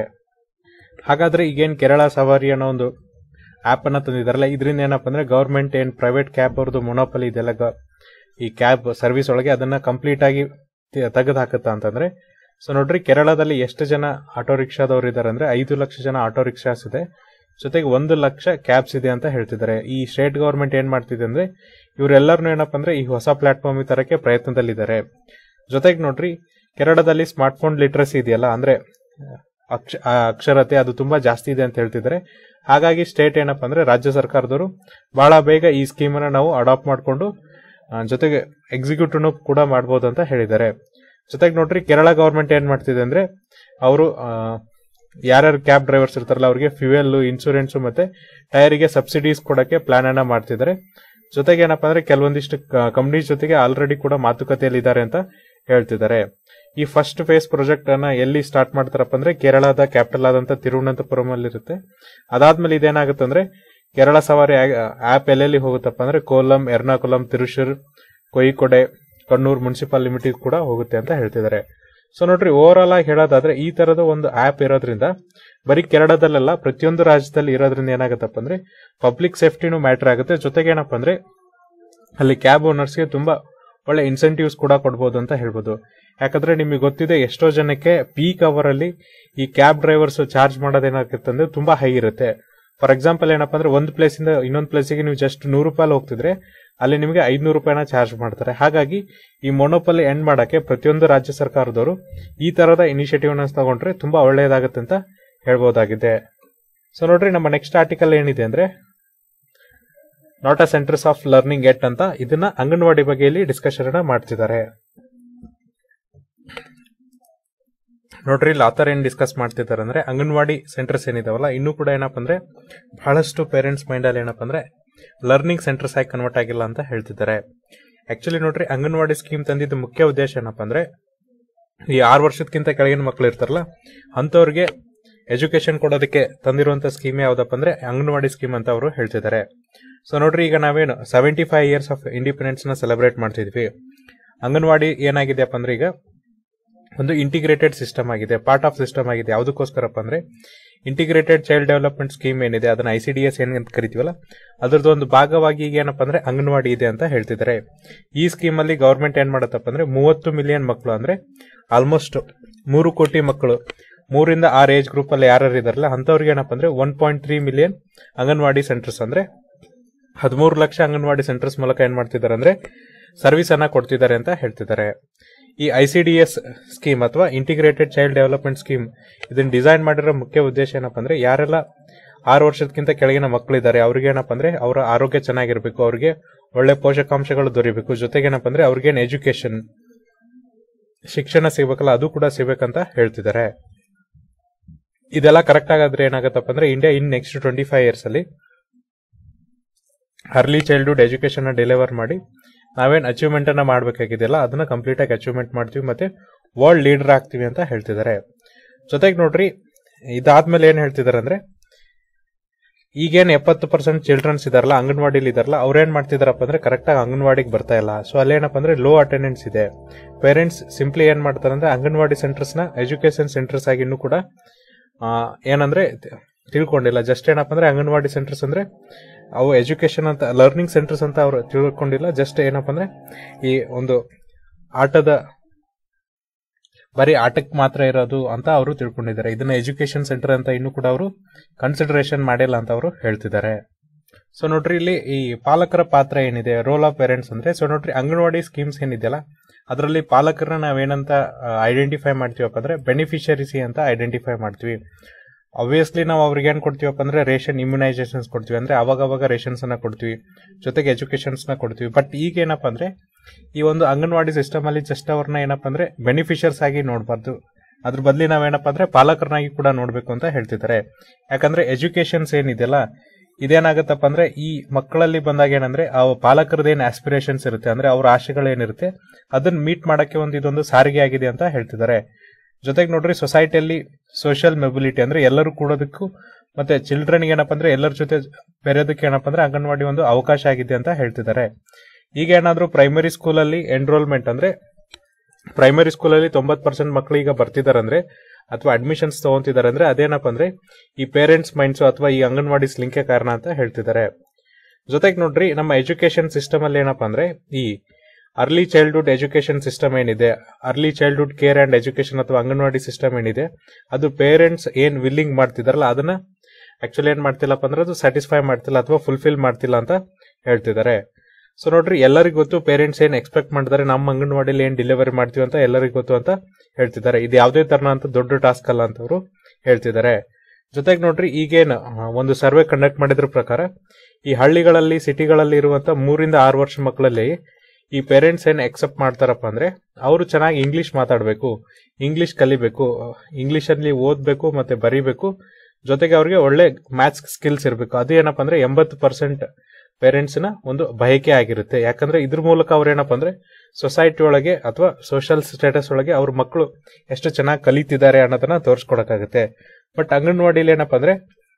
ಹಾಗಾದ್ರೆ ಈಗೇನ್ ಕೇರಳ ಸವಾರಿ ಅನ್ನೋ ಒಂದು ಆಪ್ ಅನ್ನ ತಂದಿದಾರಲ್ಲ, ಇದರಿಂದ ಏನಪ್ಪ ಅಂದ್ರೆ ಗವರ್ಮೆಂಟ್ ಏನ್ ಪ್ರೈವೇಟ್ ಕ್ಯಾಬ್ ಅವ್ರದ್ದು ಮೊನೋಪಲಿ ಇದೆಲ್ಲ ಈ ಕ್ಯಾಬ್ ಸರ್ವಿಸ್ ಒಳಗೆ ಅದನ್ನ ಕಂಪ್ಲೀಟ್ ಆಗಿ ತೆಗೆದು ಹಾಕುತ್ತಾ ಅಂತಂದ್ರೆ. ಸೊ ನೋಡ್ರಿ, ಕೇರಳದಲ್ಲಿ ಎಷ್ಟು ಜನ ಆಟೋ ರಿಕ್ಷಾದವ್ರು ಇದಾರೆ ಅಂದ್ರೆ ಐದು ಲಕ್ಷ ಜನ ಆಟೋ ರಿಕ್ಷಾಸ್ ಇದೆ, ಜೊತೆಗೆ ಒಂದು ಲಕ್ಷ ಕ್ಯಾಬ್ಸ್ ಇದೆ ಅಂತ ಹೇಳ್ತಿದ್ದಾರೆ. ಈ ಸ್ಟೇಟ್ ಗವರ್ಮೆಂಟ್ ಏನ್ ಮಾಡ್ತಿದೆ ಅಂದ್ರೆ ಇವರೆಲ್ಲರೂ ಏನಪ್ಪ ಅಂದ್ರೆ ಈ ಹೊಸ ಪ್ಲಾಟ್ಫಾರ್ಮ್ ತರಕ್ಕೆ ಪ್ರಯತ್ನದಲ್ಲಿದ್ದಾರೆ. ಜೊತೆಗೆ ನೋಡ್ರಿ, ಕೇರಳದಲ್ಲಿ ಸ್ಮಾರ್ಟ್ ಫೋನ್ ಲಿಟ್ರಸಿ ಇದೆಯಲ್ಲ, ಅಂದ್ರೆ ಅಕ್ಷ ಅಕ್ಷರತೆ ಅದು ತುಂಬಾ ಜಾಸ್ತಿ ಇದೆ ಅಂತ ಹೇಳ್ತಿದ್ದಾರೆ. ಹಾಗಾಗಿ ಸ್ಟೇಟ್ ಏನಪ್ಪ ಅಂದ್ರೆ ರಾಜ್ಯ ಸರ್ಕಾರದವರು ಬಹಳ ಬೇಗ ಈ ಸ್ಕೀಮ್ ಅನ್ನ ನಾವು ಅಡಾಪ್ಟ್ ಮಾಡಿಕೊಂಡು ಜೊತೆಗೆ ಎಕ್ಸಿಕ್ಯೂಟಿವ್ ಕೂಡ ಮಾಡಬಹುದು ಅಂತ ಹೇಳಿದ್ದಾರೆ. ಜೊತೆಗೆ ನೋಡ್ರಿ, ಕೇರಳ ಗವರ್ಮೆಂಟ್ ಏನ್ ಮಾಡ್ತಿದೆ ಅಂದ್ರೆ ಅವರು ಯಾರ್ಯಾರು ಕ್ಯಾಬ್ ಡ್ರೈವರ್ಸ್ ಇರ್ತಾರಲ್ಲ ಅವ್ರಿಗೆ ಫ್ಯೂಯಲ್, ಇನ್ಶೂರೆನ್ಸ್ ಮತ್ತೆ ಟೈರಿಗೆ ಸಬ್ಸಿಡೀಸ್ ಕೊಡಕ್ಕೆ ಪ್ಲಾನ್ ಅನ್ನ ಮಾಡ್ತಿದ್ದಾರೆ. ಜೊತೆಗೆ ಏನಪ್ಪಾ ಅಂದ್ರೆ ಕೆಲವೊಂದಿಷ್ಟು ಕಂಪನೀಸ್ ಜೊತೆಗೆ ಆಲ್ರೆಡಿ ಕೂಡ ಮಾತುಕತೆಯಲ್ಲಿ ಇದ್ದಾರೆ ಅಂತ ಹೇಳ್ತಿದ್ದಾರೆ. ಈ ಫಸ್ಟ್ ಫೇಸ್ ಪ್ರಾಜೆಕ್ಟ್ ಅನ್ನ ಎಲ್ಲಿ ಸ್ಟಾರ್ಟ್ ಮಾಡ್ತಾರಪ್ಪ ಅಂದ್ರೆ ಕೇರಳದ ಕ್ಯಾಪಿಟಲ್ ಆದಂತ ತಿರುವನಂತಪುರಂ ಅಲ್ಲಿ ಇರುತ್ತೆ. ಅದಾದ್ಮೇಲೆ ಇದೇನಾಗುತ್ತೆ ಅಂದ್ರೆ ಕೇರಳ ಸವಾರಿ ಆಪ್ ಎಲ್ಲೆಲ್ಲಿ ಹೋಗುತ್ತಪ್ಪ ಅಂದ್ರೆ ಕೋಲಂ, ಎರ್ನಾಕುಲಂ, ತಿರುಶೂರ್, ಕೊಯಿಕೊಡೆ, ಕಣ್ಣೂರ್ ಮುನ್ಸಿಪಲ್ ಲಿಮಿಟೆಡ್ ಕೂಡ ಹೋಗುತ್ತೆ ಅಂತ ಹೇಳ್ತಿದ್ದಾರೆ. ಸೊ ನೋಡ್ರಿ, ಓವರ್ ಆಲ್ ಆಗಿ ಹೇಳೋದಾದ್ರೆ ಈ ತರದ ಒಂದು ಆಪ್ ಇರೋದ್ರಿಂದ ಬರೀ ಕೇರಳದಲ್ಲೆಲ್ಲ ಪ್ರತಿಯೊಂದು ರಾಜ್ಯದಲ್ಲಿ ಇರೋದ್ರಿಂದ ಏನಾಗುತ್ತಪ್ಪ ಅಂದ್ರೆ ಪಬ್ಲಿಕ್ ಸೇಫ್ಟಿನೂ ಮ್ಯಾಟರ್ ಆಗುತ್ತೆ. ಜೊತೆಗೆ ಏನಪ್ಪ ಅಂದ್ರೆ ಅಲ್ಲಿ ಕ್ಯಾಬ್ ಓನರ್ಸ್ಗೆ ತುಂಬಾ ಒಳ್ಳೆ ಇನ್ಸೆಂಟಿವ್ಸ್ ಕೂಡ ಕೊಡ್ಬೋದು ಅಂತ ಹೇಳ್ಬೋದು. ಯಾಕಂದ್ರೆ ನಿಮಗೆ ಗೊತ್ತಿದೆ, ಎಷ್ಟೋ ಜನಕ್ಕೆ ಪೀಕ್ ಅವರ್ ಅಲ್ಲಿ ಈ ಕ್ಯಾಬ್ ಡ್ರೈವರ್ಸ್ ಚಾರ್ಜ್ ಮಾಡೋದೇನಾಗುತ್ತೆ ಅಂದ್ರೆ ತುಂಬಾ ಹೈ ಇರುತ್ತೆ. ಫಾರ್ ಎಕ್ಸಾಂಪಲ್ ಏನಪ್ಪ ಅಂದ್ರೆ ಒಂದು ಪ್ಲೇಸ್ ಇಂದ ಇನ್ನೊಂದು ಪ್ಲೇಸಿಗೆ ನೀವು ಜಸ್ಟ್ ನೂರು ರೂಪಾಯಿ ಹೋಗ್ತಿದ್ರೆ ಅಲ್ಲಿ ನಿಮಗೆ ಐದ್ನೂರು ರೂಪಾಯಿನ ಚಾರ್ಜ್ ಮಾಡ್ತಾರೆ. ಹಾಗಾಗಿ ಈ ಮೊನೋಪಲಿ ಎಂಡ್ ಮಾಡಕ್ಕೆ ಪ್ರತಿಯೊಂದು ರಾಜ್ಯ ಸರ್ಕಾರದವರು ಈ ತರದ ಇನಿಷಿಯೇಟಿವ್ ನ ತಗೊಂಡ್ರೆ ತುಂಬಾ ಒಳ್ಳೆಯದಾಗುತ್ತೆ ಅಂತ ಹೇಳ್ಬಹುದಾಗಿದೆ. ಸೊ ನೋಡ್ರಿ, ನಮ್ಮ ನೆಕ್ಸ್ಟ್ ಆರ್ಟಿಕಲ್ ಏನಿದೆ ಅಂದ್ರೆ not a centres of learning at ಅಂತ, ಇದನ್ನ ಅಂಗನವಾಡಿ ಬಗ್ಗೆಯಲ್ಲಿ ಡಿಸ್ಕಷನ್ ಮಾಡ್ತಿದ್ದಾರೆ. ನೋಡ್ರಿ, ಇಲ್ಲಿ ಆತರ ಏನ್ ಡಿಸ್ಕಸ್ ಮಾಡ್ತಿದ್ದಾರೆ ಅಂದ್ರೆ ಅಂಗನವಾಡಿ ಸೆಂಟರ್ಸ್ ಏನಿದಾವಲ್ಲ ಇನ್ನೂ ಕೂಡ ಏನಪ್ಪ ಅಂದ್ರೆ ಬಹಳಷ್ಟು ಪೇರೆಂಟ್ಸ್ ಮೈಂಡ್ ಅಲ್ಲಿ ಏನಪ್ಪ ಅಂದ್ರೆ ಲರ್ನಿಂಗ್ ಸೆಂಟರ್ಸ್ ಆಗಿ ಕನ್ವರ್ಟ್ ಆಗಿಲ್ಲ ಅಂತ ಹೇಳ್ತಿದ್ದಾರೆ. ಆಕ್ಚುಲಿ ನೋಡ್ರಿ, ಅಂಗನವಾಡಿ ಸ್ಕೀಮ್ ತಂದಿದ್ದ ಮುಖ್ಯ ಉದ್ದೇಶ ಏನಪ್ಪ ಅಂದ್ರೆ ಈ ಆರು ವರ್ಷದಕ್ಕಿಂತ ಕೆಳಗಿನ ಮಕ್ಕಳು ಇರ್ತಾರಲ್ಲ ಅಂತವ್ರಿಗೆ ಎಜುಕೇಶನ್ ಕೊಡೋದಕ್ಕೆ ತಂದಿರುವಂತ ಸ್ಕೀಮ್ ಯಾವ್ದಪ್ಪ ಅಂದ್ರೆ ಅಂಗನವಾಡಿ ಸ್ಕೀಮ್ ಅಂತ ಅವರು ಹೇಳ್ತಿದ್ದಾರೆ. ಸೊ ನೋಡ್ರಿ, ಈಗ ನಾವೇನು seventy five years of independence ನ ಸೆಲೆಬ್ರೇಟ್ ಮಾಡ್ತಿದ್ವಿ. ಅಂಗನವಾಡಿ ಏನಾಗಿದೆಯಪ್ಪ ಅಂದ್ರೆ ಈಗ ಒಂದು ಇಂಟಿಗ್ರೇಟೆಡ್ ಸಿಸ್ಟಮ್ ಆಗಿದೆ, ಪಾರ್ಟ್ ಆಫ್ ಸಿಸ್ಟಮ್ ಆಗಿದೆ. ಯಾವುದಕ್ಕೋಸ್ಕರಪ್ಪ ಅಂದ್ರೆ ಇಂಟಿಗ್ರೇಟೆಡ್ ಚೈಲ್ಡ್ ಡೆವಲಪ್ಮೆಂಟ್ ಸ್ಕೀಮ್ ಏನಿದೆ ಅದನ್ನ ಐ ಸಿ ಡಿ ಎಸ್ ಏನ್ ಅಂತ ಕರಿತೀವಲ್ಲ ಅದ್ರದ್ದು ಒಂದು ಭಾಗವಾಗಿ ಈಗ ಏನಪ್ಪ ಅಂದ್ರೆ ಅಂಗನವಾಡಿ ಇದೆ ಅಂತ ಹೇಳ್ತಿದ್ದಾರೆ. ಈ ಸ್ಕೀಮ್ ಅಲ್ಲಿ ಗವರ್ಮೆಂಟ್ ಏನ್ ಮಾಡತ್ತಪ್ಪ ಅಂದ್ರೆ ಮೂವತ್ತು ಮಿಲಿಯನ್ ಮಕ್ಕಳು ಅಂದ್ರೆ ಆಲ್ಮೋಸ್ಟ್ ಮೂರು ಕೋಟಿ ಮಕ್ಕಳು ಮೂರಿಂದ ಆರು ಏಜ್ ಗ್ರೂಪ್ ಅಲ್ಲಿ ಯಾರು ಇದಾರಲ್ಲ ಅಂತವ್ರಿಗೆ ಏನಪ್ಪ ಅಂದ್ರೆ one point three million anganwadi centres ಅಂದ್ರೆ ಹದಿಮೂರು ಲಕ್ಷ ಅಂಗನವಾಡಿ ಸೆಂಟರ್ಸ್ ಮೂಲಕ ಏನ್ ಮಾಡ್ತಿದ್ದಾರೆ ಅಂದ್ರೆ ಸರ್ವಿಸ್ ಅನ್ನ ಕೊಡ್ತಿದ್ದಾರೆ ಅಂತ ಹೇಳ್ತಿದ್ದಾರೆ. ಈ I C D S scheme ಅಥವಾ ಇಂಟಿಗ್ರೇಟೆಡ್ ಚೈಲ್ಡ್ ಡೆವಲಪ್ಮೆಂಟ್ ಸ್ಕೀಮ್ ಇದನ್ನ ಡಿಸೈನ್ ಮಾಡಿರೋ ಮುಖ್ಯ ಉದ್ದೇಶ ಏನಪ್ಪಾ ಅಂದ್ರೆ ಯಾರೆಲ್ಲ ಆರು ವರ್ಷಕ್ಕಿಂತ ಕೆಳಗಿನ ಮಕ್ಕಳಿದ್ದಾರೆ ಅವ್ರಿಗೆ ಏನಪ್ಪಾ ಅಂದ್ರೆ ಅವರ ಆರೋಗ್ಯ ಚೆನ್ನಾಗಿರ್ಬೇಕು, ಅವ್ರಿಗೆ ಒಳ್ಳೆ ಪೋಷಕಾಂಶಗಳು ದೊರೀಬೇಕು, ಜೊತೆಗೆ ಏನಪ್ಪಾ ಅಂದ್ರೆ ಅವ್ರಿಗೇನು ಎಜುಕೇಶನ್ ಶಿಕ್ಷಣ ಸಿಗ್ಬೇಕಲ್ಲ ಅದು ಕೂಡ ಸಿಗ್ಬೇಕಂತ ಹೇಳ್ತಿದ್ದಾರೆ. ಇದೆಲ್ಲ ಕರೆಕ್ಟ್ ಆಗಾದ್ರೆ ಏನಾಗತ್ತಪ್ಪ ಅಂದ್ರೆ India in next twenty five years ಅಲ್ಲಿ ಅರ್ಲಿ ಚೈಲ್ಡ್ಹುಡ್ ಎಜುಕೇಶನ್ ಡೆಲಿವರ್ ಮಾಡಿ ನಾವೇನ್ ಅಚೀವ್ಮೆಂಟ್ ಅನ್ನ ಮಾಡ್ಬೇಕಾಗಿದೆಯಲ್ಲ ಅದನ್ನ ಕಂಪ್ಲೀಟ್ ಆಗಿ ಅಚೀವ್ಮೆಂಟ್ ಮಾಡ್ತೀವಿ ಮತ್ತೆ ವರ್ಲ್ಡ್ ಲೀಡರ್ ಆಗ್ತೀವಿ ಅಂತ ಹೇಳ್ತಿದ್ದಾರೆ. ಜೊತೆಗೆ ನೋಡ್ರಿ ಇದಾದ್ಮೇಲೆ ಏನ್ ಹೇಳ್ತಿದಾರೆ ಅಂದ್ರೆ ಈಗೇನ್ ಎಪ್ಪತ್ತು ಪರ್ಸೆಂಟ್ ಚಿಲ್ಡ್ರನ್ಸ್ ಇದಾರಲ್ಲ ಅಂಗನವಾಡಿಲಿ ಇದಾರಲ್ಲ ಅವ್ರೇನ್ ಮಾಡ್ತಿದಾರಪ್ಪ ಅಂದ್ರೆ ಕರೆಕ್ಟ್ ಆಗಿ ಅಂಗನವಾಡಿಗೆ ಬರ್ತಾ ಇಲ್ಲ. ಸೊ ಅಲ್ಲೇನಪ್ಪ ಅಂದ್ರೆ ಲೋ ಅಟೆಂಡೆನ್ಸ್ ಇದೆ. ಪೇರೆಂಟ್ಸ್ ಸಿಂಪ್ಲಿ ಏನ್ ಮಾಡ್ತಾರೆ ಅಂದ್ರೆ ಅಂಗನವಾಡಿ ಸೆಂಟರ್ಸ್ ನ ಎಜುಕೇಶನ್ ಸೆಂಟರ್ಸ್ ಆಗಿ ಇನ್ನೂ ಕೂಡ ಏನಂದ್ರೆ ತಿಳ್ಕೊಂಡಿಲ್ಲ. ಜಸ್ಟ್ ಏನಪ್ಪ ಅಂದ್ರೆ ಅಂಗನವಾಡಿ ಸೆಂಟರ್ಸ್ ಅಂದ್ರೆ ಅವು ಎಜುಕೇಶನ್ ಅಂತ ಲರ್ನಿಂಗ್ ಸೆಂಟರ್ಸ್ ಅಂತ ಅವ್ರು ತಿಳ್ಕೊಂಡಿಲ್ಲ. ಜಸ್ಟ್ ಏನಪ್ಪ ಅಂದ್ರೆ ಈ ಒಂದು ಆಟದ ಬರೀ ಆಟಕ್ಕೆ ಮಾತ್ರ ಇರೋದು ಅಂತ ಅವರು ತಿಳ್ಕೊಂಡಿದ್ದಾರೆ. ಇದನ್ನ ಎಜುಕೇಶನ್ ಸೆಂಟರ್ ಅಂತ ಇನ್ನೂ ಕೂಡ ಅವರು ಕನ್ಸಿಡರೇಷನ್ ಮಾಡಿಲ್ಲ ಅಂತ ಅವರು ಹೇಳ್ತಿದ್ದಾರೆ. ಸೊ ನೋಡ್ರಿ ಇಲ್ಲಿ ಈ ಪಾಲಕರ ಪಾತ್ರ ಏನಿದೆ, ರೋಲ್ ಆಫ್ ಪೇರೆಂಟ್ಸ್ ಅಂದ್ರೆ ಸೊ ನೋಡ್ರಿ ಅಂಗನವಾಡಿ ಸ್ಕೀಮ್ಸ್ ಏನಿದೆಯಲ್ಲ ಅದರಲ್ಲಿ ಪಾಲಕರನ್ನ ನಾವೇನಂತ ಐಡೆಂಟಿಫೈ ಮಾಡ್ತೀವಪ್ಪ ಅಂದ್ರೆ ಬೆನಿಫಿಷರೀಸಿ ಅಂತ ಐಡೆಂಟಿಫೈ ಮಾಡ್ತೀವಿ. ಆಬ್ವಿಯಸ್ಲಿ ನಾವು ಅವ್ರಿಗೆ ಏನ್ ಕೊಡ್ತೀವಪ್ಪ ಅಂದ್ರೆ ರೇಷನ್ ಇಮ್ಯುನೈಸೇಷನ್ಸ್ ಕೊಡ್ತೀವಿ, ಅಂದ್ರೆ ಅವಾಗ ಅವಾಗ ರೇಷನ್ಸ್ ಅನ್ನ ಕೊಡ್ತೀವಿ, ಜೊತೆಗೆ ಎಜುಕೇಶನ್ಸ್ ನ ಕೊಡ್ತೀವಿ. ಬಟ್ ಈಗ ಏನಪ್ಪಾ ಅಂದ್ರೆ ಈ ಒಂದು ಅಂಗನವಾಡಿ ಸಿಸ್ಟಮ್ ಅಲ್ಲಿ ಜಸ್ಟ್ ಅವ್ರನ್ನ ಏನಪ್ಪಾ ಅಂದ್ರೆ ಬೆನಿಫಿಷರ್ಸ್ ಆಗಿ ನೋಡಬಾರ್ದು, ಅದ್ರ ಬದಲಿ ನಾವೇನಪ್ಪ ಅಂದ್ರೆ ಪಾಲಕರನ್ನಾಗಿ ಕೂಡ ನೋಡ್ಬೇಕು ಅಂತ ಹೇಳ್ತಿದ್ದಾರೆ. ಯಾಕಂದ್ರೆ ಎಜುಕೇಶನ್ಸ್ ಏನಿದೆಯಲ್ಲ ಇದೇನಾಗತ್ತಪ್ಪ ಅಂದ್ರೆ ಈ ಮಕ್ಕಳಲ್ಲಿ ಬಂದಾಗ ಏನಂದ್ರೆ ಆ ಪಾಲಕರದೇನ್ ಆಸ್ಪಿರೇಷನ್ಸ್ ಇರುತ್ತೆ ಅಂದ್ರೆ ಅವ್ರ ಆಶೆಗಳೇನಿರುತ್ತೆ ಅದನ್ನ ಮೀಟ್ ಮಾಡಕ್ಕೆ ಒಂದು ಇದೊಂದು ಸಾರಿಗೆ ಆಗಿದೆ ಅಂತ ಹೇಳ್ತಿದ್ದಾರೆ. ಜೊತೆಗೆ ನೋಡ್ರಿ ಸೊಸೈಟಿಯಲ್ಲಿ ಸೋಷಿಯಲ್ ಮೊಬಿಲಿಟಿ ಅಂದ್ರೆ ಎಲ್ಲರೂ ಕೂಡೋದಕ್ಕೂ ಮತ್ತೆ ಚಿಲ್ಡ್ರನ್ ಏನಪ್ಪಾ ಅಂದ್ರೆ ಎಲ್ಲರ ಜೊತೆ ಬೆರೆಯೋದಕ್ಕೆ ಏನಪ್ಪಾ ಅಂದ್ರೆ ಅಂಗನವಾಡಿ ಒಂದು ಅವಕಾಶ ಆಗಿದೆ ಅಂತ ಹೇಳ್ತಿದ್ದಾರೆ. ಈಗ ಏನಾದ್ರು ಪ್ರೈಮರಿ ಸ್ಕೂಲ್ ಅಲ್ಲಿ ಎನ್ರೋಲ್ಮೆಂಟ್ ಅಂದ್ರೆ ಪ್ರೈಮರಿ ಸ್ಕೂಲ್ ಅಲ್ಲಿ ತೊಂಬತ್ ಪರ್ಸೆಂಟ್ ಮಕ್ಕಳು ಈಗ ಬರ್ತಿದಾರೆ ಅಂದ್ರೆ ಅಥವಾ ಅಡ್ಮಿಷನ್ಸ್ ತಗೊಂತಿದ್ದಾರೆ ಅಂದ್ರೆ ಅದೇನಪ್ಪ ಅಂದ್ರೆ ಈ ಪೇರೆಂಟ್ಸ್ ಮೈಂಡ್ಸ್ ಅಥವಾ ಈ ಅಂಗನವಾಡಿ ಲಿಂಕೆ ಕಾರಣ ಅಂತ ಹೇಳ್ತಿದ್ದಾರೆ. ಜೊತೆಗೆ ನೋಡ್ರಿ ನಮ್ಮ ಎಜುಕೇಶನ್ ಸಿಸ್ಟಮ್ ಅಲ್ಲಿ ಏನಪ್ಪಾ ಅಂದ್ರೆ ಈ ಅರ್ಲಿ ಚೈಲ್ಡ್ಹುಡ್ ಎಜುಕೇಶನ್ ಸಿಸ್ಟಮ್ ಏನಿದೆ, early childhood care and education ಅಥವಾ ಅಂಗನವಾಡಿ ಸಿಸ್ಟಮ್ ಏನಿದೆ ಅದು ಪೇರೆಂಟ್ಸ್ ಏನ್ ವಿಲ್ಲಿಂಗ್ ಮಾಡ್ತಿದಾರಲ್ಲ ಅದನ್ನ ಆಕ್ಚುಲಿ ಏನ್ ಮಾಡ್ತಿಲ್ಲಪ್ಪ ಅಂದ್ರೆ ಅದು ಸ್ಯಾಟಿಸ್ಫೈ ಮಾಡ್ತಿಲ್ಲ ಅಥವಾ ಫುಲ್ಫಿಲ್ ಮಾಡ್ತಿಲ್ಲ ಅಂತ ಹೇಳ್ತಿದ್ದಾರೆ. ಸೊ ನೋಡ್ರಿ ಎಲ್ಲರಿಗೂ ಗೊತ್ತು ಪೇರೆಂಟ್ಸ್ ಏನ್ ಎಕ್ಸ್ಪೆಕ್ಟ್ ಮಾಡಿದಾರೆ ನಮ್ಮ ಅಂಗನವಾಡಿಲಿ ಏನ್ ಡೆಲಿವರಿ ಮಾಡ್ತೀವಿ ಅಂತ ಎಲ್ಲರಿಗೂ ಗೊತ್ತು ಅಂತ ಹೇಳ್ತಿದ್ದಾರೆ. ಇದು ಯಾವುದೇ ತರನ ಅಂತ ದೊಡ್ಡ ಟಾಸ್ಕ್ ಅಲ್ಲ ಅಂತ ಅವರು ಹೇಳ್ತಿದ್ದಾರೆ. ಜೊತೆಗೆ ನೋಡ್ರಿ ಈಗೇನು ಒಂದು ಸರ್ವೆ ಕಂಡಕ್ಟ್ ಮಾಡಿದ್ರ ಪ್ರಕಾರ ಈ ಹಳ್ಳಿಗಳಲ್ಲಿ ಸಿಟಿಗಳಲ್ಲಿ ಇರುವಂತ ಮೂರಿಂದ ಆರು ವರ್ಷ ಮಕ್ಕಳಲ್ಲಿ ಈ ಪೇರೆಂಟ್ಸ್ ಏನ್ ಎಕ್ಸೆಪ್ಟ್ ಮಾಡ್ತಾರಪ್ಪ ಅಂದ್ರೆ ಅವರು ಚೆನ್ನಾಗಿ ಇಂಗ್ಲಿಷ್ ಮಾತಾಡಬೇಕು, ಇಂಗ್ಲಿಷ್ ಕಲಿಬೇಕು, ಇಂಗ್ಲಿಷ್ ಅಲ್ಲಿ ಓದ್ಬೇಕು ಮತ್ತೆ ಬರೀಬೇಕು, ಜೊತೆಗೆ ಅವ್ರಿಗೆ ಒಳ್ಳೆ ಮ್ಯಾಥ್ಸ್ ಸ್ಕಿಲ್ಸ್ ಇರಬೇಕು. ಅದು ಏನಪ್ಪಾ ಅಂದ್ರೆ ಎಂಬತ್ತು ಪರ್ಸೆಂಟ್ ಪೇರೆಂಟ್ಸ್ ನ ಒಂದು ಬಯಕೆ ಆಗಿರುತ್ತೆ. ಯಾಕಂದ್ರೆ ಇದ್ರ ಮೂಲಕ ಅವ್ರ ಏನಪ್ಪಾ ಅಂದ್ರೆ ಸೊಸೈಟಿ ಒಳಗೆ ಅಥವಾ ಸೋಷಿಯಲ್ ಸ್ಟೇಟಸ್ ಒಳಗೆ ಅವ್ರ ಮಕ್ಕಳು ಎಷ್ಟು ಚೆನ್ನಾಗಿ ಕಲಿತಿದ್ದಾರೆ ಅನ್ನೋದನ್ನ ತೋರಿಸ್ಕೊಡಕ್ಕಾಗುತ್ತೆ. ಬಟ್ ಅಂಗನವಾಡಿಲಿ ಏನಪ್ಪಾ ಅಂದ್ರೆ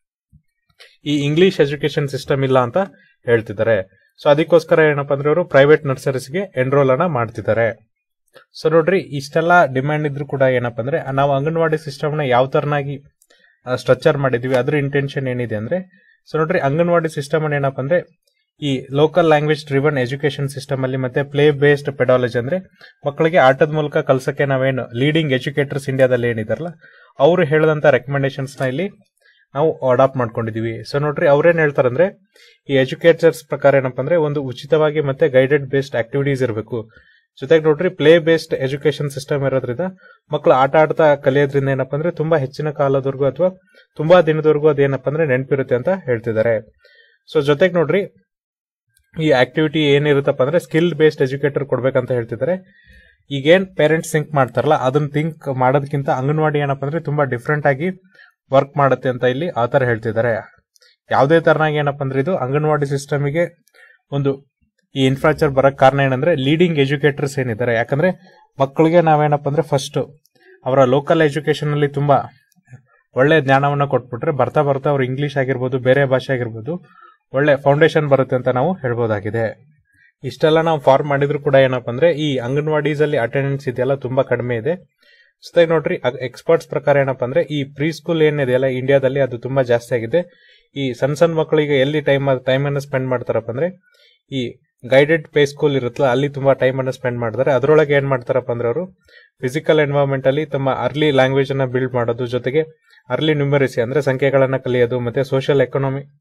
ಈ ಇಂಗ್ಲಿಷ್ ಎಜುಕೇಶನ್ ಸಿಸ್ಟಮ್ ಇಲ್ಲ ಅಂತ ಹೇಳ್ತಿದ್ದಾರೆ. ಸೊ ಅದಕ್ಕೋಸ್ಕರ ಏನಪ್ಪಾ ಅಂದ್ರೆ ಅವರು ಪ್ರೈವೇಟ್ ನರ್ಸರೀಸ್ಗೆ ಎನ್ರೋಲ್ ಅನ್ನ ಮಾಡ್ತಿದ್ದಾರೆ. ಸೊ ನೋಡ್ರಿ ಇಷ್ಟೆಲ್ಲ ಡಿಮ್ಯಾಂಡ್ ಇದ್ರು ಕೂಡ ಏನಪ್ಪಾ ಅಂದ್ರೆ ನಾವು ಅಂಗನವಾಡಿ ಸಿಸ್ಟಮ್ ನ ಯಾವ ತರನಾಗಿ ಸ್ಟ್ರಕ್ಚರ್ ಮಾಡಿದೀವಿ ಅದ್ರ ಇಂಟೆನ್ಷನ್ ಏನಿದೆ ಅಂದ್ರೆ ಸೊ ನೋಡ್ರಿ ಅಂಗನವಾಡಿ ಸಿಸ್ಟಮ್ ಅನ್ನ ಏನಪ್ಪಾ ಅಂದ್ರೆ ಈ local language driven education system ಅಲ್ಲಿ ಮತ್ತೆ ಪ್ಲೇ ಬೇಸ್ಡ್ ಪೆಡಾಲಜಿ ಅಂದ್ರೆ ಮಕ್ಕಳಿಗೆ ಆಟದ ಮೂಲಕ ಕಲ್ಸಕ್ಕೆ ನಾವೇನು ಲೀಡಿಂಗ್ ಎಜುಕೇಟರ್ಸ್ ಇಂಡಿಯಾದಲ್ಲಿ ಏನಿದಾರಲ್ಲ ಅವರು ಹೇಳಿದಂತ ರೆಕಮೆಂಡೇಶನ್ಸ್ ನ ಇಲ್ಲಿ ನಾವು ಅಡಾಪ್ಟ್ ಮಾಡ್ಕೊಂಡಿದೀವಿ. ಸೊ ನೋಡ್ರಿ ಅವ್ರೇನ್ ಹೇಳ್ತಾರಂದ್ರೆ ಈ ಎಜುಕೇಟರ್ಸ್ ಪ್ರಕಾರ ಏನಪ್ಪಾ ಅಂದ್ರೆ ಒಂದು ಉಚಿತವಾಗಿ ಮತ್ತೆ ಗೈಡೆಡ್ ಬೇಸ್ಡ್ ಆಕ್ಟಿವಿಟೀಸ್ ಇರಬೇಕು. ಜೊತೆಗೆ ನೋಡ್ರಿ ಪ್ಲೇ ಬೇಸ್ಡ್ ಎಜುಕೇಶನ್ ಸಿಸ್ಟಮ್ ಇರೋದ್ರಿಂದ ಮಕ್ಕಳು ಆಟ ಆಡ್ತಾ ಕಲಿಯೋದ್ರಿಂದ ಏನಪ್ಪಾ ಅಂದ್ರೆ ತುಂಬಾ ಹೆಚ್ಚಿನ ಕಾಲದವರೆಗೂ ಅಥವಾ ತುಂಬಾ ದಿನದವರೆಗೂ ಅದೇನಪ್ಪಾ ಅಂದ್ರೆ ನೆನಪಿರುತ್ತೆ ಅಂತ ಹೇಳ್ತಿದ್ದಾರೆ. ಸೊ ಜೊತೆಗೆ ನೋಡ್ರಿ ಈ ಆಕ್ಟಿವಿಟಿ ಏನಿರುತ್ತಪ್ಪ ಅಂದ್ರೆ ಸ್ಕಿಲ್ ಬೇಸ್ಡ್ ಎಜುಕೇಟರ್ ಕೊಡ್ಬೇಕಂತ ಹೇಳ್ತಿದ್ದಾರೆ. ಈಗೇನ್ ಪೇರೆಂಟ್ಸ್ ಥಿಂಕ್ ಮಾಡ್ತಾರಲ್ಲ ಅದನ್ನ ಥಿಂಕ್ ಮಾಡೋದಕ್ಕಿಂತ ಅಂಗನವಾಡಿ ಏನಪ್ಪಾ ಅಂದ್ರೆ ತುಂಬಾ ಡಿಫ್ರೆಂಟ್ ಆಗಿ ವರ್ಕ್ ಮಾಡುತ್ತೆ ಅಂತ ಇಲ್ಲಿ ಆತರ ಹೇಳ್ತಿದ್ದಾರೆ. ಯಾವುದೇ ತರನಾಗಿ ಏನಪ್ಪಾ ಅಂದ್ರೆ ಇದು ಅಂಗನವಾಡಿ ಸಿಸ್ಟಮ್ಗೆ ಒಂದು ಈ ಇನ್ಫ್ರಾಸ್ಟ್ರಕ್ಚರ್ ಬರಕ್ ಕಾರಣ ಏನಂದ್ರೆ ಲೀಡಿಂಗ್ ಎಜುಕೇಟರ್ಸ್ ಏನಿದ್ದಾರೆ. ಯಾಕಂದ್ರೆ ಮಕ್ಕಳಿಗೆ ನಾವೇನಪ್ಪ ಅಂದ್ರೆ ಫಸ್ಟ್ ಅವರ ಲೋಕಲ್ ಎಜುಕೇಶನ್ ಅಲ್ಲಿ ತುಂಬಾ ಒಳ್ಳೆ ಜ್ಞಾನವನ್ನ ಕೊಟ್ಬಿಟ್ರೆ ಬರ್ತಾ ಬರ್ತಾ ಅವ್ರು ಇಂಗ್ಲಿಷ್ ಆಗಿರ್ಬೋದು ಬೇರೆ ಭಾಷೆ ಆಗಿರ್ಬೋದು ಒಳ್ಳೆ ಫೌಂಡೇಶನ್ ಬರುತ್ತೆ ಅಂತ ನಾವು ಹೇಳ್ಬೋದಾಗಿದೆ. ಇಷ್ಟೆಲ್ಲ ನಾವು ಫಾರ್ಮ್ ಮಾಡಿದ್ರು ಕೂಡ ಏನಪ್ಪಾ ಅಂದ್ರೆ ಈ ಅಂಗನವಾಡೀಸ್ ಅಲ್ಲಿ ಅಟೆಂಡೆನ್ಸ್ ಇದೆಯಲ್ಲ ತುಂಬಾ ಕಡಿಮೆ ಇದೆ. ಜೊತೆಗೆ ನೋಡ್ರಿ ಎಕ್ಸ್ಪರ್ಟ್ಸ್ ಪ್ರಕಾರ ಏನಪ್ಪಾ ಅಂದ್ರೆ ಈ ಪ್ರೀ ಸ್ಕೂಲ್ ಏನಿದೆಯಲ್ಲ ಇಂಡಿಯಾದಲ್ಲಿ ಅದು ತುಂಬಾ ಜಾಸ್ತಿ ಆಗಿದೆ. ಈ ಸಣ್ಣ ಸಣ್ಣ ಮಕ್ಕಳಿಗೆ ಎಲ್ಲಿ ಟೈಮ್ ಟೈಮ್ ಅನ್ನು ಸ್ಪೆಂಡ್ ಮಾಡ್ತಾರಪ್ಪ ಅಂದ್ರೆ ಈ ಗೈಡೆಡ್ ಪೇ ಸ್ಕೂಲ್ ಇರುತ್ತಲ್ಲ ಅಲ್ಲಿ ತುಂಬಾ ಟೈಮ್ ಅನ್ನು ಸ್ಪೆಂಡ್ ಮಾಡ್ತಾರೆ. ಅದರೊಳಗೆ ಏನ್ ಮಾಡ್ತಾರಪ್ಪ ಅಂದ್ರೆ ಅವರು ಫಿಸಿಕಲ್ ಎನ್ವೈರನ್ಮೆಂಟ್ ಅಲ್ಲಿ ತಮ್ಮ ಅರ್ಲಿ ಲ್ಯಾಂಗ್ವೇಜ್ ಅನ್ನ ಬಿಲ್ಡ್ ಮಾಡೋದು, ಜೊತೆಗೆ ಅರ್ಲಿ ನ್ಯೂಮರಸಿ ಅಂದ್ರೆ ಸಂಖ್ಯೆಗಳನ್ನ ಕಲಿಯೋದು, ಮತ್ತೆ social economy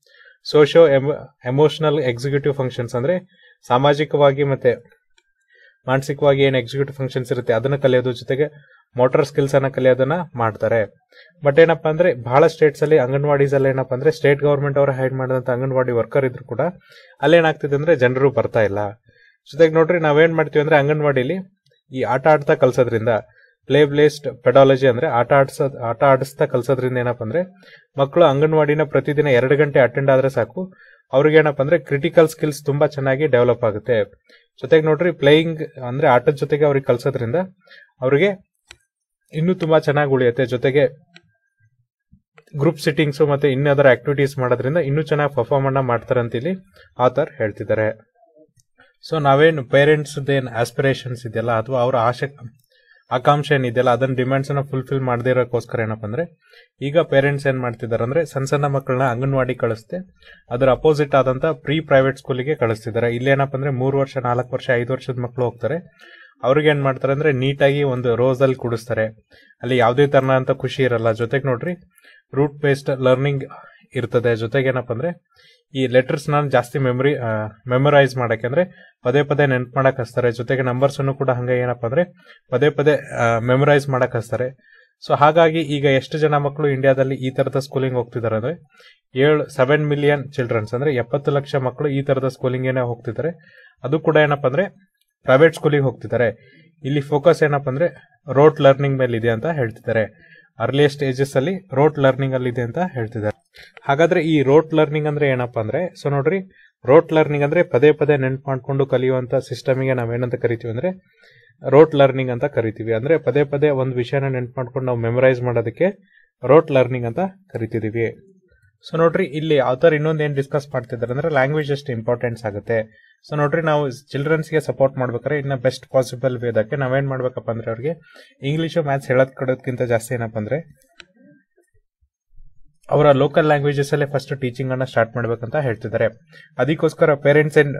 socio emotional executive functions ಅಂದ್ರೆ ಸಾಮಾಜಿಕವಾಗಿ ಮತ್ತೆ ಮಾನಸಿಕವಾಗಿ ಏನು ಎಕ್ಸಿಕ್ಯೂಟಿವ್ ಫಂಕ್ಷನ್ಸ್ ಇರುತ್ತೆ ಅದನ್ನ ಕಲಿಯೋದ್ರ ಜೊತೆಗೆ ಮೋಟಾರ್ ಸ್ಕಿಲ್ಸ್ ಅನ್ನ ಕಲಿಯೋದನ್ನ ಮಾಡ್ತಾರೆ. ಬಟ್ ಏನಪ್ಪಾ ಅಂದ್ರೆ ಬಹಳ ಸ್ಟೇಟ್ಸ್ ಅಲ್ಲಿ ಅಂಗನವಾಡೀಸ್ ಅಲ್ಲಿ ಏನಪ್ಪಾ ಅಂದ್ರೆ ಸ್ಟೇಟ್ ಗವರ್ಮೆಂಟ್ ಅವರು ಹೈಡ್ ಮಾಡಿದಂತ ಅಂಗನವಾಡಿ ವರ್ಕರ್ ಇದ್ರು ಕೂಡ ಅಲ್ಲೇನಾಗ್ತಿದೆ ಅಂದ್ರೆ ಜನರು ಬರ್ತಾ ಇಲ್ಲ. ಜೊತೆಗೆ ನೋಡ್ರಿ ನಾವೇನ್ ಮಾಡ್ತೀವಿ ಅಂದ್ರೆ ಅಂಗನವಾಡಿಲಿ ಈ ಆಟ ಆಡ್ತಾ ಕಲ್ಸೋದ್ರಿಂದ ಪ್ಲೇ ಬೇಸ್ಡ್ ಪೆಡಾಲಜಿ ಅಂದ್ರೆ ಆಟ ಆಡ್ಸ ಆಟ ಆಡಿಸ್ತಾ ಕಲ್ಸೋದ್ರಿಂದ ಏನಪ್ಪಾ ಅಂದ್ರೆ ಮಕ್ಕಳು ಅಂಗನವಾಡಿನ ಪ್ರತಿದಿನ ಎರಡು ಗಂಟೆ ಅಟೆಂಡ್ ಆದ್ರೆ ಸಾಕು ಅವ್ರಿಗೆ ಏನಪ್ಪಾ ಅಂದ್ರೆ ಕ್ರಿಟಿಕಲ್ ಸ್ಕಿಲ್ಸ್ ತುಂಬಾ ಚೆನ್ನಾಗಿ ಡೆವಲಪ್ ಆಗುತ್ತೆ. ಜೊತೆಗೆ ನೋಡ್ರಿ ಪ್ಲೇಯಿಂಗ್ ಅಂದ್ರೆ ಆಟದ ಜೊತೆಗೆ ಅವ್ರಿಗೆ ಕಲ್ಸೋದ್ರಿಂದ ಅವ್ರಿಗೆ ಇನ್ನೂ ತುಂಬಾ ಚೆನ್ನಾಗಿ ಉಳಿಯುತ್ತೆ. ಜೊತೆಗೆ ಗ್ರೂಪ್ ಸಿಟ್ಟಿಂಗ್ಸ್ ಮತ್ತೆ ಇನ್ನದರ ಆಕ್ಟಿವಿಟೀಸ್ ಮಾಡೋದ್ರಿಂದ ಇನ್ನೂ ಚೆನ್ನಾಗಿ ಪರ್ಫಾರ್ಮ್ ಅನ್ನ ಮಾಡ್ತಾರೆ ಅಂತ ಇಲ್ಲಿ ಆಥರ್ ಹೇಳ್ತಿದ್ದಾರೆ. ಸೊ ನಾವೇನು ಪೇರೆಂಟ್ಸ್ ಏನ್ ಆಸ್ಪಿರೇಷನ್ಸ್ ಇದೆಯಲ್ಲ ಅಥವಾ ಅವರ ಆಶೆ ಆಕಾಂಕ್ಷೆ ಏನಿದೆಯಲ್ಲ ಅದನ್ನ ಡಿಮ್ಯಾಂಡ್ಸ್ ಅನ್ನ ಫುಲ್ಫಿಲ್ ಮಾಡದೇ ಇರೋಕ್ಕೋಸ್ಕರ ಏನಪ್ಪಾ ಅಂದ್ರೆ ಈಗ ಪೇರೆಂಟ್ಸ್ ಏನ್ ಮಾಡ್ತಿದಾರೆ ಅಂದ್ರೆ ಸಣ್ಣ ಸಣ್ಣ ಮಕ್ಕಳನ್ನ ಅಂಗನವಾಡಿ ಕಳಿಸ್ತೆ ಅದರ ಅಪೋಸಿಟ್ ಆದಂತ ಪ್ರೀ ಪ್ರೈವೇಟ್ ಸ್ಕೂಲಿಗೆ ಕಳಿಸ್ತಿದ್ದಾರೆ. ಇಲ್ಲಿ ಏನಪ್ಪಾ ಅಂದ್ರೆ ಮೂರು ವರ್ಷ ನಾಲ್ಕು ವರ್ಷ ಐದು ವರ್ಷದ ಮಕ್ಕಳು ಹೋಗ್ತಾರೆ. ಅವ್ರಿಗೆ ಏನ್ ಮಾಡ್ತಾರೆ ಅಂದ್ರೆ ನೀಟಾಗಿ ಒಂದು ರೋಸ್ ಅಲ್ಲಿ ಕೂಡಿಸ್ತಾರೆ. ಅಲ್ಲಿ ಯಾವುದೇ ತರನ ಅಂತ ಖುಷಿ ಇರಲ್ಲ. ಜೊತೆಗೆ ನೋಡ್ರಿ ರೂಟ್ ಬೇಸ್ಡ್ ಲರ್ನಿಂಗ್ ಇರ್ತದೆ. ಜೊತೆಗೆ ಏನಪ್ಪಾ ಅಂದ್ರೆ ಈ ಲೆಟರ್ಸ್ ನಾನು ಜಾಸ್ತಿ ಮೆಮೊರಿ ಮೆಮೊರೈಸ್ ಮಾಡಕ್ಕೆ ಅಂದ್ರೆ ಪದೇ ಪದೇ ನೆನ್ಪು ಮಾಡಕ್ ಹಚ್ತಾರೆ. ಜೊತೆಗೆ ನಂಬರ್ಸ್ ಅನ್ನು ಕೂಡ ಹಂಗೆ ಏನಪ್ಪಾ ಅಂದ್ರೆ ಪದೇ ಪದೇ ಮೆಮೊರೈಸ್ ಮಾಡಕ್ ಹಚ್ತಾರೆ. ಸೊ ಹಾಗಾಗಿ ಈಗ ಎಷ್ಟು ಜನ ಮಕ್ಕಳು ಇಂಡಿಯಾದಲ್ಲಿ ಈ ತರದ ಸ್ಕೂಲಿಂಗ್ ಹೋಗ್ತಿದ್ದಾರೆ ಅಂದ್ರೆ ಏಳು ಸೆವೆನ್ ಮಿಲಿಯನ್ ಚಿಲ್ಡ್ರನ್ಸ್ ಅಂದ್ರೆ ಎಪ್ಪತ್ತು ಲಕ್ಷ ಮಕ್ಕಳು ಈ ತರದ ಸ್ಕೂಲಿಂಗ್ ಏನೇ ಹೋಗ್ತಿದ್ದಾರೆ. ಅದು ಕೂಡ ಏನಪ್ಪಾ ಅಂದ್ರೆ ಪ್ರೈವೇಟ್ ಸ್ಕೂಲಿಗೆ ಹೋಗ್ತಿದ್ದಾರೆ. ಇಲ್ಲಿ ಫೋಕಸ್ ಏನಪ್ಪಾ ಅಂದ್ರೆ ರೋಟ್ ಲರ್ನಿಂಗ್ ಮೇಲೆ ಇದೆ ಅಂತ ಹೇಳ್ತಿದ್ದಾರೆ. ಅರ್ಲಿಯಸ್ಟ್ ಏಜಸ್ ಅಲ್ಲಿ ರೋಟ್ ಲರ್ನಿಂಗ್ ಅಲ್ಲಿ ಇದೆ ಅಂತ ಹೇಳ್ತಿದ್ದಾರೆ. ಹಾಗಾದ್ರೆ ಈ ರೋಟ್ ಲರ್ನಿಂಗ್ ಅಂದ್ರೆ ಏನಪ್ಪಾ ಅಂದ್ರೆ ಸೊ ನೋಡ್ರಿ ರೋಟ್ ಲರ್ನಿಂಗ್ ಅಂದ್ರೆ ಪದೇ ಪದೇ ನೆನ್ಪು ಮಾಡ್ಕೊಂಡು ಕಲಿಯುವಂತ ಸಿಸ್ಟಮಿಗೆ ನಾವೇನಂತ ಕರಿತೀವಿ ಅಂದ್ರೆ ರೋಟ್ ಲರ್ನಿಂಗ್ ಅಂತ ಕರಿತೀವಿ. ಅಂದ್ರೆ ಪದೇ ಪದೇ ಒಂದು ವಿಷಯನ ನೆನ್ಪು ಮಾಡ್ಕೊಂಡು ನಾವು ಮೆಮೊರೈಸ್ ಮಾಡೋದಕ್ಕೆ ರೋಟ್ ಲರ್ನಿಂಗ್ ಅಂತ ಕರಿತಿದೀವಿ. ಸೊ ನೋಡ್ರಿ ಇಲ್ಲಿ ಆಥರ್ ಇನ್ನೊಂದು ಏನ್ ಡಿಸ್ಕಸ್ ಮಾಡ್ತಿದ್ದಾರೆ ಅಂದ್ರೆ ಲ್ಯಾಂಗ್ವೇಜ್ ಎಷ್ಟು ಇಂಪಾರ್ಟೆನ್ಸ್ ಆಗುತ್ತೆ. ಸೊ ನೋಡ್ರಿ ನಾವು ಚಿಲ್ಡ್ರನ್ಸ್ ಗೆ ಸಪೋರ್ಟ್ ಮಾಡ್ಬೇಕಾದ್ರೆ ಇನ್ನ ಬೆಸ್ಟ್ ಪಾಸಿಬಲ್ ವೇದಕ್ಕೆ ನಾವೇನ್ ಮಾಡ್ಬೇಕಪ್ಪ ಅಂದ್ರೆ ಅವ್ರಿಗೆ ಇಂಗ್ಲಿಷ್ ಮ್ಯಾಥ್ಸ್ ಹೇಳೋದ್ ಕೊಡೋದಕ್ಕಿಂತ ಜಾಸ್ತಿ ಏನಪ್ಪಾ ಅಂದ್ರೆ ಅವರ ಲೋಕಲ್ ಲ್ಯಾಂಗ್ವೇಜಸ್ ಅಲ್ಲೇ ಫಸ್ಟ್ ಟೀಚಿಂಗ್ ಅನ್ನ ಸ್ಟಾರ್ಟ್ ಮಾಡ್ಬೇಕಂತ ಹೇಳ್ತಿದ್ದಾರೆ. ಅದಕ್ಕೋಸ್ಕರ ಪೇರೆಂಟ್ಸ್ ಏನ್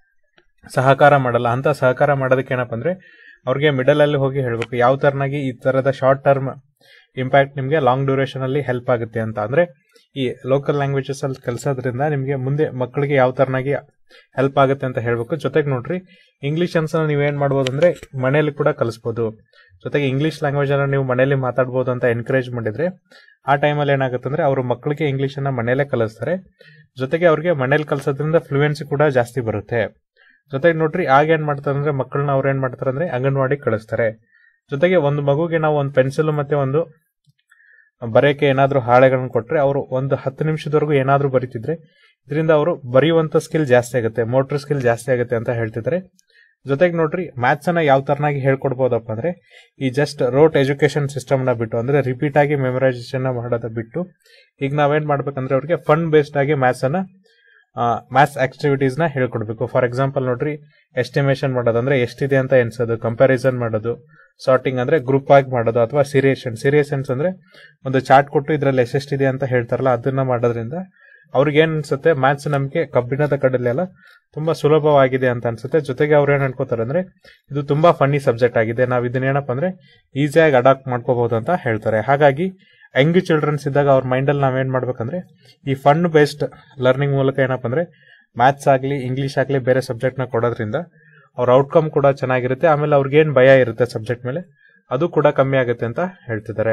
ಸಹಕಾರ ಮಾಡಲ್ಲ ಅಂತ ಸಹಕಾರ ಮಾಡೋದಕ್ಕೆ ಏನಪ್ಪಾ ಅಂದ್ರೆ ಅವ್ರಿಗೆ ಮಿಡಲ್ ಅಲ್ಲಿ ಹೋಗಿ ಹೇಳ್ಬೇಕು ಯಾವ ತರನಾಗಿ ಈ ತರದ ಶಾರ್ಟ್ ಟರ್ಮ್ ಇಂಪ್ಯಾಕ್ಟ್ ನಿಮ್ಗೆ ಲಾಂಗ್ ಡ್ಯೂರೇಷನ್ ಅಲ್ಲಿ ಹೆಲ್ಪ್ ಆಗುತ್ತೆ ಅಂತ. ಅಂದ್ರೆ ಈ ಲೋಕಲ್ ಲ್ಯಾಂಗ್ವೇಜಸ್ ಅಲ್ಲಿ ಕಲಿಸೋದ್ರಿಂದ ನಿಮ್ಗೆ ಮುಂದೆ ಮಕ್ಕಳಿಗೆ ಯಾವ ತರನಾಗಿ ಹೆಲ್ಪ್ ಆಗುತ್ತೆ ಅಂತ ಹೇಳ್ಬೇಕು. ಜೊತೆಗೆ ನೋಡ್ರಿ ಇಂಗ್ಲಿಷ್ ಅನ್ಸ ನೀವೇನ್ ಮಾಡ್ಬೋದು ಅಂದ್ರೆ ಮನೆಯಲ್ಲಿ ಕೂಡ ಕಲಿಸಬಹುದು. ಜೊತೆಗೆ ಇಂಗ್ಲಿಷ್ ಲ್ಯಾಂಗ್ವೇಜ್ ಅನ್ನ ನೀವು ಮನೆಯಲ್ಲಿ ಮಾತಾಡ್ಬೋದು ಅಂತ ಎನ್ಕರೇಜ್ ಮಾಡಿದ್ರೆ ಆ ಟೈಮಲ್ಲಿ ಏನಾಗುತ್ತೆ ಅಂದ್ರೆ ಅವ್ರ ಮಕ್ಕಳಿಗೆ ಇಂಗ್ಲಿಷ್ ಅನ್ನ ಮನೆಯಲ್ಲೇ ಕಲಿಸ್ತಾರೆ. ಜೊತೆಗೆ ಅವ್ರಿಗೆ ಮನೇಲಿ ಕಲಿಸೋದ್ರಿಂದ ಫ್ಲೂಯೆನ್ಸಿ ಕೂಡ ಜಾಸ್ತಿ ಬರುತ್ತೆ. ಜೊತೆಗೆ ನೋಡ್ರಿ ಆಗ ಏನ್ ಮಾಡ್ತಾರೆ ಅಂದ್ರೆ ಮಕ್ಕಳನ್ನ ಅವ್ರ ಏನ್ ಮಾಡ್ತಾರೆ ಅಂದ್ರೆ ಅಂಗನವಾಡಿ ಕಳಿಸ್ತಾರೆ. ಜೊತೆಗೆ ಒಂದು ಮಗುಗೆ ನಾವು ಒಂದು ಪೆನ್ಸಿಲ್ ಮತ್ತೆ ಒಂದು ಬರೆಯಕ್ಕೆ ಏನಾದ್ರೂ ಹಾಳೆಗಳನ್ನ ಕೊಟ್ರೆ ಅವರು ಒಂದು ಹತ್ತು ನಿಮಿಷದವರೆಗೂ ಏನಾದ್ರೂ ಬರೀತಿದ್ರೆ ಇದರಿಂದ ಅವರು ಬರೆಯುವಂತ ಸ್ಕಿಲ್ ಜಾಸ್ತಿ ಆಗುತ್ತೆ, ಮೋಟರ್ ಸ್ಕಿಲ್ ಜಾಸ್ತಿ ಆಗುತ್ತೆ ಅಂತ ಹೇಳ್ತಿದ್ದಾರೆ. ಜೊತೆಗೆ ನೋಡ್ರಿ ಮ್ಯಾಥ್ಸ್ ಅನ್ನ ಯಾವ ತರನಾಗಿ ಹೇಳ್ಕೊಡ್ಬೋದಪ್ಪ ಅಂದ್ರೆ ಈ ಜಸ್ಟ್ ರೋಟ್ ಎಜುಕೇಶನ್ ಸಿಸ್ಟಮ್ ನ ಬಿಟ್ಟು ಅಂದ್ರೆ ರಿಪೀಟ್ ಆಗಿ ಮೆಮೊರೈಸೇಷನ್ ಮಾಡೋದ ಬಿಟ್ಟು ಈಗ ನಾವೇನ್ ಮಾಡ್ಬೇಕಂದ್ರೆ ಅವ್ರಿಗೆ ಫನ್ ಬೇಸ್ಡ್ ಆಗಿ ಮ್ಯಾಥ್ಸ್ ಅನ್ನ ಮ್ಯಾಥ್ಸ್ ಆಕ್ಟಿವಿಟೀಸ್ ನ ಹೇಳ್ಕೊಡ್ಬೇಕು. ಫಾರ್ ಎಕ್ಸಾಂಪಲ್ ನೋಡ್ರಿ ಎಸ್ಟಿಮೇಷನ್ ಮಾಡೋದು ಅಂದ್ರೆ ಎಷ್ಟಿದೆ ಅಂತ ಎನ್ಸೋದು, ಕಂಪ್ಯಾರಿಸನ್ ಮಾಡೋದು, ಸಾರ್ಟಿಂಗ್ ಅಂದ್ರೆ ಗ್ರೂಪ್ ಆಗಿ ಮಾಡೋದು, ಅಥವಾ ಸೀರಿಯೇಷನ್ ಸೀರಿಯೇಷನ್ಸ್ ಅಂದ್ರೆ ಒಂದು ಚಾರ್ಟ್ ಕೊಟ್ಟು ಇದ್ರಲ್ಲಿ ಎಷ್ಟೆಷ್ಟಿದೆ ಅಂತ ಹೇಳ್ತಾರಲ್ಲ ಅದನ್ನ ಮಾಡೋದ್ರಿಂದ ಅವ್ರಿಗೆ ಏನ್ ಅನ್ಸುತ್ತೆ ಮ್ಯಾಥ್ಸ್ ನಮ್ಗೆ ಕಬ್ಬಿಣದ ಕಡಲೆಲ್ಲ ತುಂಬಾ ಸುಲಭವಾಗಿದೆ ಅಂತ ಅನ್ಸುತ್ತೆ. ಜೊತೆಗೆ ಅವ್ರು ಏನ್ ಅನ್ಕೋತಾರೆ ಅಂದ್ರೆ ಇದು ತುಂಬಾ ಫನ್ನಿ ಸಬ್ಜೆಕ್ಟ್ ಆಗಿದೆ, ನಾವ್ ಇದನ್ನ ಏನಪ್ಪಾ ಅಂದ್ರೆ ಈಸಿಯಾಗಿ ಅಡಾಪ್ಟ್ ಮಾಡ್ಕೋಬಹುದು ಅಂತ ಹೇಳ್ತಾರೆ. ಹಾಗಾಗಿ ಯಂಗ್ ಚಿಲ್ಡ್ರನ್ಸ್ ಇದ್ದಾಗ ಅವ್ರ ಮೈಂಡ್ ಅಲ್ಲಿ ನಾವೇನ್ ಮಾಡ್ಬೇಕಂದ್ರೆ ಈ ಫನ್ ಬೇಸ್ಡ್ ಲರ್ನಿಂಗ್ ಮೂಲಕ ಏನಪ್ಪಾ ಅಂದ್ರೆ ಮ್ಯಾಥ್ಸ್ ಆಗ್ಲಿ ಇಂಗ್ಲಿಷ್ ಆಗ್ಲಿ ಬೇರೆ ಸಬ್ಜೆಕ್ಟ್ ನ ಕೊಡೋದ್ರಿಂದ ಅವ್ರ ಔಟ್ಕಮ್ ಕೂಡ ಚೆನ್ನಾಗಿರುತ್ತೆ. ಆಮೇಲೆ ಅವ್ರಿಗೆ ಏನ್ ಭಯ ಇರುತ್ತೆ ಸಬ್ಜೆಕ್ಟ್ ಮೇಲೆ ಅದು ಕೂಡ ಕಮ್ಮಿ ಆಗುತ್ತೆ ಅಂತ ಹೇಳ್ತಿದ್ದಾರೆ.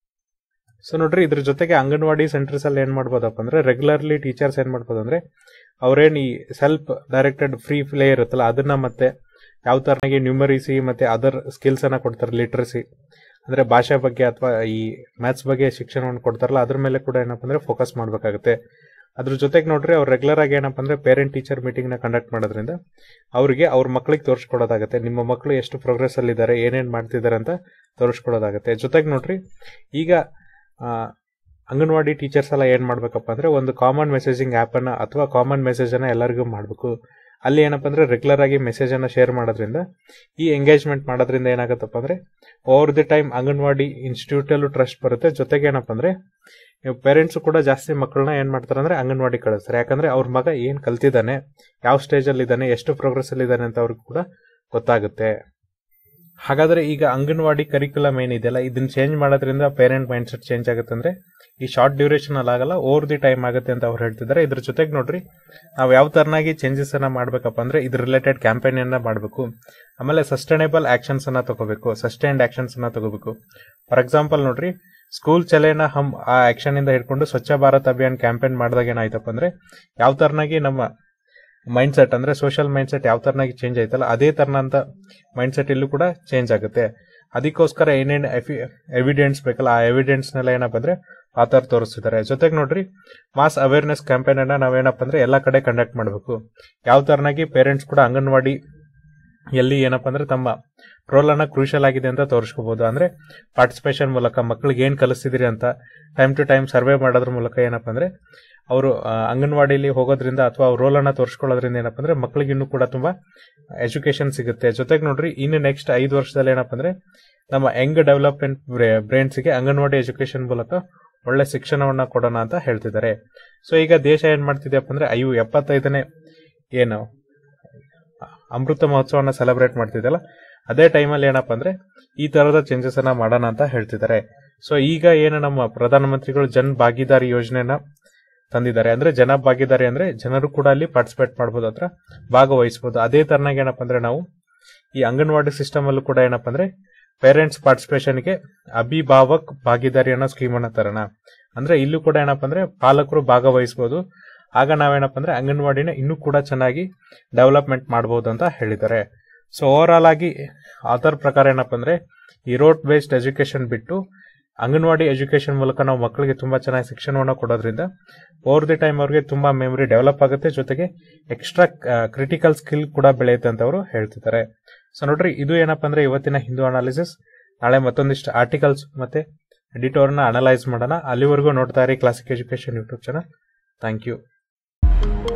ಸೊ ನೋಡ್ರಿ ಇದ್ರ ಜೊತೆಗೆ ಅಂಗನವಾಡಿ ಸೆಂಟರ್ಸ್ ಅಲ್ಲಿ ಏನ್ ಮಾಡ್ಬೋದಪ್ಪ ಅಂದ್ರೆ ರೆಗ್ಯುಲರ್ಲಿ ಟೀಚರ್ಸ್ ಏನ್ ಮಾಡ್ಬೋದು ಅಂದ್ರೆ ಅವ್ರೇನ್ ಈ ಸೆಲ್ಫ್ ಡೈರೆಕ್ಟೆಡ್ ಫ್ರೀ ಪ್ಲೇ ಇರುತ್ತಲ್ಲ ಅದನ್ನ ಮತ್ತೆ ಯಾವ ತರನಾಗಿ ನ್ಯೂಮರಿಸಿ ಮತ್ತೆ ಅದರ್ ಸ್ಕಿಲ್ಸ್ ಅನ್ನ ಕೊಡ್ತಾರೆ, ಲಿಟ್ರಸಿ ಅಂದ್ರೆ ಭಾಷೆ ಬಗ್ಗೆ ಅಥವಾ ಈ ಮ್ಯಾಥ್ಸ್ ಬಗ್ಗೆ ಶಿಕ್ಷಣವನ್ನು ಕೊಡ್ತಾರಲ್ಲ ಅದ್ರ ಮೇಲೆ ಕೂಡ ಏನಪ್ಪ ಅಂದ್ರೆ ಫೋಕಸ್ ಮಾಡ್ಬೇಕಾಗುತ್ತೆ. ಅದ್ರ ಜೊತೆಗೆ ನೋಡ್ರಿ ಅವ್ರು ರೆಗ್ಯುಲರ್ ಆಗಿ ಏನಪ್ಪ ಅಂದ್ರೆ ಪೇರೆಂಟ್ ಟೀಚರ್ ಮೀಟಿಂಗ್ ನ ಕಂಡಕ್ಟ್ ಮಾಡೋದ್ರಿಂದ ಅವ್ರಿಗೆ ಅವ್ರ ಮಕ್ಳಿಗೆ ತೋರಿಸ್ಕೊಡೋದಾಗುತ್ತೆ, ನಿಮ್ಮ ಮಕ್ಕಳು ಎಷ್ಟು ಪ್ರೋಗ್ರೆಸ್ ಅಲ್ಲಿ ಇದ್ದಾರೆ, ಏನೇನ್ ಮಾಡ್ತಿದ್ದಾರೆ ಅಂತ ತೋರಿಸ್ಕೊಡೋದಾಗುತ್ತೆ. ಜೊತೆಗೆ ನೋಡ್ರಿ ಈಗ ಅಂಗನವಾಡಿ ಟೀಚರ್ಸ್ ಎಲ್ಲ ಏನ್ ಮಾಡ್ಬೇಕಪ್ಪ ಅಂದ್ರೆ ಒಂದು ಕಾಮನ್ ಮೆಸೇಜಿಂಗ್ ಆಪ್ ಅನ್ನ ಅಥವಾ ಕಾಮನ್ ಮೆಸೇಜ್ ಅನ್ನ ಎಲ್ಲರಿಗೂ ಮಾಡ್ಬೇಕು. ಅಲ್ಲಿ ಏನಪ್ಪ ಅಂದ್ರೆ ರೆಗ್ಯುಲರ್ ಆಗಿ ಮೆಸೇಜ್ ಅನ್ನ ಶೇರ್ ಮಾಡೋದ್ರಿಂದ ಈ ಎಂಗೇಜ್ಮೆಂಟ್ ಮಾಡೋದ್ರಿಂದ ಏನಾಗತ್ತಪ್ಪ ಅಂದ್ರೆ over the time anganwadi institute ಅಲ್ಲೂ ಟ್ರಸ್ಟ್ ಬರುತ್ತೆ. ಜೊತೆಗೆ ಏನಪ್ಪ ಅಂದ್ರೆ ಪೇರೆಂಟ್ಸ್ ಕೂಡ ಜಾಸ್ತಿ ಮಕ್ಕಳನ್ನ ಏನ್ ಮಾಡ್ತಾರೆ ಅಂದ್ರೆ ಅಂಗನವಾಡಿ ಕಳಿಸ್ತಾರೆ. ಯಾಕಂದ್ರೆ ಅವ್ರ ಮಗ ಏನ್ ಕಲ್ತಿದ್ದಾನೆ, ಯಾವ ಸ್ಟೇಜ್ ಅಲ್ಲಿ ಇದ್ದಾನೆ, ಎಷ್ಟು ಪ್ರೋಗ್ರೆಸ್ ಅಲ್ಲಿ ಇದ್ದಾನೆ ಅಂತ ಅವ್ರಿಗೆ ಕೂಡ ಗೊತ್ತಾಗುತ್ತೆ. ಹಾಗಾದ್ರೆ ಈಗ ಅಂಗನವಾಡಿ ಕರಿಕ್ಯುಲಮ್ ಏನಿದೆಯಲ್ಲ ಇದನ್ನ ಚೇಂಜ್ ಮಾಡೋದ್ರಿಂದ ಪೇರೆಂಟ್ ಮೈಂಡ್ ಸೆಟ್ ಚೇಂಜ್ ಆಗುತ್ತೆ ಅಂದ್ರೆ ಈ ಶಾರ್ಟ್ ಡ್ಯೂರೇಷನ್ ಅಲ್ಲಿ ಆಗಲ್ಲ, ಓವರ್ ದಿ ಟೈಮ್ ಆಗುತ್ತೆ ಅಂತ ಅವ್ರು ಹೇಳ್ತಿದ್ದಾರೆ. ಇದ್ರ ಜೊತೆಗೆ ನೋಡ್ರಿ ನಾವು ಯಾವ ತರನಾಗಿ ಚೇಂಜಸ್ ಅನ್ನ ಮಾಡ್ಬೇಕಪ್ಪ ಅಂದ್ರೆ ಇದ್ರ ರಿಲೇಟೆಡ್ ಕ್ಯಾಂಪೇನ್ ಅನ್ನ ಮಾಡಬೇಕು. ಆಮೇಲೆ ಸಸ್ಟೈನೇಬಲ್ ಆಕ್ಷನ್ಸ್ ಅನ್ನ ತಗೋಬೇಕು, ಸಸ್ಟೈನ್ಡ್ ಆಕ್ಷನ್ಸ್ ಅನ್ನ ತಗೋಬೇಕು. ಫಾರ್ ಎಕ್ಸಾಂಪಲ್ ನೋಡ್ರಿ, ಸ್ಕೂಲ್ ಚಲೇನ ಹಮ್ ಆ ಆಕ್ಷನ್ ಇಂದ ಹಿಡ್ಕೊಂಡು ಸ್ವಚ್ಛ ಭಾರತ್ ಅಭಿಯಾನ್ ಕ್ಯಾಂಪೇನ್ ಮಾಡಿದಾಗ ಏನಾಯ್ತಪ್ಪ ಅಂದ್ರೆ ಯಾವ ತರನಾಗಿ ನಮ್ಮ ಮೈಂಡ್ ಸೆಟ್ ಅಂದ್ರೆ ಸೋಷಿಯಲ್ ಮೈಂಡ್ ಸೆಟ್ ಯಾವ ತರನಾಗಿ ಚೇಂಜ್ ಆಯ್ತಲ್ಲ ಅದೇ ತರನಂತ ಮೈಂಡ್ ಸೆಟ್ ಇಲ್ಲೂ ಕೂಡ ಚೇಂಜ್ ಆಗುತ್ತೆ. ಅದಕ್ಕೋಸ್ಕರ ಏನೇನು ಎವಿಡೆನ್ಸ್ ಬೇಕಲ್ಲ ಆ ಎವಿಡೆನ್ಸ್ ನೆಲ್ಲ ಏನಪ್ಪ ಅಂದ್ರೆ ಆ ತರ ತೋರಿಸ್ತಿದ್ದಾರೆ. ಜೊತೆಗೆ ನೋಡ್ರಿ ಮಾಸ್ ಅವೇರ್ನೆಸ್ ಕ್ಯಾಂಪೇನ್ ಅನ್ನ ನಾವೇನಪ್ಪ ಅಂದ್ರೆ ಎಲ್ಲಾ ಕಡೆ ಕಂಡಕ್ಟ್ ಮಾಡಬೇಕು. ಯಾವ ತರನಾಗಿ ಪೇರೆಂಟ್ಸ್ ಕೂಡ ಅಂಗನವಾಡಿ ಎಲ್ಲಿ ಏನಪ್ಪ ಅಂದ್ರೆ ತಮ್ಮ ರೋಲ್ ಅನ್ನ ಕ್ರೂಷಿಯಲ್ ಆಗಿದೆ ಅಂತ ತೋರಿಸ್ಕೋಬಹುದು. ಅಂದ್ರೆ ಪಾರ್ಟಿಸಿಪೇಷನ್ ಮೂಲಕ ಮಕ್ಕಳಿಗೆ ಏನ್ ಕಲಿಸ್ತಿದ್ರಿ ಅಂತ ಟೈಮ್ ಟು ಟೈಮ್ ಸರ್ವೆ ಮಾಡೋದ್ರ ಮೂಲಕ ಏನಪ್ಪ ಅಂದ್ರೆ ಅವರು ಅಂಗನವಾಡಿಲಿ ಹೋಗೋದ್ರಿಂದ ಅಥವಾ ಅವ್ರ ರೋಲ್ ಅನ್ನ ತೋರಿಸ್ಕೊಳ್ಳೋದ್ರಿಂದ ಏನಪ್ಪ ಅಂದ್ರೆ ಮಕ್ಕಳಿಗೆ ಇನ್ನೂ ಕೂಡ ತುಂಬಾ ಎಜುಕೇಶನ್ ಸಿಗುತ್ತೆ. ಜೊತೆಗೆ ನೋಡ್ರಿ ಇನ್ನು ನೆಕ್ಸ್ಟ್ ಐದು ವರ್ಷದಲ್ಲಿ ಏನಪ್ಪ ಅಂದ್ರೆ ನಮ್ಮ ಯಂಗ್ ಡೆವಲಪ್ಮೆಂಟ್ ಬ್ರೈನ್ಸ್ಗೆ ಅಂಗನವಾಡಿ ಎಜುಕೇಶನ್ ಮೂಲಕ ಒಳ್ಳೆ ಶಿಕ್ಷಣವನ್ನ ಕೊಡೋಣ ಅಂತ ಹೇಳ್ತಿದ್ದಾರೆ. ಸೊ ಈಗ ದೇಶ ಏನ್ ಮಾಡ್ತಿದ್ಯಪ್ಪ ಅಂದ್ರೆ ಐವು ಎಪ್ಪತ್ತೈದನೇ ಏನು ಅಮೃತ ಮಹೋತ್ಸವನ ಸೆಲೆಬ್ರೇಟ್ ಮಾಡ್ತಿದ್ದಲ್ಲ ಅದೇ ಟೈಮಲ್ಲಿ ಏನಪ್ಪ ಅಂದ್ರೆ ಈ ತರದ ಚೇಂಜಸ್ ಅನ್ನ ಮಾಡೋಣ ಅಂತ ಹೇಳ್ತಿದ್ದಾರೆ. ಸೊ ಈಗ ಏನು ನಮ್ಮ ಪ್ರಧಾನಮಂತ್ರಿಗಳು ಜನ್ ಭಾಗಿದಾರಿ ಯೋಜನೆನ ತಂದಿದ್ದಾರೆ. ಅಂದ್ರೆ ಜನ ಭಾಗಿದಾರಿ ಅಂದ್ರೆ ಜನರು ಕೂಡ ಅಲ್ಲಿ ಪಾರ್ಟಿಸಿಪೇಟ್ ಮಾಡಬಹುದು, ಹತ್ರ ಭಾಗವಹಿಸಬಹುದು. ಅದೇ ತರನಾಗಿ ಏನಪ್ಪ ಅಂದ್ರೆ ನಾವು ಈ ಅಂಗನವಾಡಿ ಸಿಸ್ಟಮ್ ಅಲ್ಲೂ ಕೂಡ ಏನಪ್ಪ ಅಂದ್ರೆ ಪೇರೆಂಟ್ಸ್ ಪಾರ್ಟಿಸಿಪೇಷನ್ಗೆ ಅಭಿಭಾವಕ್ ಭಾಗಿದಾರಿ ಅನ್ನೋ ಸ್ಕೀಮ್ ಅನ್ನ ತರೋಣ. ಅಂದ್ರೆ ಇಲ್ಲೂ ಕೂಡ ಏನಪ್ಪ ಅಂದ್ರೆ ಪಾಲಕರು ಭಾಗವಹಿಸಬಹುದು. ಆಗ ನಾವೇನಪ್ಪ ಅಂದ್ರೆ ಅಂಗನವಾಡಿನ ಇನ್ನೂ ಕೂಡ ಚೆನ್ನಾಗಿ ಡೆವಲಪ್ಮೆಂಟ್ ಮಾಡಬಹುದು ಅಂತ ಹೇಳಿದ್ದಾರೆ. ಸೊ ಓವರ್ ಆಲ್ ಆಗಿ ಆತರ ಪ್ರಕಾರ ಏನಪ್ಪ ಅಂದ್ರೆ ಈ ರೋಡ್ ಬೇಸ್ಡ್ ಎಜುಕೇಶನ್ ಬಿಟ್ಟು ಅಂಗನವಾಡಿ ಎಜುಕೇಶನ್ ಮೂಲಕ ನಾವು ಮಕ್ಕಳಿಗೆ ತುಂಬಾ ಚೆನ್ನಾಗಿ ಶಿಕ್ಷಣವನ್ನು ಕೊಡೋದ್ರಿಂದ ಓವರ್ ದಿ ಟೈಮ್ ಅವ್ರಿಗೆ ತುಂಬಾ ಮೆಮೊರಿ ಡೆವಲಪ್ ಆಗುತ್ತೆ, ಜೊತೆಗೆ ಎಕ್ಸ್ಟ್ರಾ ಕ್ರಿಟಿಕಲ್ ಸ್ಕಿಲ್ ಕೂಡ ಬೆಳೆಯುತ್ತೆ ಅಂತ ಅವರು ಹೇಳ್ತಿದ್ದಾರೆ. ಸೊ ನೋಡ್ರಿ ಇದು ಏನಪ್ಪ ಅಂದ್ರೆ ಇವತ್ತಿನ ಹಿಂದೂ ಅನಾಲಿಸಿಸ್. ನಾಳೆ ಮತ್ತೊಂದಿಷ್ಟು ಆರ್ಟಿಕಲ್ಸ್ ಮತ್ತೆ ಎಡಿಟೋರ್ನ ಅನಲೈಸ್ ಮಾಡೋಣ. ಅಲ್ಲಿವರೆಗೂ ನೋಡ್ತಾ ಇರಿ classic education YouTube channel. Thank you.